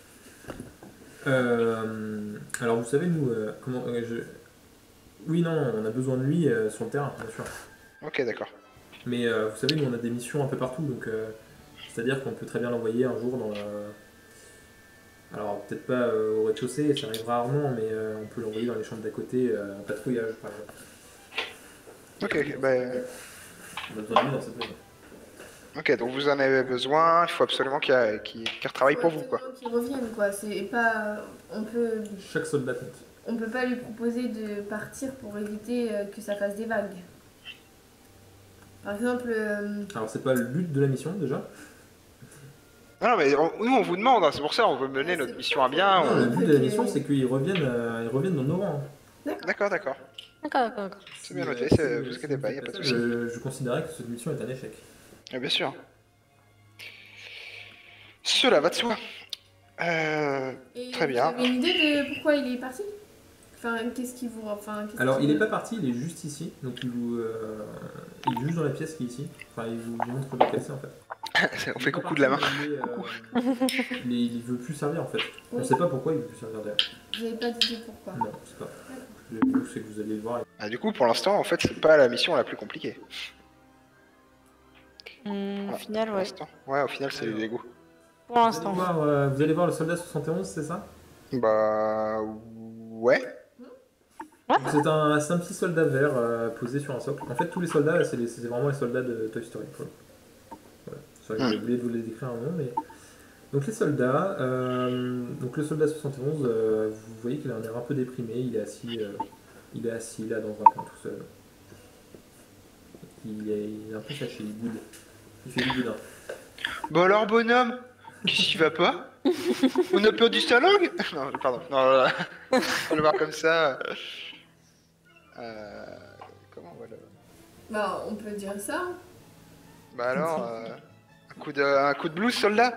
Euh, alors vous savez, nous, euh, comment... euh, je... Oui, non, on a besoin de lui euh, sur le terrain, bien sûr. Ok, d'accord. Mais euh, vous savez, nous, on a des missions un peu partout, donc... euh, c'est-à-dire qu'on peut très bien l'envoyer un jour dans la... Alors, peut-être pas euh, au rez-de-chaussée, ça arrive rarement, mais euh, on peut l'envoyer dans les chambres d'à côté, euh, en patrouillage, par exemple. Ok, ok, ben, On a besoin de lui dans cette maison. ok, donc vous en avez besoin, il faut absolument qu'il y qu'il qu'il retravaille pour vous, quoi. Qu'ils reviennent, quoi. C'est pas. On peut. Chaque soldat compte. On peut pas lui proposer de partir pour éviter euh, que ça fasse des vagues. Par exemple. euh, Alors, c'est pas le but de la mission, déjà. Non, non, mais on- nous, on vous demande, hein, c'est pour ça, on veut mener notre mission à bien. Non, on- le but de la Ok. mission, c'est qu'ils reviennent, euh, ils reviennent dans nos rangs. D'accord, d'accord. D'accord, d'accord, d'accord. C'est bien Si, noté, euh, c'est- si- vous si inquiétez pas, faites y a pas de ça, souci. Je, je considérais que cette mission est un échec. Ah, bien sûr. Cela va de soi. Euh, Et Très bien. Vous avez une idée de pourquoi il est parti? Enfin, qu'est-ce qui vous. Enfin, qu'est-ce Alors, qui il est vous- pas parti, il est juste ici. Donc, il, vous, euh, il est juste dans la pièce qui est ici. Enfin, il vous montre le cassé, en fait. on fait coucou de la main. Il, est, euh, il, est- il veut plus servir, en fait. On Oui. sait pas pourquoi il veut plus servir d'ailleurs. Vous avez pas d'idée pourquoi? Non, c'est pas. Le mieux, c'est que vous allez le voir. Ah, du coup, pour l'instant, en fait, c'est pas la mission la plus compliquée. Hmm, au Ah, final, Pour ouais. l'instant. Ouais, au final, c'est Alors. l'ego. Pour Vous allez, l'instant. voir, euh, vous allez voir le soldat soixante et onze, c'est ça? Bah. Ouais. C'est un, c'est un petit soldat vert euh, posé sur un socle. En fait, tous les soldats, c'est les- c'est vraiment les soldats de Toy Story. Pour le coup. Voilà. C'est vrai que j'ai oublié de vous les décrire un nom, mais. Donc, les soldats. euh, donc, le soldat soixante et onze, euh, vous voyez qu'il a un air un peu déprimé. Il est assis, euh, il est assis là dans un coin tout seul. Il est, il est un peu fâché, il boude. Il fait du boudin. Bah alors, bonhomme, qu'est-ce qui va pas? On a perdu sa langue? Non, pardon. Non, non, non. On va le voir comme ça. Euh, comment on va le. Bah, on peut dire ça. Bah alors, euh, un, coup de, un coup de blues, soldat?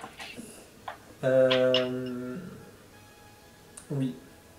Euh... Oui.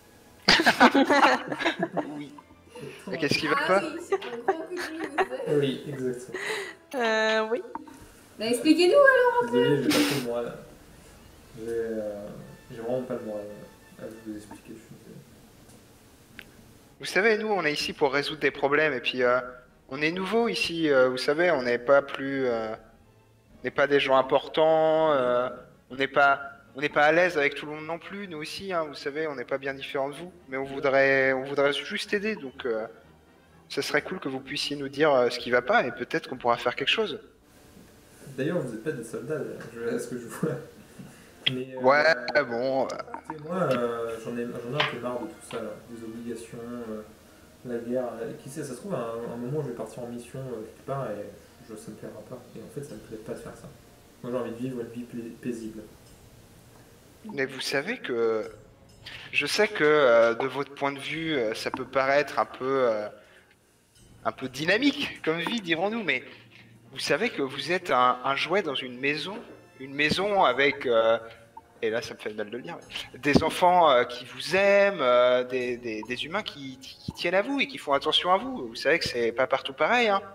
Oui. Et qu'est-ce qui va Ah pas? oui, c'est un gros coup de blues. Oui, exactement. Euh, oui. Bah, expliquez-nous alors. Désolé, j'ai pas trop le moral. J'ai euh, j'ai vraiment pas le moral à vous expliquer. Je suis désolé. Vous savez, nous, on est ici pour résoudre des problèmes, et puis euh, on est nouveau ici, euh, vous savez, on n'est pas plus... euh, on n'est pas des gens importants, euh, on n'est pas... On n'est pas à l'aise avec tout le monde non plus, nous aussi, hein, vous savez, on n'est pas bien différents de vous, mais on voudrait, on voudrait juste aider, donc euh, ça serait cool que vous puissiez nous dire euh, ce qui va pas, et peut-être qu'on pourra faire quelque chose. D'ailleurs, vous n'êtes pas des soldats, je, à ce que je vois. Mais, euh, Ouais, bon, euh, écoutez, moi, euh, j'en ai, j'en ai un peu marre de tout ça, là. Des obligations, euh, la guerre. euh, Qui sait, ça se trouve, à un, un moment, je vais partir en mission euh, quelque part et je, ça me plaira pas. Et en fait, ça me plaît pas de faire ça. Moi, j'ai envie de vivre une vie pla- paisible. mais vous savez que... Je sais que euh, de votre point de vue, euh, ça peut paraître un peu... euh, un peu dynamique comme vie, dirons-nous, mais vous savez que vous êtes un, un jouet dans une maison une maison avec, euh, et là ça me fait mal de le dire, mais des enfants euh, qui vous aiment, euh, des, des, des humains qui, qui tiennent à vous et qui font attention à vous. Vous savez que c'est pas partout pareil, hein.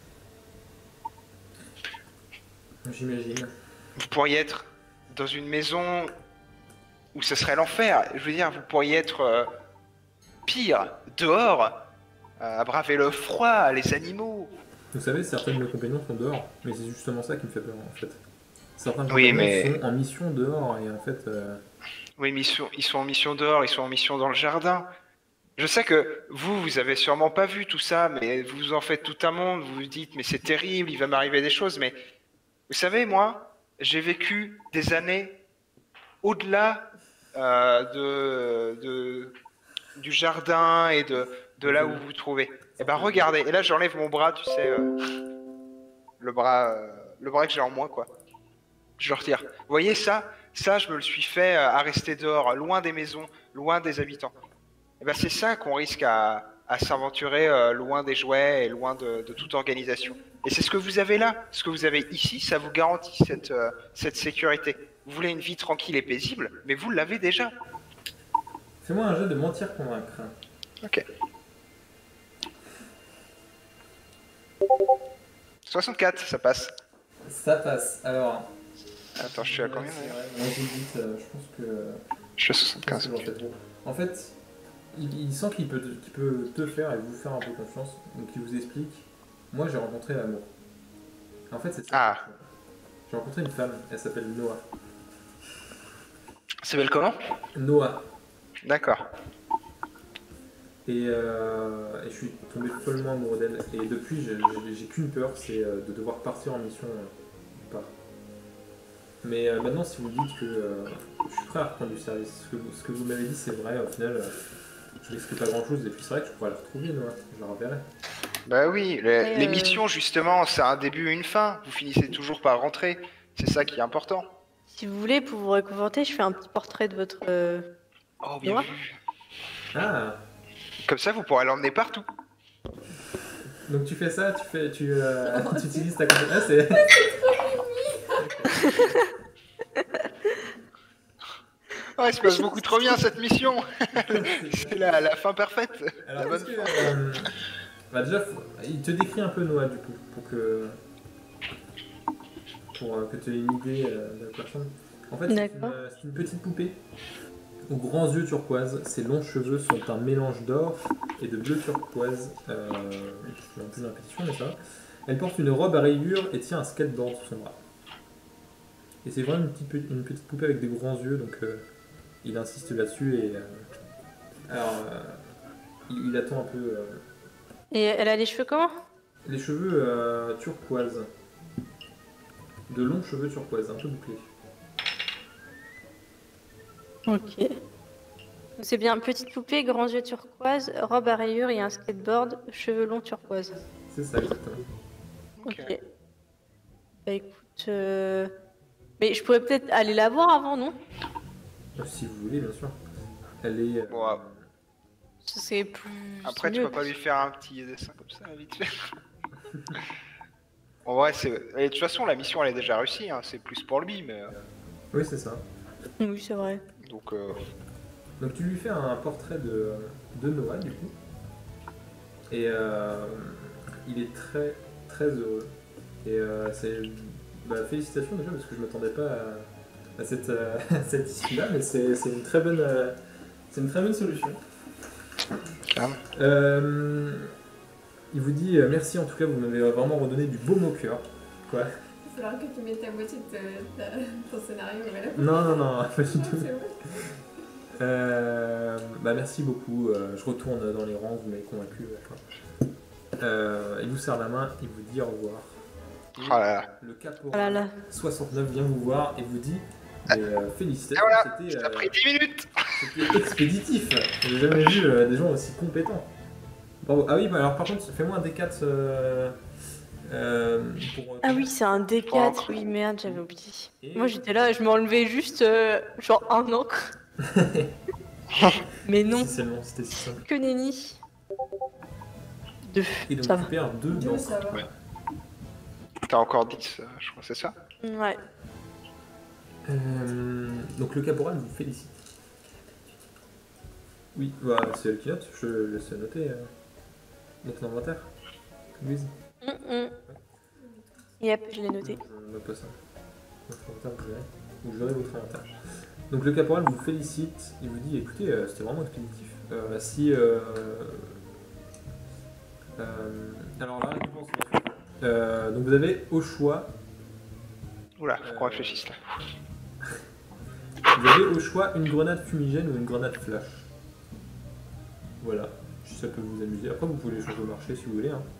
J'imagine. Vous pourriez être dans une maison où ce serait l'enfer. Je veux dire, vous pourriez être euh, pire, dehors, euh, à braver le froid, les animaux. Vous savez, certains de mes compagnons sont dehors, mais c'est justement ça qui me fait peur en fait. Certains Oui, compagnons mais- sont en mission dehors et en fait... euh, Oui, mais ils sont, ils sont en mission dehors, ils sont en mission dans le jardin. Je sais que vous, vous avez sûrement pas vu tout ça, mais vous en faites tout un monde, vous vous dites, mais c'est terrible, il va m'arriver des choses, mais vous savez, moi, j'ai vécu des années au-delà euh, de, de- du jardin et de, de là où vous vous trouvez. Et ben regardez, et là j'enlève mon bras, tu sais, euh, le bras, euh, le bras que j'ai en moi, quoi. Je le retire. Vous voyez ça? Ça, je me le suis fait euh, à rester dehors, loin des maisons, loin des habitants. Et ben c'est ça qu'on risque à, à s'aventurer euh, loin des jouets et loin de, de toute organisation. Et c'est ce que vous avez là, ce que vous avez ici, ça vous garantit cette, euh, cette sécurité. Vous voulez une vie tranquille et paisible, mais vous l'avez déjà. Fais-moi un jeu de mentir convaincre. Ok. soixante-quatre, ça passe. Ça passe. Alors... Attends, je suis à combien Ouais, d'ailleurs? c'est vrai. Moi j'hésite, euh, je pense que... Je suis à je pense soixante-quinze. que j'en fais trop. En fait, il, il sent qu'il peut, te- qu'il peut te faire et vous faire un peu confiance, donc il vous explique. Moi j'ai rencontré l'amour. En fait c'est ça. Ah. J'ai rencontré une femme, elle s'appelle Noah. Ça s'appelle comment? Noah. D'accord. Et, euh, et je suis tombé follement amoureux d'elle. Et depuis, j'ai- j'ai j'ai qu'une peur, c'est euh, de devoir partir en mission euh, ou pas. Mais euh, maintenant, si vous dites que euh, je suis prêt à reprendre du service, ce que, vous- ce que vous m'avez dit, c'est vrai, au final, euh, je risque pas grand chose. Et puis c'est vrai que je pourrais la retrouver, Noah. Je la reverrai. Bah oui, les, Mais, les euh, missions justement, c'est un début et une fin. Vous finissez toujours par rentrer. C'est ça qui est important. Si vous voulez, pour vous réconforter, je fais un petit portrait de votre. euh, Oh, bien Noah vu. Ah. Comme ça, vous pourrez l'emmener partout. Donc tu fais ça, tu fais, tu, euh, tu utilises ta compétence. C'est... Ouais, il se passe beaucoup trop bien cette mission. C'est la, la fin parfaite. Alors, La bonne est-ce que, fin. euh, bah déjà, faut- il te décrit un peu Noah du coup, pour que pour euh, que tu aies une idée euh, de la personne. En fait, c'est une, D'accord. euh, c'est une petite poupée aux grands yeux turquoise. Ses longs cheveux sont un mélange d'or et de bleu turquoise. Euh, c'est un peu une répétition, mais ça va. Elle porte une robe à rayures et tient un skateboard sous son bras. Et c'est vraiment une petite, une petite poupée avec des grands yeux, donc euh, il insiste là-dessus et euh, alors euh, il, il attend un peu. euh, Et elle a les cheveux comment? Les cheveux euh, turquoise. De longs cheveux turquoise, un peu bouclés. Ok. C'est bien, petite poupée, grands yeux turquoise, robe à rayures et un skateboard, cheveux longs turquoise. C'est ça, exactement. Ok. Ok. Bah écoute. euh, Mais je pourrais peut-être aller la voir avant, non? Euh, Si vous voulez, bien sûr. Elle est. euh, Bon, ah. Ça, C'est plus. Après, c'est tu mieux. peux pas lui faire un petit dessin comme ça, vite fait. En vrai, c'est. Et de toute façon, la mission elle est déjà réussie. Hein. C'est plus pour lui, mais. euh, Oui, c'est ça. Oui, c'est vrai. Donc. Euh... Donc tu lui fais un portrait de, de Noah, du coup. Et euh, il est très, très heureux. Et euh, c'est. Bah, félicitations déjà, parce que je m'attendais pas à, à cette, euh, à cette issue-là, mais c'est c'est une très bonne. euh, c'est une très bonne solution. Clairement. Euh, il vous dit euh, merci en tout cas, vous m'avez vraiment redonné du baume au cœur. Quoi? Il va falloir que tu mettes ta moitié de ta- ta- ton scénario. Voilà. Non, non, non, pas du Ah, tout. c'est vrai. Euh, bah merci beaucoup, euh, je retourne dans les rangs, vous m'avez convaincu. Enfin. Euh, il vous serre la main, il vous dit au revoir. Oh là là. Le Oh là caporal là. soixante-neuf vient vous voir et vous dit mais, euh, félicitations, Et voilà, c'était Ça a euh, pris dix minutes. c'était expéditif. J'ai jamais vu euh, des gens aussi compétents. Bravo. Ah oui, bah alors par contre, fais-moi un D quatre euh, euh, pour. Ah oui, c'est un D Pour quatre. l'encre. Oui, merde, j'avais oublié. Et- Moi j'étais là, je m'enlevais juste euh, genre un encre. Mais non, Si seulement c'était si simple. que nenni. Deux. Et donc Ça tu va. perds deux Deux, dans ça va. Ouais. T'as encore dix, euh, je crois, c'est ça? Ouais. Euh, donc le caporal vous félicite. Oui, bah, c'est elle qui note, je laisse noter euh, notre inventaire. Louise. Mm, mm. Yep, je l'ai noté. Non, je note pas ça. Votre inventaire, vous verrez. Vous verrez votre inventaire. Donc le caporal vous félicite, il vous dit écoutez, euh, c'était vraiment expéditif. Euh, si. Euh, euh, alors la récompense. Euh, donc vous avez au choix. Oula, faut qu'on Euh, réfléchisse là. Vous avez au choix une grenade fumigène ou une grenade flash. Voilà, si ça peut vous amuser. Après vous pouvez les changer au marché si vous voulez. Hein.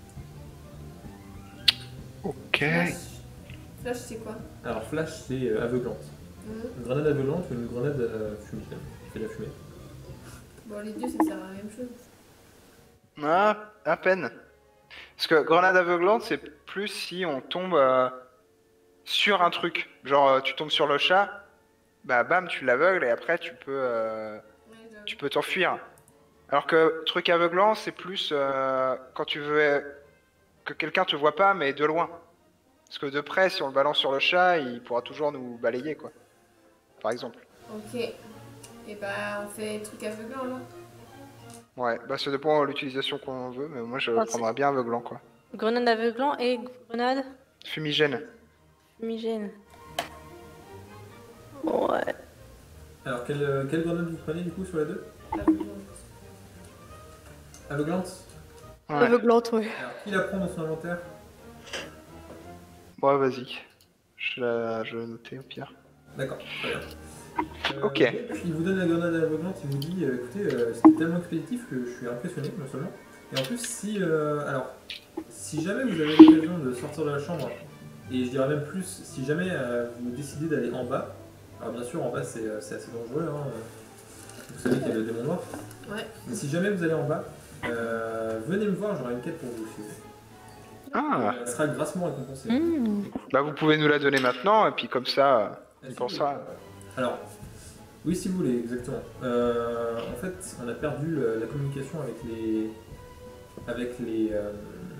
Ok. Flash, Flash c'est quoi? Alors flash c'est euh, aveuglante. Mhm. Une grenade aveuglante ou une grenade euh, fumigène. C'est la fumée. Bon, les deux, ça sert à la même chose. Ah, à peine. Parce que grenade aveuglante, c'est plus si on tombe euh, sur un truc. Genre, euh, tu tombes sur le chat, bah bam, tu l'aveugles et après tu peux euh, Ouais, j'avoue. tu peux t'enfuir. Alors que truc aveuglant, c'est plus euh, quand tu veux que quelqu'un te voit pas, mais de loin. Parce que de près, si on le balance sur le chat, il pourra toujours nous balayer, quoi. Par exemple. Ok. Et bah, on fait truc aveuglant là. Ouais, bah ça dépend de l'utilisation qu'on veut, mais moi je Ah, c'est- prendrais bien aveuglant, quoi. Grenade aveuglant et grenade Fumigène. fumigène. Ouais. Alors quelle, euh, quelle grenade vous prenez du coup sur les deux? Aveuglant. Aveuglante. Ouais, Aveuglante, ouais. Alors qui la prend dans son inventaire? ouais vas-y. Je la... je vais noter au pire. D'accord, très bien. Euh, Ok. et puis il vous donne la grenade aveuglante, il vous dit euh, écoutez, euh, c'était tellement expéditif que je suis impressionné, non seulement. Et en plus, si. Euh, alors, si jamais vous avez l'occasion de sortir de la chambre, et je dirais même plus, si jamais euh, vous décidez d'aller en bas, alors bien sûr, en bas c'est euh, c'est assez dangereux, hein, vous savez qu'il y a le démon noir. Ouais. Mais si jamais vous allez en bas, euh, venez me voir, j'aurai une quête pour vous aussi. Ah, Elle sera grassement récompensée. Mmh. bah vous pouvez nous la donner maintenant, et puis comme ça... Est-ce pour que- ça. Alors, oui, si vous voulez, exactement. Euh, en fait, on a perdu le- la communication avec les, avec les, euh,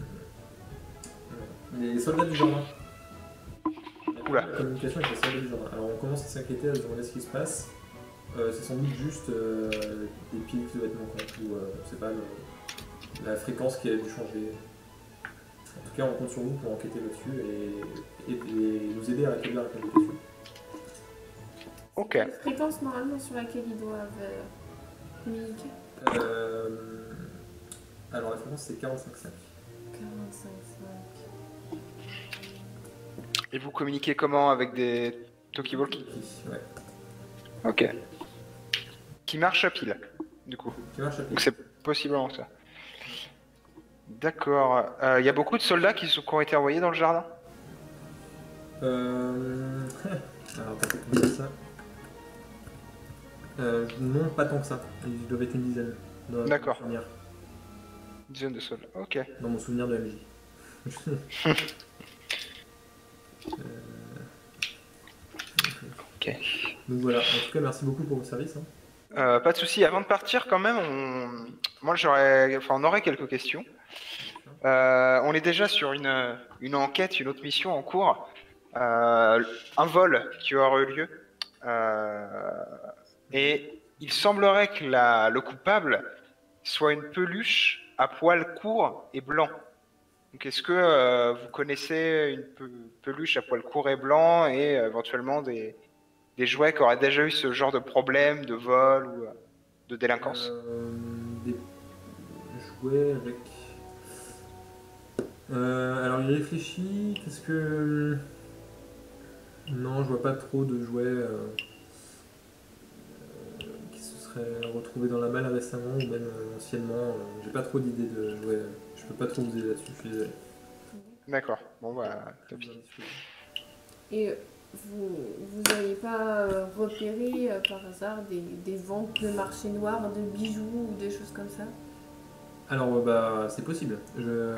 les soldats du jardin. On a perdu Oula. La communication avec les soldats du jardin. Alors, on commence à s'inquiéter, à se demander ce qui se passe. Euh, c'est sans doute juste euh, des piles de vêtements compte ou euh, je sais pas, le- la fréquence qui a dû changer. En tout cas, on compte sur vous pour enquêter là-dessus et, et- et nous aider à rétablir la communication. Ok. La fréquence normalement sur laquelle ils doivent euh, communiquer. Euh, alors la fréquence c'est quarante-cinq virgule cinq. quarante-cinq virgule cinq. Et vous communiquez comment avec des talkie-walkie? Ouais, Ok. Qui marche à pile, du coup. qui marche à pied. Donc c'est possiblement ça. D'accord. Il y a beaucoup de soldats qui, sont, qui ont été envoyés dans le jardin? Euh... alors t'as fait combien de ça euh, Non, pas tant que ça. Ils doivent être une dizaine. Dans mon D'accord. souvenir. Une dizaine de soldats. Ok. Dans mon souvenir de M J. Euh, Ok. Donc voilà, en tout cas merci beaucoup pour vos services. Hein. Euh, pas de souci. Avant de partir, quand même, on... moi j'aurais, enfin, on aurait quelques questions. Euh, on est déjà sur une, une enquête, une autre mission en cours. Euh, un vol qui aura eu lieu. Euh, et il semblerait que la, le coupable soit une peluche à poils courts et blancs. Donc est-ce que euh, vous connaissez une pe- peluche à poils courts et blancs et euh, éventuellement des, des jouets qui auraient déjà eu ce genre de problème de vol ou euh, de délinquance? Euh, des jouets avec. Euh, alors il réfléchit. Qu'est-ce que. Non, je vois pas trop de jouets euh, euh, qui se seraient retrouvés dans la malle récemment ou même euh, anciennement. Euh, J'ai pas trop d'idées de jouets. Je peux pas trop vous aider là-dessus. Je suis désolé. D'accord. Bon bah, tant pis. Et vous vous n'avez pas euh, repéré euh, par hasard des, des ventes de marché noir de bijoux ou des choses comme ça? Alors euh, bah c'est possible. Je.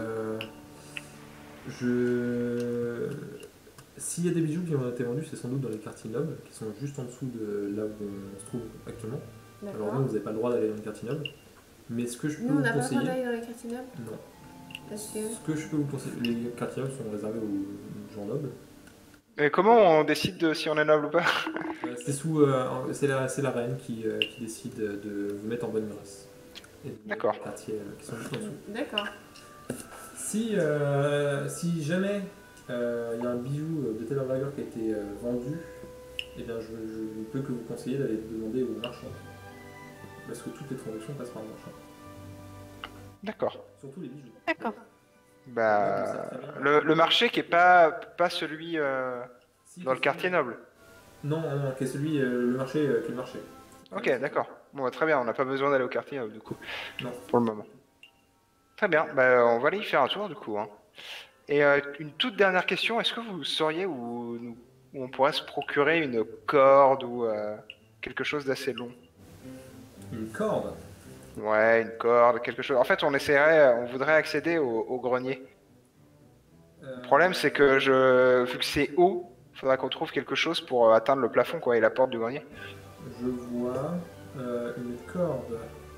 Je. S'il y a des bijoux qui ont été vendus, c'est sans doute dans les quartiers nobles, qui sont juste en dessous de là où on se trouve actuellement. Alors D'accord. non, vous n'avez pas le droit d'aller dans les quartiers nobles. Mais ce que je peux Nous, on vous n'a pas le droit conseiller. d'aller dans les quartiers nobles Non. parce que. Ce que je peux vous conseiller, les quartiers nobles sont réservés aux gens nobles. Et comment on décide de si on est noble ou pas? Euh, c'est sous, euh, c'est la, c'est la reine qui, euh, qui décide de vous mettre en bonne grâce. Et de D'accord. les quartiers euh, qui sont juste en dessous. D'accord. Si, euh, si jamais il euh, y a un bijou de telle envergure qui a été euh, vendu, eh bien je, je ne peux que vous conseiller d'aller demander au marchand. Parce que toutes les transactions passent par le marchand. D'accord. Surtout les bijoux. D'accord. Bah, le, le marché qui est pas, pas celui euh, Si, dans le quartier noble. Non, non, non, qui est celui, euh, le marché, euh, qui est le marché. Ok, d'accord. Bon, bah, très bien, on n'a pas besoin d'aller au quartier noble du coup, Non. pour le moment. Très bien, bah, on va aller y faire un tour du coup. Hein. Et euh, une toute dernière question, est-ce que vous sauriez où, où on pourrait se procurer une corde ou euh, quelque chose d'assez long? Une corde. Ouais, une corde, quelque chose. En fait, on essaierait, on voudrait accéder au, au grenier. Euh, Le problème, c'est que je, vu que c'est haut, il faudra qu'on trouve quelque chose pour euh, atteindre le plafond, quoi, et la porte du grenier. Je vois euh, une corde.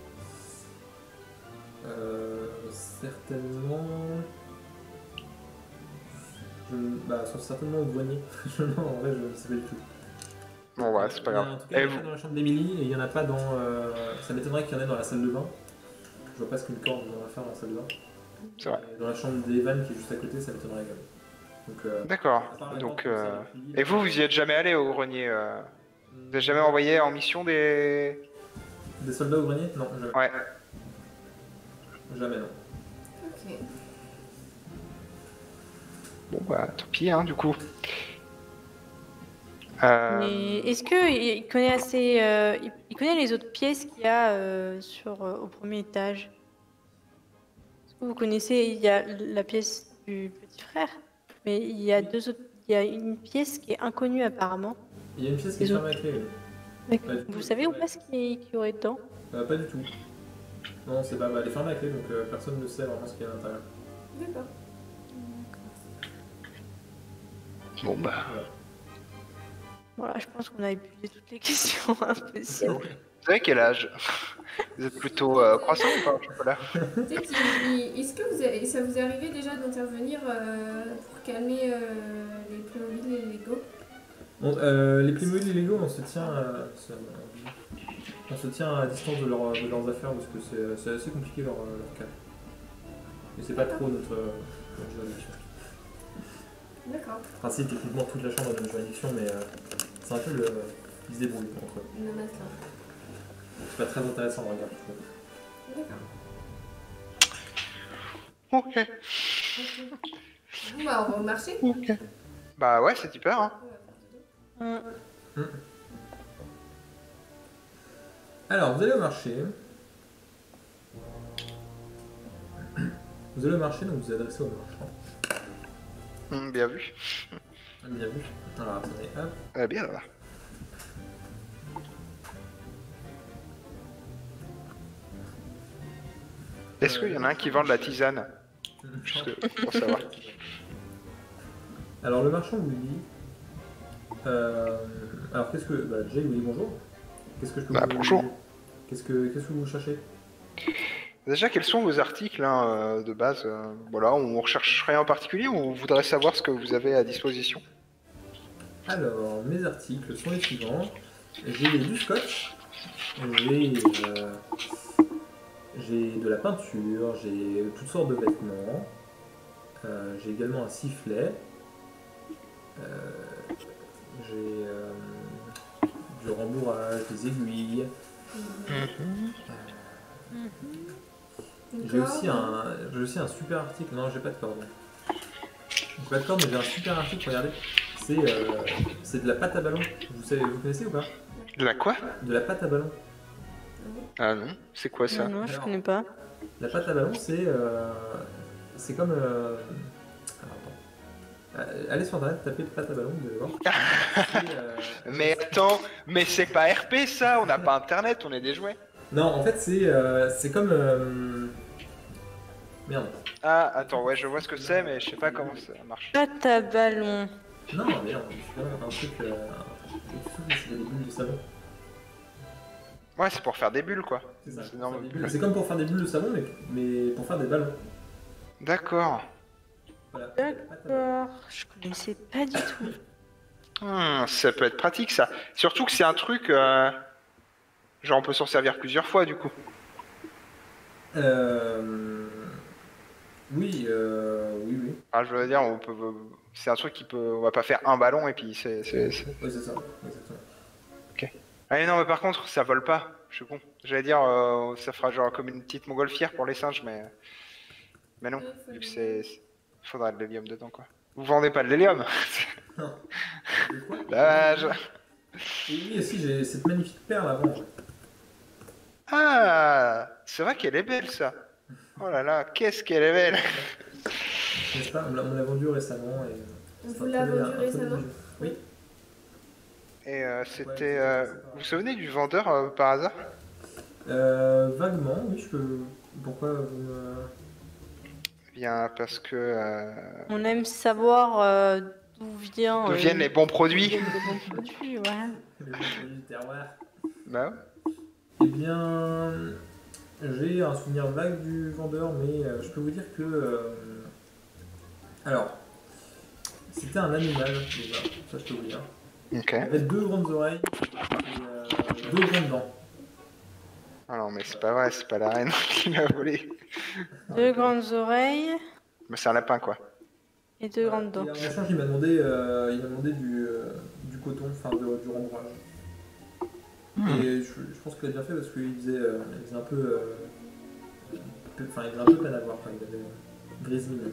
Euh, certainement. Je, bah, sont certainement au grenier. non, en vrai, je ne sais pas du tout. Bon, ouais, c'est pas Il y a- grave. En tout cas, il Et y en a vous pas dans la chambre d'Emily et il n'y en a pas dans. Euh, ça m'étonnerait qu'il y en ait dans la salle de bain. Je vois pas ce qu'une corde va faire dans la salle de bain. C'est vrai. Et dans la chambre d'Evan qui est juste à côté, ça m'étonnerait également. Donc, euh, D'accord. à part la Donc, porte, euh, ça, puis- et vous, vous y êtes jamais allé au grenier euh... Vous avez jamais envoyé en mission des... Des soldats au grenier? Non, jamais. Ouais. Jamais, non. Ok. Bon, bah, tant pis, hein, du coup. Euh... Mais est-ce qu'il connaît assez, euh, il, il connaît les autres pièces qu'il y a euh, sur, euh, au premier étage? Est-ce que vous connaissez, il y a la pièce du petit frère, mais il y a deux autres, il y a une pièce qui est inconnue apparemment. Il y a une pièce qui est Les fermée à clé. oui. D'accord. Bah, du coup, Vous savez ou ouais. pas ce qu'il qu'il y aurait dedans? Euh, pas du tout. Non, c'est pas. Bah, elle est fermée à clé, donc euh, personne ne sait vraiment ce qu'il y a à l'intérieur. D'accord. Bon, bah... Voilà, je pense qu'on a épuisé toutes les questions impossibles. Vous avez quel âge? Vous êtes plutôt euh, croissant ou pas au chocolat? Peut-être qu'il- Est-ce que vous avez- ça vous est arrivé déjà d'intervenir euh, pour calmer euh, les Playmobil et les Lego? Bon, euh, les Playmobil et les Lego, on se tient, euh, ça- on se tient à distance de, leur- de leurs affaires parce que c'est c'est assez compliqué leur, leur cas. Et c'est pas trop notre, notre juridiction. D'accord. Enfin, si, techniquement, toute la chambre est notre juridiction, mais euh, c'est un peu le. Ils se débrouillent entre eux. Le matelas. C'est pas très intéressant à regarder, je trouve. D'accord. Ok. Ok. Bon, bah, on va au marché. Ok. Bah ouais, c'est hyper, hein. On va faire dodo. Hum. Alors, vous allez au marché. Vous allez au marché, donc vous vous adressez au marchand. Hum, bien vu. Bien vu. Alors, attendez, hop. Euh, bien là. Est-ce qu'il y en a un qui vend de la tisane? Juste pour savoir. Alors, le marchand vous dit. Euh, alors, qu'est-ce que. Bah, Jay vous dit bonjour. Qu'est-ce que je peux Bah, vous bonjour. Qu'est-ce que, qu'est-ce que vous cherchez? Déjà, quels sont vos articles hein, euh, de base euh, Voilà, on recherche rien en particulier ou on voudrait savoir ce que vous avez à disposition? Alors, mes articles sont les suivants. J'ai du scotch, j'ai euh, j'ai de la peinture, j'ai toutes sortes de vêtements, euh, j'ai également un sifflet, euh, j'ai euh, du rembourrage, des aiguilles, Une j'ai corde. aussi, un, j'ai aussi un super article, non j'ai pas de corde. J'ai pas de corde mais j'ai un super article, regardez, c'est euh, c'est de la pâte à ballon, vous, savez, vous connaissez ou pas? De la quoi? De la pâte à ballon. Ah non, c'est quoi ça? Non, non, je Alors. connais pas. La pâte à ballon, c'est euh, c'est comme. Euh... alors, attends. Euh, allez sur internet, tapez pâte à ballon, vous allez voir. C'est, euh, Mais attends, mais c'est pas R P ça, on n'a pas internet, on est des jouets. Non, en fait, c'est euh, c'est comme. Euh... Merde. Ah, attends, ouais, je vois ce que c'est, mais je sais pas comment ça marche. Pâte à ballon. Non, merde, c'est vraiment un truc. Euh... C'est des bulles de savon. Ouais, c'est pour faire des bulles, quoi. C'est ça. C'est pour énorme. faire des bulles. C'est comme pour faire des bulles de savon, mais, mais pour faire des ballons. D'accord. Voilà. Pâte à ballon. D'accord, je connaissais pas du tout. Hmm, ça peut être pratique ça. Surtout que c'est un truc, euh, genre on peut s'en servir plusieurs fois du coup. Euh... Oui, euh... oui, oui. Ah, je veux dire, on peut, c'est un truc qui peut, on va pas faire un ballon et puis c'est, c'est, c'est- Oui, c'est ça, exactement. Ah mais non, mais par contre, ça vole pas. Je suis con. J'allais dire, euh, ça fera genre comme une petite montgolfière pour les singes, mais mais non, Ouais, faut vu que le- c'est, c'est- faudra de l'hélium dedans quoi. Vous vendez pas de l'hélium? Non. De quoi? Dommage. Oui, oui, si, j'ai cette magnifique perle avant. Ah, c'est vrai qu'elle est belle ça. Oh là là, qu'est-ce qu'elle est belle. N'est-ce pas? On l'a on l'a vendu récemment et... On c'est vous un l'a très bel- vendu un très bel récemment? jeu. Oui. Et euh, Ouais, c'était, c'est- euh, c'est pas vous grave. vous souvenez du vendeur euh, par hasard? Euh, vaguement, oui, je peux... Pourquoi vous me... Bien parce que euh, On aime savoir euh, d'où vient. d'où euh, viennent les bons produits. viennent les bons produits, ouais. les bons produits du terroir? Bah ouais. Eh bien, j'ai un souvenir vague du vendeur, mais euh, je peux vous dire que... euh, Alors, c'était un animal, déjà, ça je peux vous dire. Ok. Il avait deux grandes oreilles et euh, deux grandes dents. Ah non mais c'est pas vrai, c'est pas la reine qui l'a volé. Deux grandes oreilles Mais c'est un lapin quoi. et deux Voilà. grandes dents. Et en échange, il m'a demandé, euh, il m'a demandé du, euh, du coton, enfin de- du rembrage. Et je, je pense qu'il a bien fait parce qu'il faisait, euh, il faisait un peu... euh, peu- Enfin, il faisait un peu peine à voir, quoi. Il avait euh, grise mine.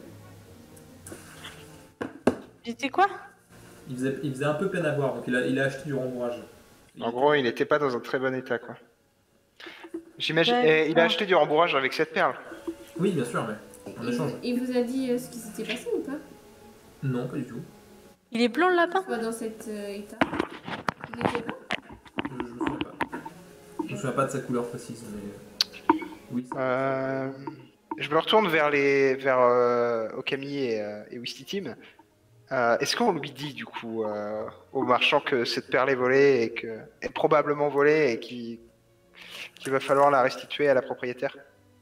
C'était quoi? Il faisait, il faisait un peu peine à voir, donc il a, il a acheté du rembrage. En gros, il n'était pas dans un très bon état quoi. J'imagine. D'accord. Et il a acheté du rembourrage avec cette perle. Oui, bien sûr, mais en Il, échange. il vous a dit euh, ce qui s'était passé ou pas? Non, pas du tout. Il est blanc le lapin? Soit dans cet euh, état. Il était blanc? Je, je me souviens pas. Je me souviens pas de sa couleur précise, mais... Oui, c'est- Euh, Je me retourne vers les vers euh, Okami et, euh, et Wisty Team. Euh, Est-ce qu'on lui dit du coup euh, au marchand que cette perle est volée et que est probablement volée et qu'il qu'il va falloir la restituer à la propriétaire?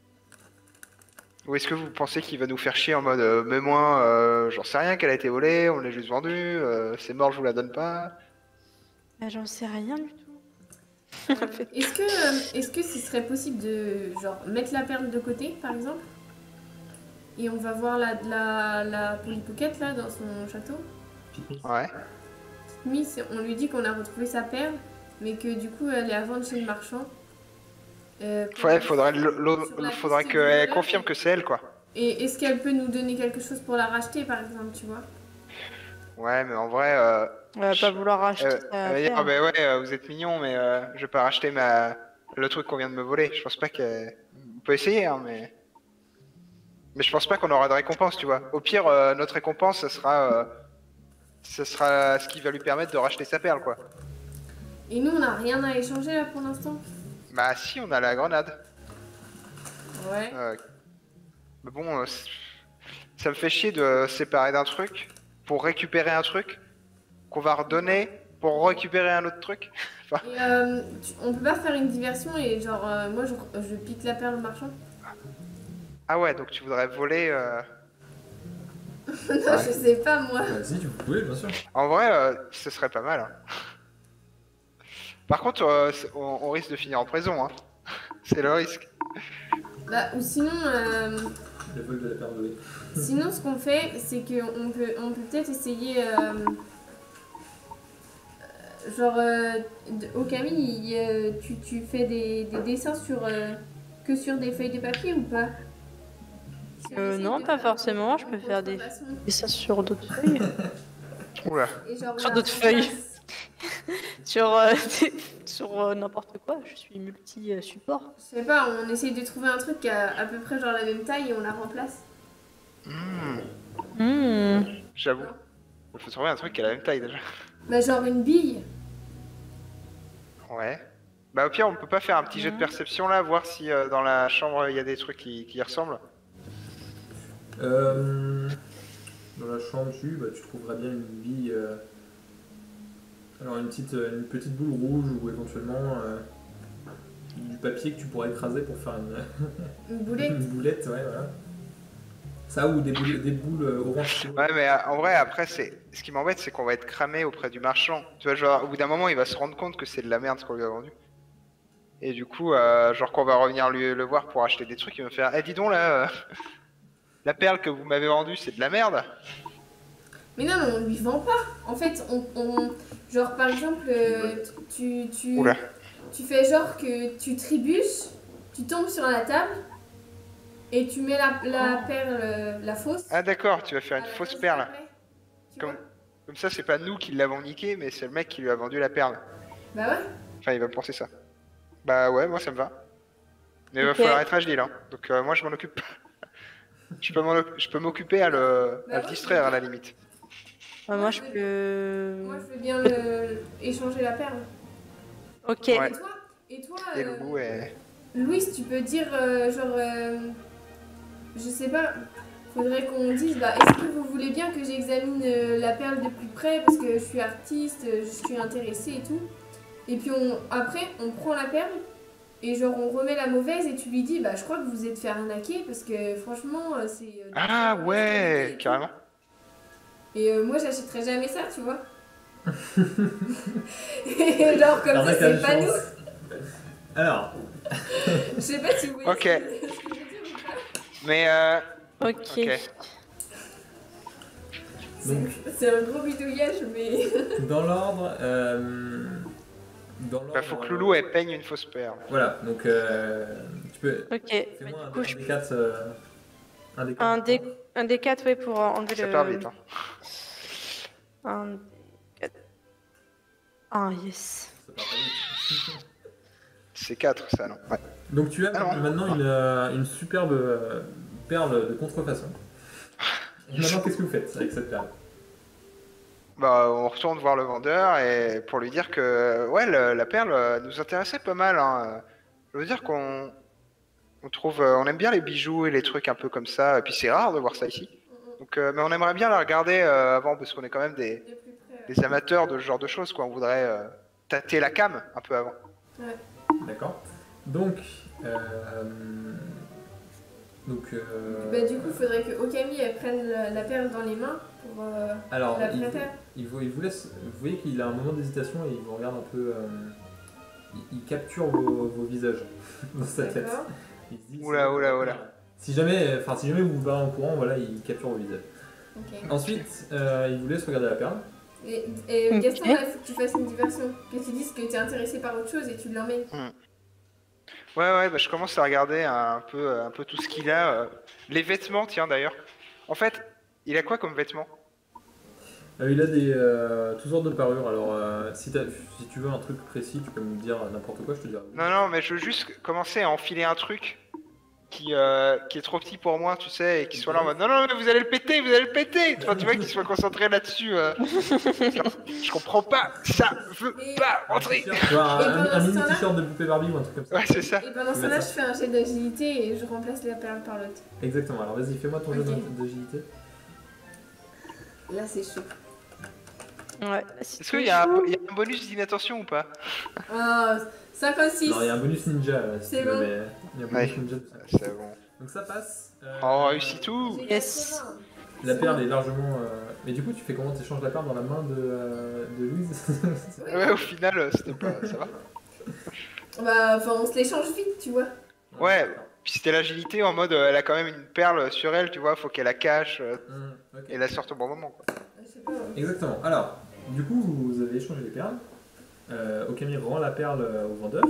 Ou est-ce que vous pensez qu'il va nous faire chier en mode euh, mais moi euh, j'en sais rien qu'elle a été volée, on l'a juste vendue, euh, c'est mort, je vous la donne pas. Bah, j'en sais rien du tout. Euh, Est-ce que, euh, est-ce que ce serait possible de genre mettre la perle de côté par exemple? Et on va voir la, la, la Polly Pocket là dans son château. Ouais. Miss, on lui dit qu'on a retrouvé sa perle, mais que du coup elle est à vendre chez le marchand. Euh, Ouais, faudrait, le- le- Sur la faudrait piste qu'elle du confirme voleur. que c'est elle quoi. Et est-ce qu'elle peut nous donner quelque chose pour la racheter par exemple, tu vois? Ouais, mais en vrai, euh, On va pas vouloir acheter euh, sa elle va dire, perle. ah bah ouais, euh, vous êtes mignon, mais euh, je vais pas racheter ma... le truc qu'on vient de me voler. Je pense pas que... On peut essayer, hein, mais... Mais je pense pas qu'on aura de récompense, tu vois. Au pire, euh, notre récompense, ce sera... euh, ce sera ce qui va lui permettre de racheter sa perle, quoi. Et nous on n'a rien à échanger là pour l'instant? Bah si, on a la grenade. Ouais. Euh, Mais bon, euh, c- ça me fait chier de se séparer d'un truc pour récupérer un truc qu'on va redonner pour récupérer un autre truc. Enfin, Et euh, tu- on peut pas faire une diversion et genre euh, moi je, je pique la perle au marchand? ah ouais, donc tu voudrais voler... euh, Non, je sais pas moi. Vas-y, tu pouvez, bien sûr. En vrai, euh, ce serait pas mal. hein. Par contre, euh, c'est- on, on risque de finir en prison. Hein. C'est le risque. Bah, ou sinon, euh, Le vol de la perle volée. sinon ce qu'on fait, c'est qu'on peut on peut peut-être essayer. euh, euh, genre, euh, de- Okami, il, euh, tu, tu fais des, des dessins sur euh, que sur des feuilles de papier ou pas? Si on Euh, essaye non, de pas faire forcément, en je peux faire des- contrefaçon. Et ça sur d'autres feuilles. Oula. Et genre, Sur on la d'autres feuilles. remplace. sur euh, sur euh, n'importe quoi. Je suis multi-support. Je sais pas, on essaye de trouver un truc qui a à peu près genre la même taille et on la remplace. Hmm, Hmm. J'avoue. Il faut trouver un truc qui a la même taille déjà. Bah, genre une bille. Ouais. Bah au pire, on peut pas faire un petit jet de perception là, voir si euh, dans la chambre il y a des trucs qui, qui y ressemblent. Euh, dans la chambre, tu, bah, tu trouveras bien une bille. euh, alors une petite, euh, une petite boule rouge ou éventuellement euh, du papier que tu pourrais écraser pour faire une, Une boulette. une boulette, ouais, voilà. Ça ou des boules, des boules euh, orange. Ouais, mais euh, en vrai, après, c'est ce qui m'embête, c'est qu'on va être cramé auprès du marchand. Tu vois, genre, au bout d'un moment, il va se rendre compte que c'est de la merde ce qu'on lui a vendu. Et du coup, euh, genre, qu'on va revenir lui, le voir pour acheter des trucs, il va me faire, eh, dis donc là, euh, la perle que vous m'avez vendue, c'est de la merde. Mais non, mais on lui vend pas. En fait, on, on genre par exemple, euh, tu, tu, Oula. tu fais genre que tu trébuches, tu tombes sur la table et tu mets la, la perle, euh, la fausse. Ah d'accord, tu vas faire une à la fausse place perle. d'après. Tu Comme, vois comme ça, c'est pas nous qui l'avons niqué, mais c'est le mec qui lui a vendu la perle. Bah ouais. Enfin, il va penser ça. Bah ouais, moi ça me va. Mais il va Ok. falloir être agile, hein. Donc euh, moi je m'en occupe. je peux m'en oc- je peux m'occuper à le, Bah à le ouais, distraire c'est à la limite. Euh, moi, je peux. Moi, je veux bien le- échanger la perle. Ok. Ouais. Et toi, et toi Et euh, Loulou est... Louise, tu peux dire euh, genre, euh, je sais pas, faudrait qu'on dise, bah, est-ce que vous voulez bien que j'examine euh, la perle de plus près parce que je suis artiste, euh, je suis intéressée et tout. Et puis on, après, on prend la perle et genre on remet la mauvaise et tu lui dis, bah, je crois que vous êtes fait arnaquer parce que franchement, euh, c'est. euh, de la Ah mauvaise qualité ouais, et tout. carrément. Et euh, moi, j'achèterais jamais ça, tu vois. Et genre comme ça, L'arnaque à c'est pas nous. chance. Alors, Je sais pas si vous voyez Ok. ce que ce que je veux dire ou pas. Mais euh... Ok. Ok. C'est- Donc. C'est un gros bidouillage, mais. dans l'ordre, euh, dans l'ordre. Bah faut que Loulou elle peigne une fausse perle. Voilà, donc euh, tu peux. Ok. Fais-moi Bah, un, du coup, un je- des quatre. euh, un des quatre. Un D, un D quatre, ouais, pour enlever Ça le. part vite, hein. Un D quatre. Ah, yes. Ça part pas vite. C'est quatre ça, non? Ouais. Donc tu as Ah non. maintenant une, euh, une superbe euh, perle de contrefaçon. Et maintenant, qu'est-ce que vous faites avec cette perle? Bah on retourne voir le vendeur et pour lui dire que ouais le- la perle euh, nous intéressait pas mal, hein. Je veux dire qu'on on trouve euh, on aime bien les bijoux et les trucs un peu comme ça et puis c'est rare de voir ça ici. Donc euh, mais on aimerait bien la regarder euh, avant parce qu'on est quand même des, De plus près. des amateurs de ce genre de choses quoi. On voudrait euh, tâter la cam un peu avant. D'accord. Donc, euh, donc, euh, Bah, du coup, il faudrait que Okami elle prenne la, la perle dans les mains pour euh, alors, la il, prêter. il vous, il vous laisse. Vous voyez qu'il a un moment d'hésitation et il vous regarde un peu. euh, il, il capture vos, vos visages dans sa tête. D'accord. Il se dit, Oula, c'est- oula, oula. Si jamais, enfin, si jamais vous vous barrez en courant, voilà, il capture vos visages. Ok. Ensuite, euh, il vous laisse regarder la perle. Et, et Ok. Gaston, il faut que tu fasses une diversion. Que tu dises que tu es intéressé par autre chose et tu l'emmènes. Ouais ouais bah je commence à regarder un peu un peu tout ce qu'il a. euh. Les vêtements tiens d'ailleurs. En fait il a quoi comme vêtements? Euh, il a des euh, toutes sortes de parures. Alors, euh, si, t'as- si tu veux un truc précis, tu peux me dire n'importe quoi, je te dirai. Non, non, mais je veux juste commencer à enfiler un truc qui, euh, qui est trop petit pour moi, tu sais, et qui soit là en mode non, non, mais vous allez le péter, vous allez le péter. Enfin, tu vois, qu'il soit concentré là-dessus. euh. Genre, je comprends pas, ça veut Et- pas Un rentrer. t-shirt, tu vois, un, Et un- pendant un ce mini temps-là- t-shirt de poupée Barbie ou un truc comme ça. Ouais, c'est ça. Et pendant ce Tu temps-là, mets je ça. fais un jet d'agilité et je remplace la perle par l'autre. Exactement, alors vas-y, fais-moi ton jeu Ok. d'ag- d'agilité. Là, c'est chaud. Ouais. Est-ce qu'il y, a un- il y a un bonus d'inattention ou pas? Ah, cinquante-six. Non, il y a un bonus ninja, euh, si C'est tu veux, bon. mais il y a un bonus Ouais. ninja de ça. C'est bon. Donc ça passe. euh, Oh, on réussit tout. J'ai Yes. quatre-vingts. La C'est perle bon. est largement. euh, Mais du coup, tu fais comment? Tu échanges la perle dans la main de, euh, de Louise? Oui. Ouais, au final, euh, c'était pas. Ça va? Bah, enfin, on se l'échange vite, tu vois. Ouais. Puis c'était l'agilité en mode euh, elle a quand même une perle sur elle, tu vois, faut qu'elle la cache euh, Hum, ok. et la sorte au bon moment. Quoi. Je sais pas. hein. Exactement. Alors, du coup, vous avez échangé les perles. Euh, Okami rend la perle euh, au vendeur.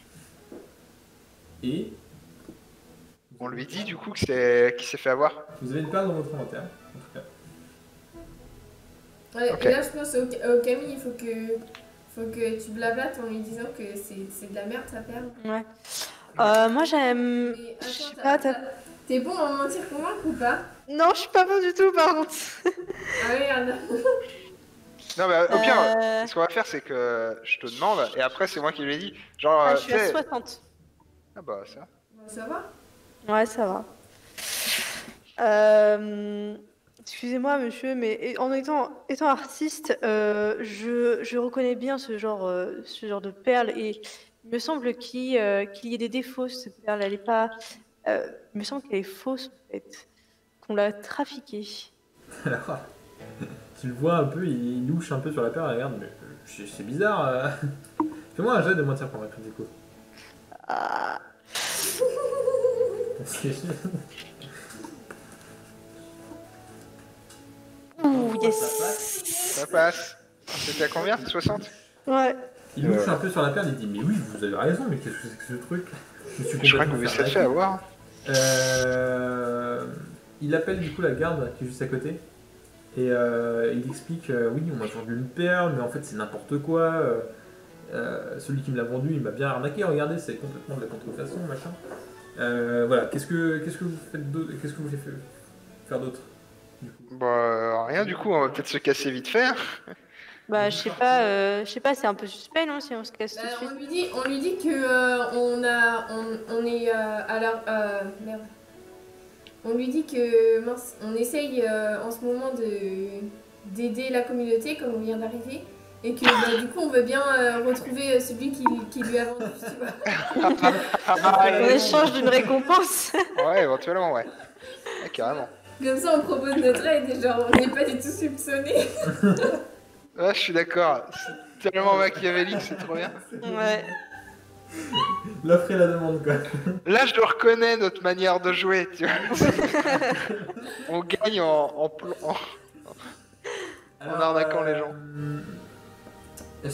Et. On lui dit du coup que c'est qu'il s'est fait avoir. Vous avez une perle dans votre inventaire, en tout cas. Ouais, Ok. Et là, je pense au, au Camille, il faut que, faut que tu blablates en lui disant que c'est c'est de la merde, sa perle. Ouais. Euh, moi, j'aime. Et Je sais attends, pas, t'as- t'as- t'as- t'es bon en mentir convaincre ou pas? Non, je suis pas bon du tout, par contre. Ah, regarde. Non mais au pire, Euh, ce qu'on va faire c'est que je te demande et après c'est moi qui lui ai dit. Genre, ah, euh, je suis tu à sais- soixante. Ah bah ça. Bon, ça va? Ouais, ça va. Euh, Excusez-moi, monsieur, mais en étant, étant artiste, euh, je, je reconnais bien ce genre, euh, ce genre de perles et il me semble qu'il euh, qu'il y ait des défauts, cette perle. Elle est pas. euh, il me semble qu'elle est fausse, en fait. Qu'on l'a trafiquée. Alors, Tu le vois un peu, il louche un peu sur la perle, regarde, mais euh, c'est c'est bizarre. euh. Fais-moi un jet de mentir pour du coup. Ah, ouh, Ça yes. passe. Ça passe. C'était à combien? soixante? Ouais. Il louche un peu sur la perle, il dit mais oui, vous avez raison, mais qu'est-ce que c'est que ce truc? Je me suis Je crois que complètement vous fait êtes fait arnaquer. avoir. Euh, il appelle du coup la garde qui est juste à côté et euh, il explique euh, oui, on m'a vendu une perle, mais en fait c'est n'importe quoi. euh, euh, celui qui me l'a vendu, il m'a bien arnaqué. Regardez, c'est complètement de la contrefaçon, machin. Euh, voilà. Qu'est-ce que qu'est-ce que vous faites d'autre? Qu'est-ce que vous faites faire d'autre du coup? Bah, euh, rien du coup, on va peut-être se casser vite fait. Bah, je sais pas, euh, je sais pas, c'est un peu suspect, non, si on se casse Bah, tout de suite. on lui dit, on lui dit que euh, on a, on, on est euh, à la, euh, merde. On lui dit que mince, on essaye euh, en ce moment de d'aider la communauté comme on vient d'arriver et que bah, du coup on veut bien euh, retrouver celui qui, qui lui a vendu, tu vois. En échange d'une récompense. Ouais, éventuellement, ouais. Ouais, carrément. Comme ça on propose notre aide et genre on n'est pas du tout soupçonné. Ouais, je suis d'accord. C'est tellement machiavélique, c'est trop bien. Ouais. L'offre et la demande quoi. Là, je reconnais notre manière de jouer, tu vois. On gagne en, en, pl- en- En arnaquant les gens. euh,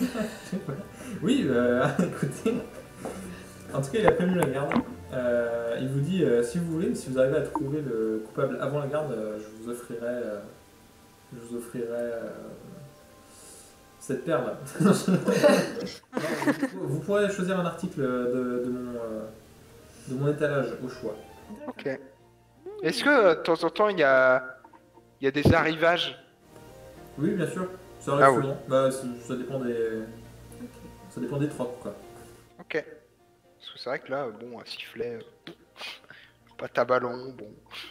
oui, euh, écoutez. En tout cas, il a prévenu la garde. Euh, il vous dit euh, si vous voulez, si vous arrivez à trouver le coupable avant la garde, euh, je vous offrirai, euh, je vous offrirai euh, cette perle. Non, vous, vous pourrez choisir un article de, de mon, euh, de mon étalage au choix. Ok. Est-ce que euh, de temps en temps, il y a, il y a des arrivages? Oui, bien sûr. Ça arrive Ah oui. souvent. Bah, ça, ça dépend des, ça dépend des tropes quoi. Ok. Parce que c'est vrai que là, bon, un sifflet, euh, pâte à ballon, bon.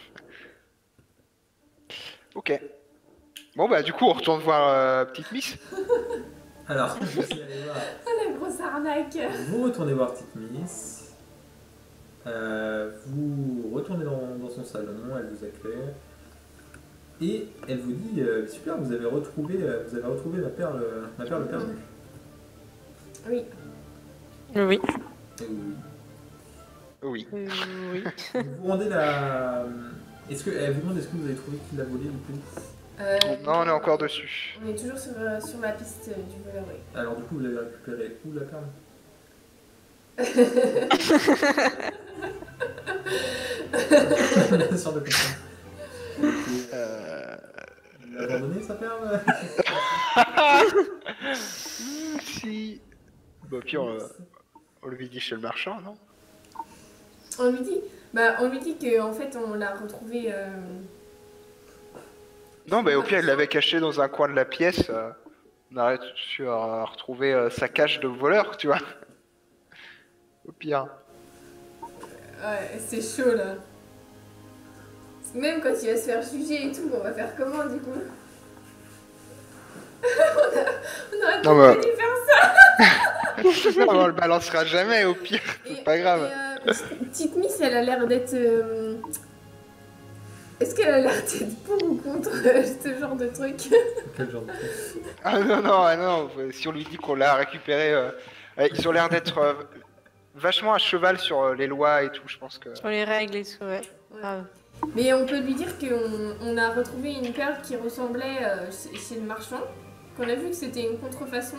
Ok. Bon, bah, du coup, on retourne voir euh, Petite Miss. Alors, vous allez voir. Ah, la grosse arnaque. Vous retournez voir Petite Miss. Euh, vous retournez dans, dans son salon, elle vous accueille. Et elle vous dit euh, super, vous avez retrouvé, euh, vous avez retrouvé ma perle, ma perle perdue. Oui. Oui. Et vous, Oui. Euh, oui. vous vous rendez la. Est-ce que elle vous demande est-ce que vous avez trouvé qui l'a volé du coup? Euh, Non, on est encore dessus. On est toujours sur, euh, sur la piste euh, du voleur, oui. Alors du coup vous l'avez récupéré où la perle? Sûr de comprendre. Euh... Il a abandonné sa perle? Si. Bah, puis on, euh, on le dit chez le marchand, non? On lui dit, bah, on lui dit que en fait on l'a retrouvé. Euh... Non, bah, au pire, il l'avait caché dans un coin de la pièce. euh, on a réussi à retrouver euh, sa cache de voleur, tu vois. Au pire. Ouais, c'est chaud là. Même quand il va se faire juger et tout, on va faire comment du coup? on, a... on aurait Non, pas mais- dû faire ça. Non, on le balancera jamais, au pire. Et- C'est pas grave. et, euh, petite Miss, elle a l'air d'être. euh, Est-ce qu'elle a l'air d'être pour ou contre euh, ce genre de truc? Quel genre de truc? Ah non, non, ah, non. Si on lui dit qu'on l'a récupéré, euh, euh, ils ont l'air d'être euh, vachement à cheval sur euh, les lois et tout, je pense que. Sur les règles et tout, ouais. Ouais. Grave. Mais on peut lui dire qu'on on a retrouvé une perle qui ressemblait euh, chez, chez le marchand, qu'on a vu que c'était une contrefaçon,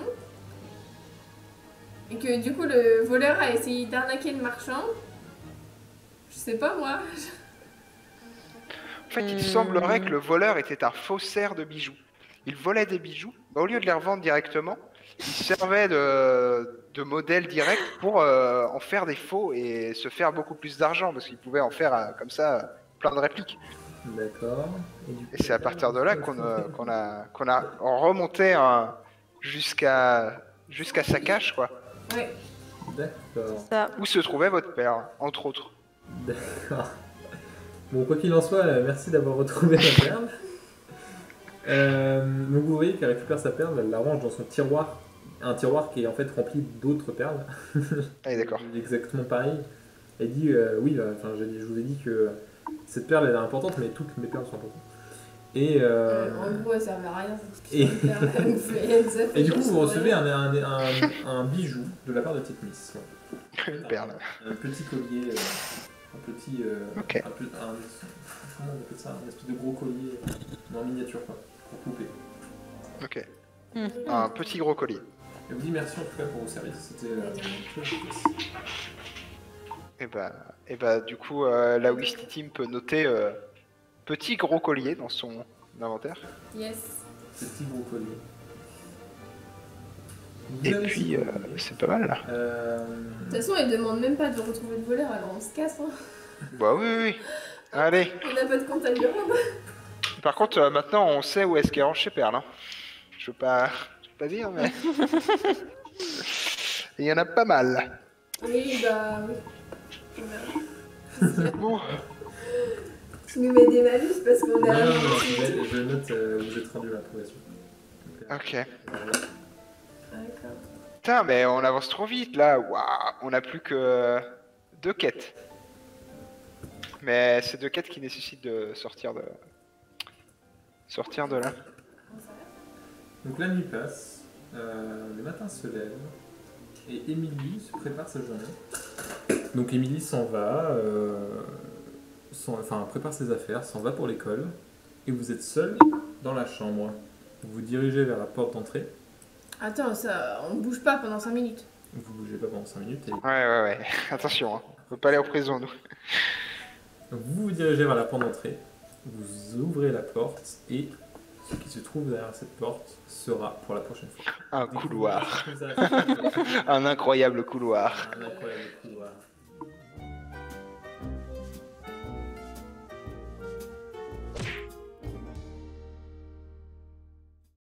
et que du coup le voleur a essayé d'arnaquer le marchand. Je sais pas moi. En fait, il Hmm. semblerait que le voleur était un faussaire de bijoux. Il volait des bijoux, bah, au lieu de les revendre directement, il servait de, de modèle direct pour euh, en faire des faux et se faire beaucoup plus d'argent, parce qu'il pouvait en faire euh, comme ça euh, plein de répliques. D'accord. Et, du coup, Et c'est à partir de là qu'on a, qu'on a, qu'on a remonté hein, jusqu'à jusqu'à sa cache, quoi, Ouais. D'accord. Ça. où se trouvait votre père, entre autres. D'accord. Bon, quoi qu'il en soit, euh, merci d'avoir retrouvé la perle. Euh, donc vous voyez qu'elle récupère sa perle, elle la range dans son tiroir. Un tiroir qui est en fait rempli d'autres perles. Ah, d'accord. Exactement pareil. Elle dit, euh, oui, euh, enfin, j'ai dit- je vous ai dit que cette perle elle est importante, mais toutes mes perles sont importantes. Et, euh, Euh, en gros, ça servait à rien. et- Elle fait- ça fait et du coup, juste vous pour recevez rien. un, un, un, un bijou de la part de Petite Miss. Une perle. Un, un petit collier, euh, un petit, euh, Ok. un, peu- un- comment on appelle ça, un espèce de gros collier euh, en miniature quoi, pour couper. Ok. Hmm. Un petit gros collier. Et vous dis merci en tout cas pour vos services, c'était euh, très efficace. Et bah, et bah du coup, euh, la Wisty Team peut noter euh, petit gros collier dans son inventaire. Yes. Ce petit gros collier. Vous Et avez puis, ce euh, collier. c'est pas mal là. Euh, De toute façon, elle demande même pas de retrouver le voleur, alors on se casse. Hein. Bah oui, oui, oui. Allez. On n'a pas de compte à lui rendre. Par contre, euh, maintenant, on sait où est-ce qu'elle range chez Perle. Hein. Je veux pas, je veux pas dire, mais il y en a pas mal. Oui, bah oui. On verra. Bon. Tu nous mets des malus parce qu'on non, est à non, la non, moitié. je, je note, euh, vous êtes rendu à l'approbation. Donc, euh, Ok. voilà. D'accord. Putain, mais on avance trop vite là. Waouh. On a plus que deux quêtes. Mais c'est deux quêtes qui nécessitent de sortir de sortir de là. On s'arrête. Donc la nuit passe, euh, le matin se lève, et Émilie se prépare sa journée. Donc Émilie s'en va, euh, s'en- enfin prépare ses affaires, s'en va pour l'école, et vous êtes seul dans la chambre. Vous vous dirigez vers la porte d'entrée, Attends, ça, on bouge pas pendant cinq minutes. vous bougez pas pendant cinq minutes, et Ouais, ouais, ouais. Attention, hein. On peut pas aller en prison, nous. donc vous vous dirigez vers la porte d'entrée, vous ouvrez la porte, et ce qui se trouve derrière cette porte sera pour la prochaine fois. Un Donc, couloir. vous- vous avez- Un incroyable couloir. Un incroyable couloir.